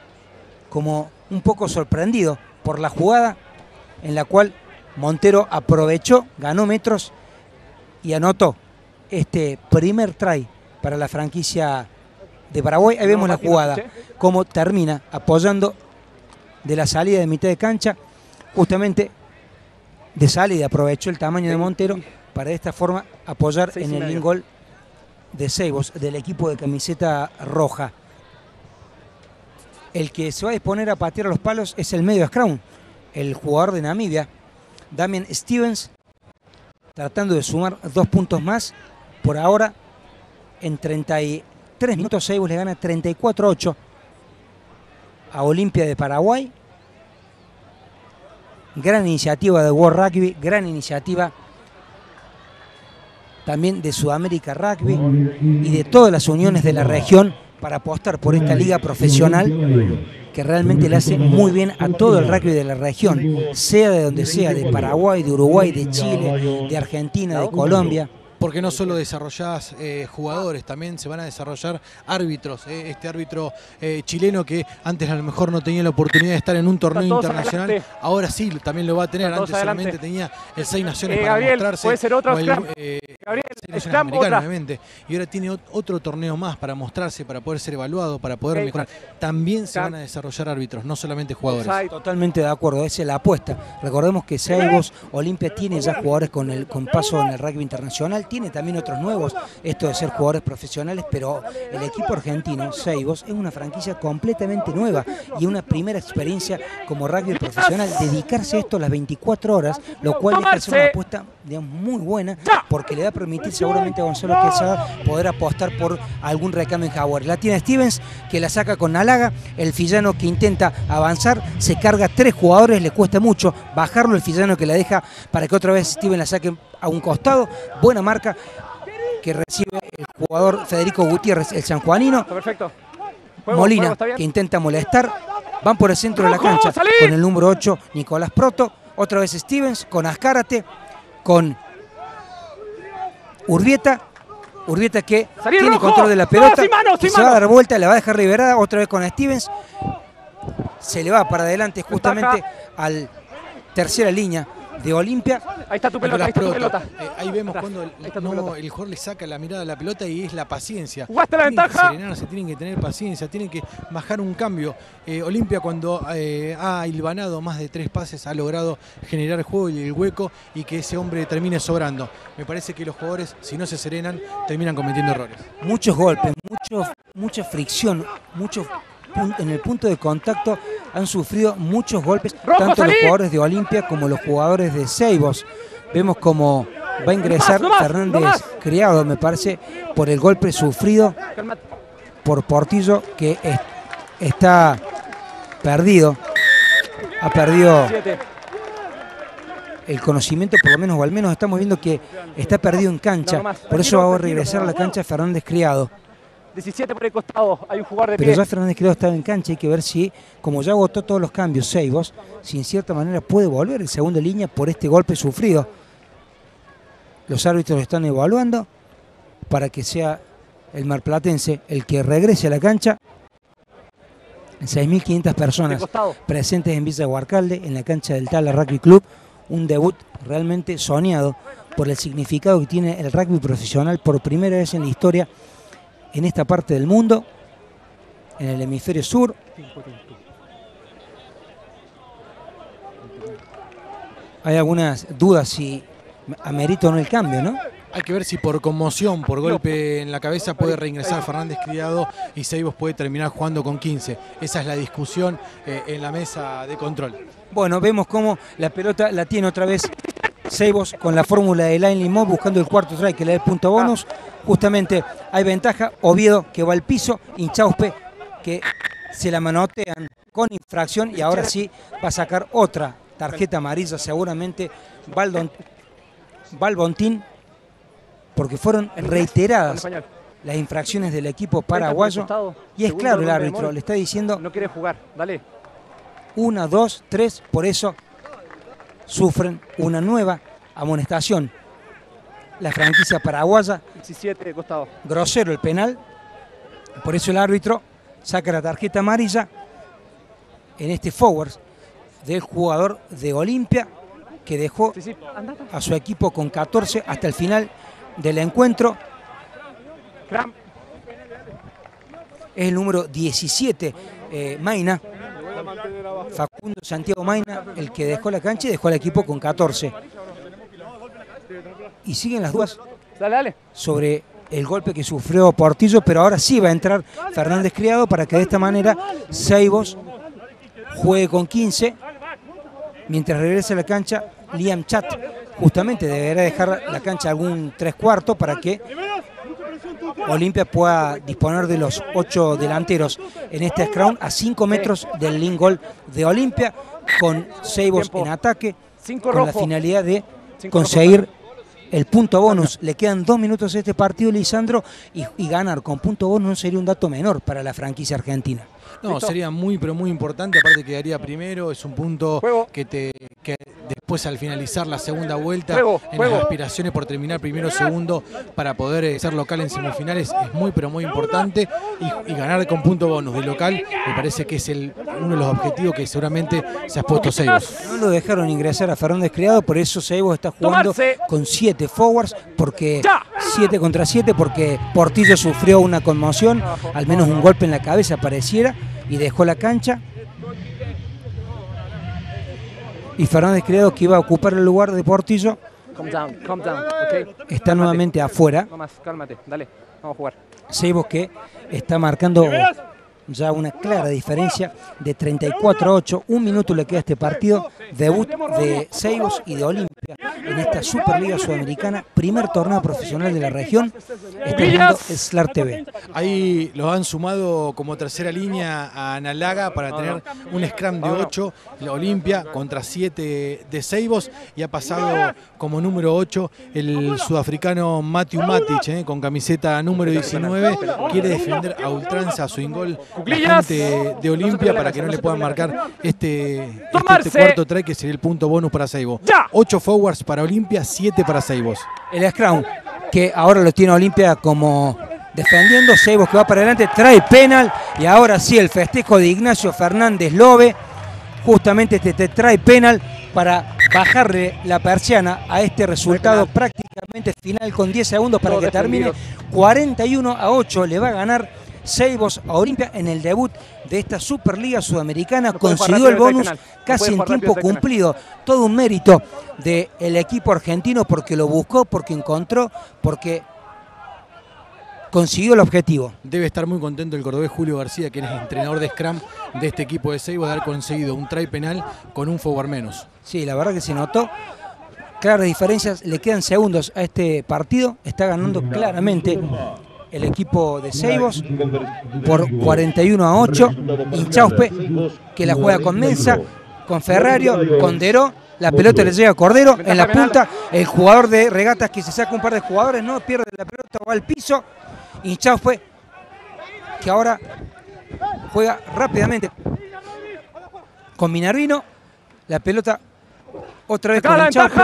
S1: como un poco sorprendido por la jugada en la cual Montero aprovechó, ganó metros y anotó este primer try para la franquicia de Paraguay. Ahí vemos la jugada, cómo termina apoyando de la salida de mitad de cancha, justamente de salida, aprovechó el tamaño de Montero para de esta forma apoyar en el in goal de Seibos, del equipo de camiseta roja. El que se va a disponer a patear a los palos es el medio scrum, el jugador de Namibia, Damien Stevens, tratando de sumar dos puntos más. Por ahora, en treinta y tres minutos, Seibos le gana treinta y cuatro a ocho a Olimpia de Paraguay. Gran iniciativa de World Rugby, gran iniciativa también de Sudamérica Rugby y de todas las uniones de la región para apostar por esta liga profesional que realmente le hace muy bien a todo el rugby de la región, sea de donde sea, de Paraguay, de Uruguay, de Chile, de Argentina, de Colombia.
S2: Porque no solo desarrollás eh, jugadores, también se van a desarrollar árbitros. Eh, este árbitro eh, chileno que antes a lo mejor no tenía la oportunidad de estar en un torneo internacional, adelante. Ahora sí también lo va a tener. Antes adelante. solamente tenía el Seis Naciones eh, para Gabriel, mostrarse.
S3: Puede ser otro
S2: el, eh, Gabriel, Seis Naciones americanas, obviamente. Y ahora tiene otro torneo más para mostrarse, para poder ser evaluado, para poder okay. mejorar. También se van a desarrollar árbitros, no solamente jugadores.
S1: Totalmente de acuerdo, esa es la apuesta. Recordemos que Seibos Olimpia tiene ya jugadores con, el, con paso en el rugby internacional. tiene también otros nuevos, esto de ser jugadores profesionales, pero el equipo argentino, Seibos, es una franquicia completamente nueva y una primera experiencia como rugby profesional, dedicarse a esto a las veinticuatro horas, lo cual deja de ser una apuesta, digamos, muy buena, porque le va a permitir seguramente a Gonzalo Quesada poder apostar por algún recambio en Jaguares. La tiene Stevens, que la saca con Nalaga, el Fillano que intenta avanzar, se carga tres jugadores, le cuesta mucho bajarlo, el Fillano que la deja para que otra vez Steven la saque a un costado, buena marca que recibe el jugador Federico Gutiérrez, el sanjuanino.
S3: Perfecto. Juego,
S1: Molina,
S3: juego,
S1: que intenta molestar, van por el centro de la cancha
S3: ¡salí!
S1: con el número ocho, Nicolás Proto, otra vez Stevens, con Azcárate, con Urbieta, Urbieta que
S3: ¡Salí,
S1: tiene
S3: rojo!
S1: control de la pelota,
S3: ¡No, sin mano,
S1: y
S3: sin
S1: se va
S3: mano!
S1: a dar vuelta, la va a dejar liberada, otra vez con Stevens, se le va para adelante justamente al tercera línea de Olimpia.
S3: Ahí está tu pelota, ahí está tu pelota.
S2: Eh, ahí vemos cuando el,
S3: está tu
S2: no,
S3: pelota.
S2: el jugador le saca la mirada a la pelota y es la paciencia.
S3: Jugaste la
S2: Tienen
S3: ventaja.
S2: que serenarse, tienen que tener paciencia, tienen que bajar un cambio. Eh, Olimpia cuando eh, ha hilvanado más de tres pases ha logrado generar juego y el hueco y que ese hombre termine sobrando. Me parece que los jugadores, si no se serenan, terminan cometiendo errores.
S1: Muchos golpes, mucho, mucha fricción, mucho en el punto de contacto han sufrido muchos golpes,
S3: ¡Rojo,
S1: tanto
S3: salí!
S1: los jugadores de Olimpia como los jugadores de Seibos. Vemos como va a ingresar
S3: No más, no más,
S1: Fernández
S3: no más.
S1: Criado, me parece, por el golpe sufrido
S3: Calmate.
S1: por Portillo, que es- está perdido, ha perdido
S3: Siete.
S1: el conocimiento, por lo menos, o al menos estamos viendo que está perdido en cancha,
S3: No, no más.
S1: por eso va a
S3: Tranquilo,
S1: regresar a la cancha Fernández Criado.
S3: diecisiete por el costado. Hay un jugador de
S1: Pero
S3: pie.
S1: ya Fernández Criado estaba en cancha, hay que ver si, como ya agotó todos los cambios, Seibos, si en cierta manera puede volver el segundo línea por este golpe sufrido. Los árbitros lo están evaluando para que sea el marplatense el que regrese a la cancha. seis mil quinientas
S3: De
S1: personas
S3: costado.
S1: presentes en Villa Guarcalde, en la cancha del Tala Rugby Club. Un debut realmente soñado por el significado que tiene el rugby profesional por primera vez en la historia en esta parte del mundo, en el hemisferio sur. Hay algunas dudas si amerita o no el cambio, ¿no?
S2: Hay que ver si por conmoción, por golpe en la cabeza puede reingresar Fernández Criado y Seibos puede terminar jugando con quince. Esa es la discusión eh, en la mesa de control.
S1: Bueno, vemos cómo la pelota la tiene otra vez Seibos con la fórmula de Line Limón buscando el cuarto strike que le da el punto bonus. Justamente hay ventaja, Oviedo que va al piso, Inchauspe que se la manotean con infracción y ahora sí va a sacar otra tarjeta amarilla seguramente Baldon, Balbontín, porque fueron reiteradas las infracciones del equipo paraguayo y es claro el árbitro, le está diciendo
S3: No quiere jugar, dale.
S1: una, dos, tres, por eso sufren una nueva amonestación. La franquicia paraguaya,
S3: diecisiete de costado.
S1: grosero el penal, por eso el árbitro saca la tarjeta amarilla en este forward del jugador de Olimpia que dejó
S3: Sí, sí, anda.
S1: a su equipo con catorce hasta el final del encuentro.
S3: Cram.
S1: Es el número diecisiete, eh, Maina, Facundo Santiago Maina, el que dejó la cancha y dejó al equipo con catorce. Y siguen las dudas
S3: Dale, dale.
S1: sobre el golpe que sufrió Portillo, pero ahora sí va a entrar Fernández Criado para que de esta manera Seibos juegue con quince. Mientras regresa a la cancha, Liam Chat justamente deberá dejar la cancha algún tres cuartos para que Olimpia pueda disponer de los ocho delanteros en este scrum a cinco metros del link goal de Olimpia, con Seibos
S3: Tiempo.
S1: en ataque,
S3: Cinco
S1: con la
S3: rojo.
S1: finalidad de
S3: Cinco
S1: conseguir
S3: rojo.
S1: el punto bonus. Le quedan dos minutos a este partido, Lisandro, y, y ganar con punto bonus no sería un dato menor para la franquicia argentina.
S2: No,
S3: ¿Listo?
S2: sería muy, pero muy importante. Aparte quedaría primero. Es un punto
S3: Juego.
S2: que te que después al finalizar la segunda vuelta,
S3: Juego,
S2: en
S3: juego.
S2: las aspiraciones por terminar primero o segundo para poder eh, ser local en semifinales, es muy, pero muy importante. Y, y ganar con punto bonus de local me parece que es el, uno de los objetivos que seguramente se ha puesto Seibos.
S1: No lo dejaron ingresar a Fernández Criado, por eso Seibos está jugando
S3: Tomarse.
S1: con siete forwards, porque
S3: Ya.
S1: siete contra siete, porque Portillo sufrió una conmoción, al menos un golpe en la cabeza pareciera, y dejó la cancha. Y Fernández Criado, que iba a ocupar el lugar de Portillo,
S3: Calm down, calm down, ok.
S1: Está nuevamente afuera.
S3: No más, cálmate, dale, vamos a jugar.
S1: Seibos que está marcando ya una clara diferencia de treinta y cuatro a ocho. Un minuto le queda a este partido. Debut de Seibos y de Olimpia en esta Superliga Sudamericana. Primer torneo profesional de la región. Está viendo Slar T V.
S2: Ahí los han sumado como tercera línea a Analaga para tener un scrum de ocho. La Olimpia contra siete de Seibos. Y ha pasado como número ocho el sudafricano Matthew Matic, eh, con camiseta número diecinueve. Quiere defender a ultranza su ingol la gente de Olimpia para que no le puedan marcar este, este, este cuarto try, que sería el punto bonus para Seibos. ocho forwards para Olimpia, siete para Seibos.
S1: El scrum que ahora lo tiene Olimpia como defendiendo. Seibos que va para adelante, trae penal. Y ahora sí el festejo de Ignacio Fernández Lobe. Justamente este te trae penal para bajarle la persiana a este resultado prácticamente final con diez segundos para que termine. Cuarenta y uno a ocho le va a ganar Seibos a Olimpia en el debut de esta Superliga Sudamericana. Consiguió el bonus casi en tiempo cumplido. Todo un mérito del equipo argentino porque lo buscó, porque encontró, porque consiguió el objetivo.
S2: Debe estar muy contento el cordobés Julio García, que es entrenador de scrum de este equipo de Seibos, de haber conseguido un try penal con un forward menos.
S1: Sí, la verdad que se notó. Claras diferencias, le quedan segundos a este partido. Está ganando claramente el equipo de Seibos por cuarenta y uno a ocho. Inchauspe, que la juega con Mensa, con Ferrario, con Deró. La pelota le llega a Cordero en la punta. El jugador de regatas que se saca un par de jugadores, no pierde la pelota, va al piso. Inchauspe, que ahora juega rápidamente con Minervino. La pelota otra vez con Inchauspe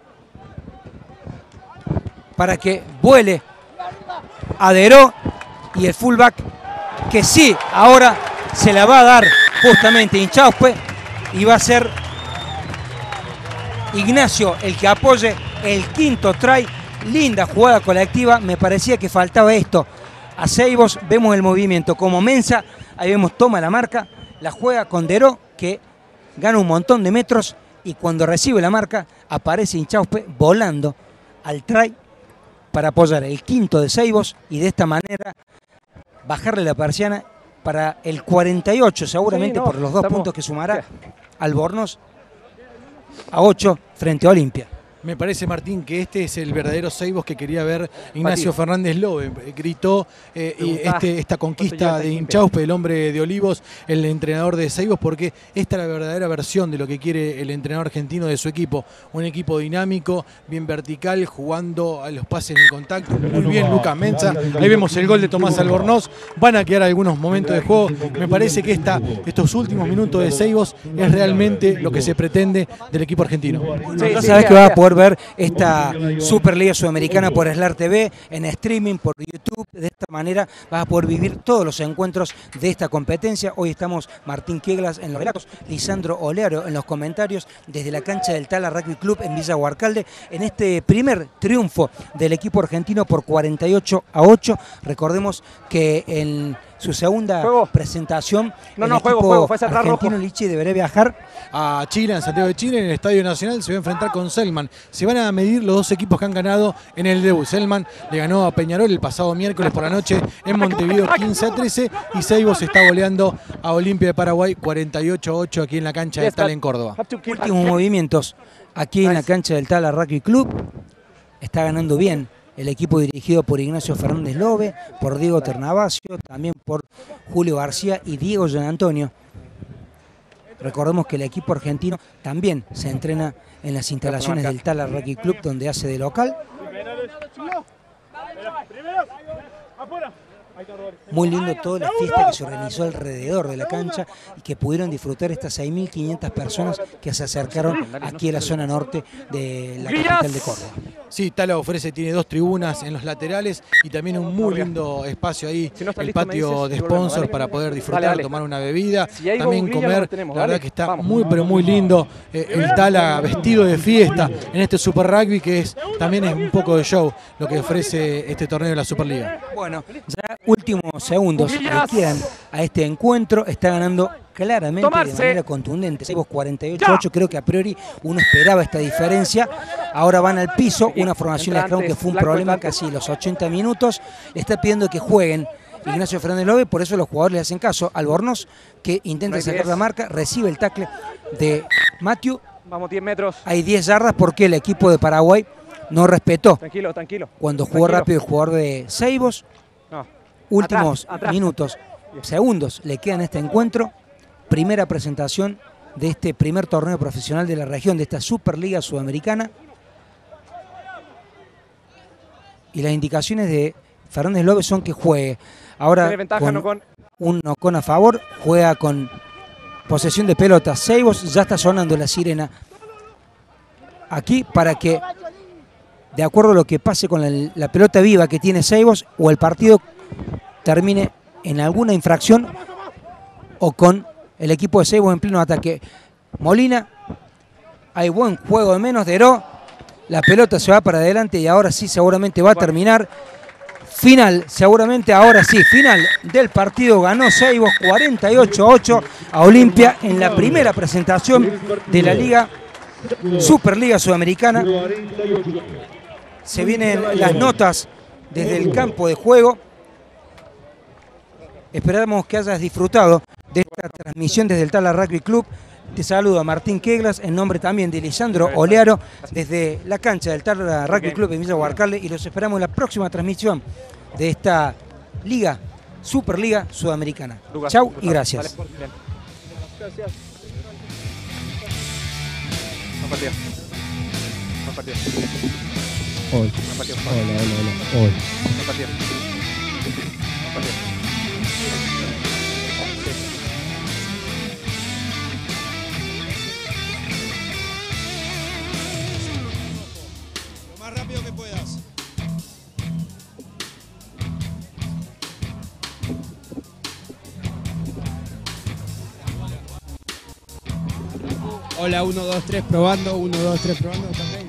S1: para que vuele a Deró, y el fullback que sí, ahora se la va a dar justamente Inchauspe, y va a ser Ignacio el que apoye el quinto try. Linda jugada colectiva, me parecía que faltaba esto. A Seibos vemos el movimiento como Mensa, ahí vemos toma la marca, la juega con Deró, que gana un montón de metros, y cuando recibe la marca aparece Inchauspe volando al try para apoyar el quinto de Seibos y de esta manera bajarle la persiana para el cuarenta y ocho, seguramente, sí, no, por los dos estamos, puntos que sumará Albornoz a ocho frente a Olimpia.
S2: Me parece, Martín, que este es el verdadero Seibos que quería ver Ignacio Martín. Fernández Lobe. Gritó eh, y este, esta conquista de Inchauspe, el hombre de Olivos, el entrenador de Seibos, porque esta es la verdadera versión de lo que quiere el entrenador argentino de su equipo. Un equipo dinámico, bien vertical, jugando a los pases en contacto. Muy bien Lucas Mensa. Ahí vemos el gol de Tomás Albornoz. Van a quedar algunos momentos de juego. Me parece que esta, estos últimos minutos de Seibos es realmente lo que se pretende del equipo argentino.
S1: Sí, sí, sabes que va a poder ver esta Superliga Sudamericana por Slar T V, en streaming, por YouTube. De esta manera vas a poder vivir todos los encuentros de esta competencia. Hoy estamos Martín Kieglas en los relatos, Lisandro Olearo en los comentarios, desde la cancha del Tala Rugby Club en Villa Huarcalde, en este primer triunfo del equipo argentino por cuarenta y ocho a ocho. Recordemos que en su segunda juego. presentación,
S3: no,
S1: el
S3: no,
S1: equipo
S3: juego, juego. Fue
S1: argentino Lichi deberá viajar
S2: a Chile, en Santiago de Chile, en el Estadio Nacional. Se va a enfrentar con Selman. Se van a medir los dos equipos que han ganado en el debut. Selman le ganó a Peñarol el pasado miércoles por la noche en Montevideo quince a trece, y Seibos está goleando a Olimpia de Paraguay cuarenta y ocho a ocho aquí en la cancha de Tala en Córdoba.
S1: Últimos movimientos aquí en la cancha del Tala Rugby Club. Está ganando bien el equipo dirigido por Ignacio Fernández Lobe, por Diego Ternavasio, también por Julio García y Diego Gian Antonio. Recordemos que el equipo argentino también se entrena en las instalaciones del Tala Rugby Club, donde hace de local. Muy lindo toda la fiesta que se organizó alrededor de la cancha y que pudieron disfrutar estas seis mil quinientas personas que se acercaron aquí a la zona norte de la capital de Córdoba.
S2: Sí, Tala ofrece, tiene dos tribunas en los laterales y también un muy lindo espacio ahí, el patio de sponsor para poder disfrutar, tomar una bebida, también comer. La verdad que está muy pero muy lindo eh, el Tala vestido de fiesta en este Super Rugby, que es también es un poco de show lo que ofrece este torneo de la Superliga.
S1: Bueno, ya últimos segundos le quedan a este encuentro. Está ganando claramente
S3: Tomarse.
S1: de manera contundente. Seibos cuarenta y ocho a ocho, creo que a priori uno esperaba esta diferencia. Ahora van al piso, una formación de Scrum que fue un problema casi los ochenta minutos. Le está pidiendo que jueguen Ignacio Fernández Lobe, por eso los jugadores le hacen caso. Albornoz, que intenta sacar la marca, recibe el tackle de Matthew.
S3: Vamos, diez metros.
S1: Hay diez yardas porque el equipo de Paraguay no respetó.
S3: Tranquilo, tranquilo.
S1: Cuando jugó
S3: tranquilo.
S1: rápido el jugador de Seibos.
S3: No.
S1: Últimos
S3: Atrás, atrás.
S1: minutos, segundos le quedan a este encuentro. Primera presentación de este primer torneo profesional de la región, de esta Superliga Sudamericana. Y las indicaciones de Fernández Lobe son que juegue. Ahora
S3: Tiene ventaja,
S1: con
S3: Nocón.
S1: un Nocón a favor, juega con posesión de pelota. Seibos, ya está sonando la sirena aquí para que, de acuerdo a lo que pase con la, la pelota viva que tiene Seibos, o el partido termine en alguna infracción o con el equipo de Seibos en pleno ataque. Molina, hay buen juego de menos, Deró, la pelota se va para adelante y ahora sí seguramente va a terminar. Final, seguramente ahora sí, final del partido, ganó Seibos cuarenta y ocho a ocho a Olimpia en la primera presentación de la Liga Superliga Sudamericana. Se vienen las notas desde el campo de juego. Esperamos que hayas disfrutado de esta transmisión desde el Tala Rugby Club. Te saludo a Martín Queglas, en nombre también de Lisandro Olearo, desde la cancha del Tala Rugby Club en Villa Huarcale, y los esperamos en la próxima transmisión de esta Liga, Superliga Sudamericana. Chau y gracias.
S3: Vale, bien. Gracias. Buen partido. Buen partido.
S5: Hoy.
S3: Buen partido.
S5: Hola, hola, hola. Hoy.
S3: Buen partido. Buen partido.
S6: Lo más rápido que puedas.
S5: Hola, uno, dos, tres, probando. uno, dos, tres, probando. También.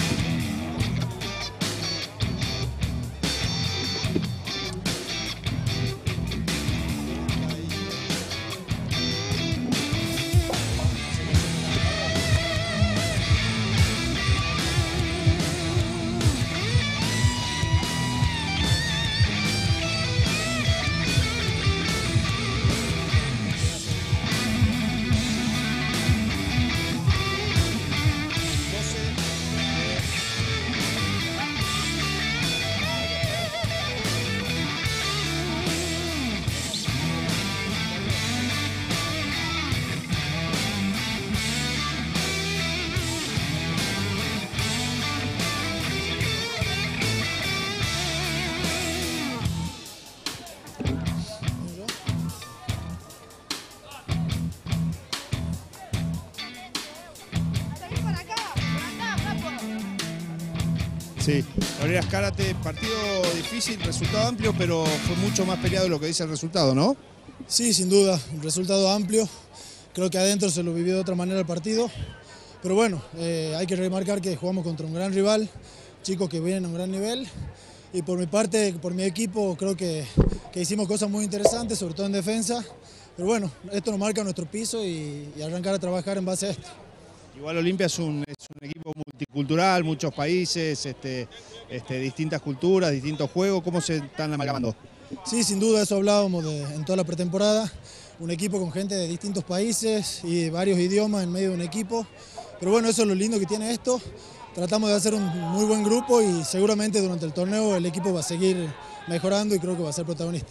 S6: Sí, Valerias Karate, partido difícil, resultado amplio, pero fue mucho más peleado de lo que dice el resultado, ¿no?
S2: Sí, sin duda, un resultado amplio. Creo que adentro se lo vivió de otra manera el partido. Pero bueno, eh, hay que remarcar que jugamos contra un gran rival, chicos que vienen a un gran nivel. Y por mi parte, por mi equipo, creo que, que hicimos cosas muy interesantes, sobre todo en defensa. Pero bueno, esto nos marca nuestro piso y, y arrancar a trabajar en base a esto.
S6: Igual Olimpia es un, es un equipo multicultural, muchos países, este, este, distintas culturas, distintos juegos. ¿Cómo se están amalgamando?
S2: Sí, sin duda, eso hablábamos de, en toda la pretemporada. Un equipo con gente de distintos países y varios idiomas en medio de un equipo. Pero bueno, eso es lo lindo que tiene esto. Tratamos de hacer un muy buen grupo y seguramente durante el torneo el equipo va a seguir mejorando y creo que va a ser protagonista.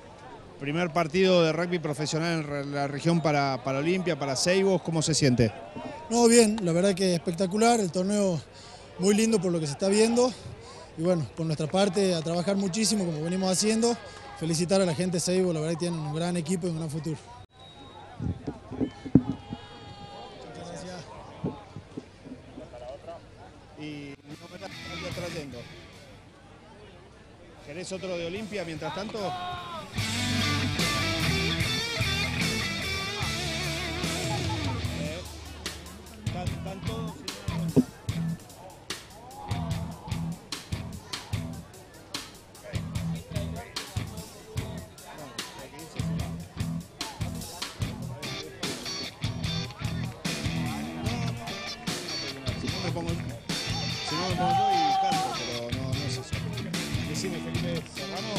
S6: Primer partido de rugby profesional en la región para, para Olimpia, para Seibos. ¿Cómo se siente?
S2: No, bien, la verdad que espectacular, el torneo muy lindo por lo que se está viendo. Y bueno, por nuestra parte a trabajar muchísimo como venimos haciendo. Felicitar a la gente de Seibos, la verdad que tienen un gran equipo y un gran futuro. Muchas gracias.
S6: Y no me estás trayendo. ¿Querés otro de Olimpia mientras tanto? Eh, están, están todos... me pongo, si no me pongo yo y canto, pero no, no es eso. Decime, Felipe, ¿cerramos?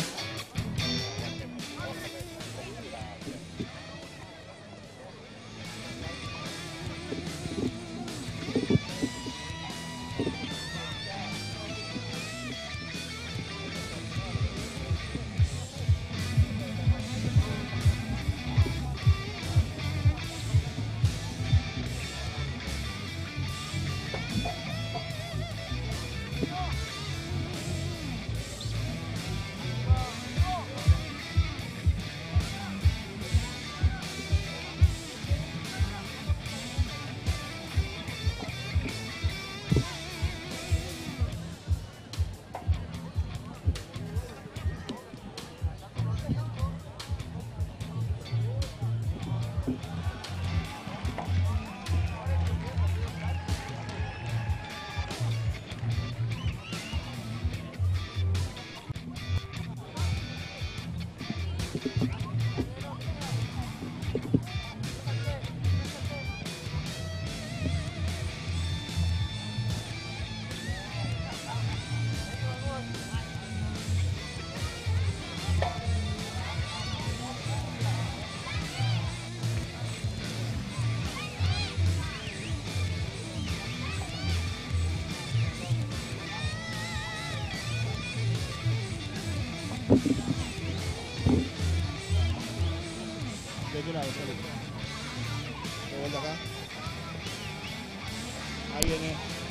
S6: ¿De qué lado sale? ¿De vuelta acá? Ahí viene.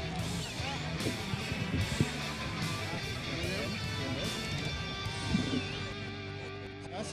S6: ¿Vas?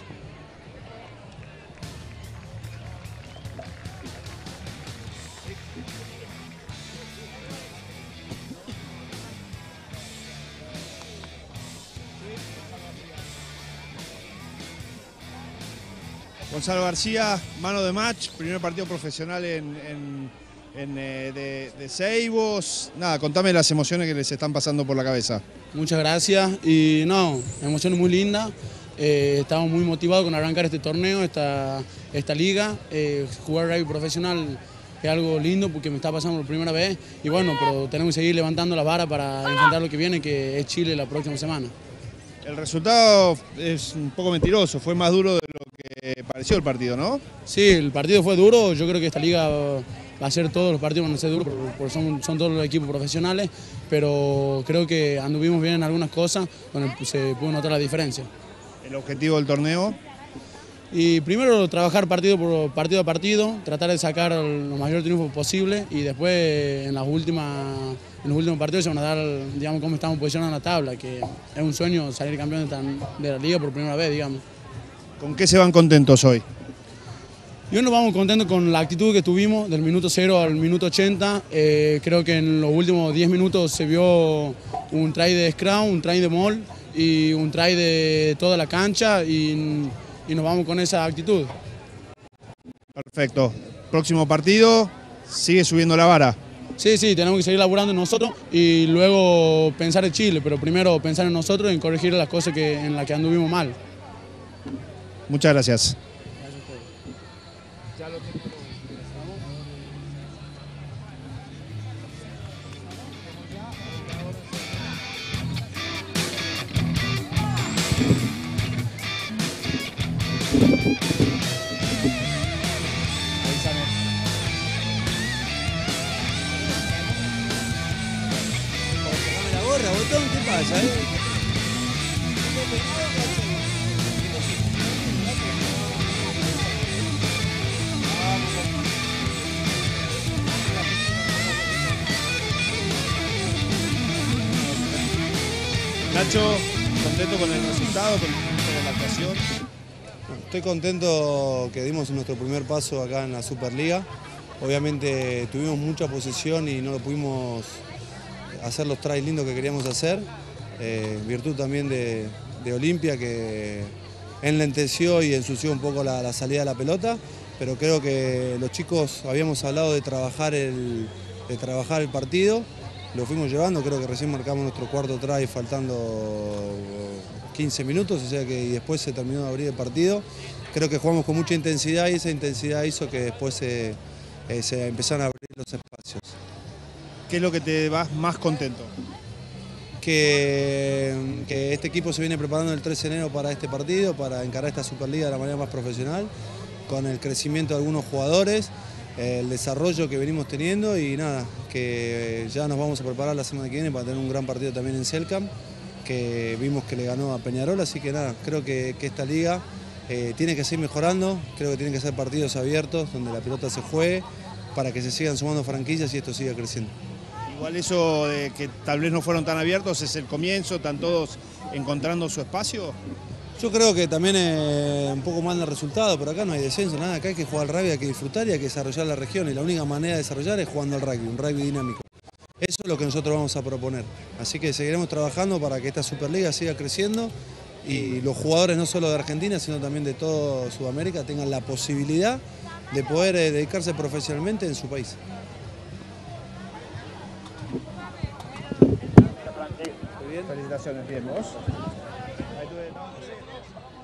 S6: Gonzalo García, mano de match, primer partido profesional en, en, en, eh, de, de Seibos. Nada, contame las emociones que les están pasando por la cabeza.
S5: Muchas gracias y no, emociones muy lindas. Eh, estamos muy motivados con arrancar este torneo, esta, esta liga. Eh, jugar rugby profesional es algo lindo porque me está pasando por primera vez. Y bueno, pero tenemos que seguir levantando la vara para enfrentar lo que viene, que es Chile la próxima semana.
S6: El resultado es un poco mentiroso, fue más duro de lo que pareció el partido, ¿no?
S5: Sí, el partido fue duro, yo creo que esta liga va a ser todos los partidos van a ser duros porque son, son todos los equipos profesionales, pero creo que anduvimos bien en algunas cosas, bueno, se pudo notar la diferencia.
S6: ¿El objetivo del torneo?
S5: Y primero trabajar partido por partido a partido, tratar de sacar los mayores triunfos posibles y después en las últimas, en los últimos partidos se van a dar, digamos, cómo estamos posicionados en la tabla, que es un sueño salir campeón de la liga por primera vez, digamos.
S6: ¿Con qué se van contentos hoy?
S5: Y hoy nos vamos contentos con la actitud que tuvimos del minuto cero al minuto ochenta. Eh, creo que en los últimos diez minutos se vio un try de scrum, un try de maul y un try de toda la cancha y, y nos vamos con esa actitud.
S6: Perfecto. Próximo partido, sigue subiendo la vara.
S5: Sí, sí, tenemos que seguir laburando en nosotros y luego pensar en Chile, pero primero pensar en nosotros y en corregir las cosas que, en las que anduvimos mal.
S6: Muchas gracias.
S7: La gorra, botón, ¿qué pasa? Eh?
S6: Nacho, contento con el resultado, con, con la actuación.
S8: Estoy contento que dimos nuestro primer paso acá en la Superliga. Obviamente tuvimos mucha posesión y no lo pudimos hacer los tries lindos que queríamos hacer. Eh, virtud también de, de Olimpia, que enlenteció y ensució un poco la, la salida de la pelota. Pero creo que los chicos habíamos hablado de trabajar el, de trabajar el partido. Lo fuimos llevando, creo que recién marcamos nuestro cuarto try faltando quince minutos, o sea que y después se terminó de abrir el partido. Creo que jugamos con mucha intensidad y esa intensidad hizo que después se, eh, se empezaron a abrir los espacios.
S6: ¿qué es lo que te vas más contento?
S8: Que, que este equipo se viene preparando el tres de enero para este partido, para encarar esta Superliga de la manera más profesional, con el crecimiento de algunos jugadores, el desarrollo que venimos teniendo y nada, que ya nos vamos a preparar la semana que viene para tener un gran partido también en Selkam, que vimos que le ganó a Peñarol, así que nada, creo que, que esta liga eh, tiene que seguir mejorando, creo que tienen que ser partidos abiertos, donde la pelota se juegue, para que se sigan sumando franquicias y esto siga creciendo.
S6: Igual eso de que tal vez no fueron tan abiertos es el comienzo, están todos encontrando su espacio.
S8: Yo creo que también es un poco mal el resultado, pero acá no hay descenso, nada, acá hay que jugar al rugby, hay que disfrutar y hay que desarrollar la región y la única manera de desarrollar es jugando al rugby, un rugby dinámico. Eso es lo que nosotros vamos a proponer, así que seguiremos trabajando para que esta Superliga siga creciendo y los jugadores no solo de Argentina, sino también de toda Sudamérica tengan la posibilidad de poder dedicarse profesionalmente en su país.
S6: Felicitaciones, bien, ¿vos?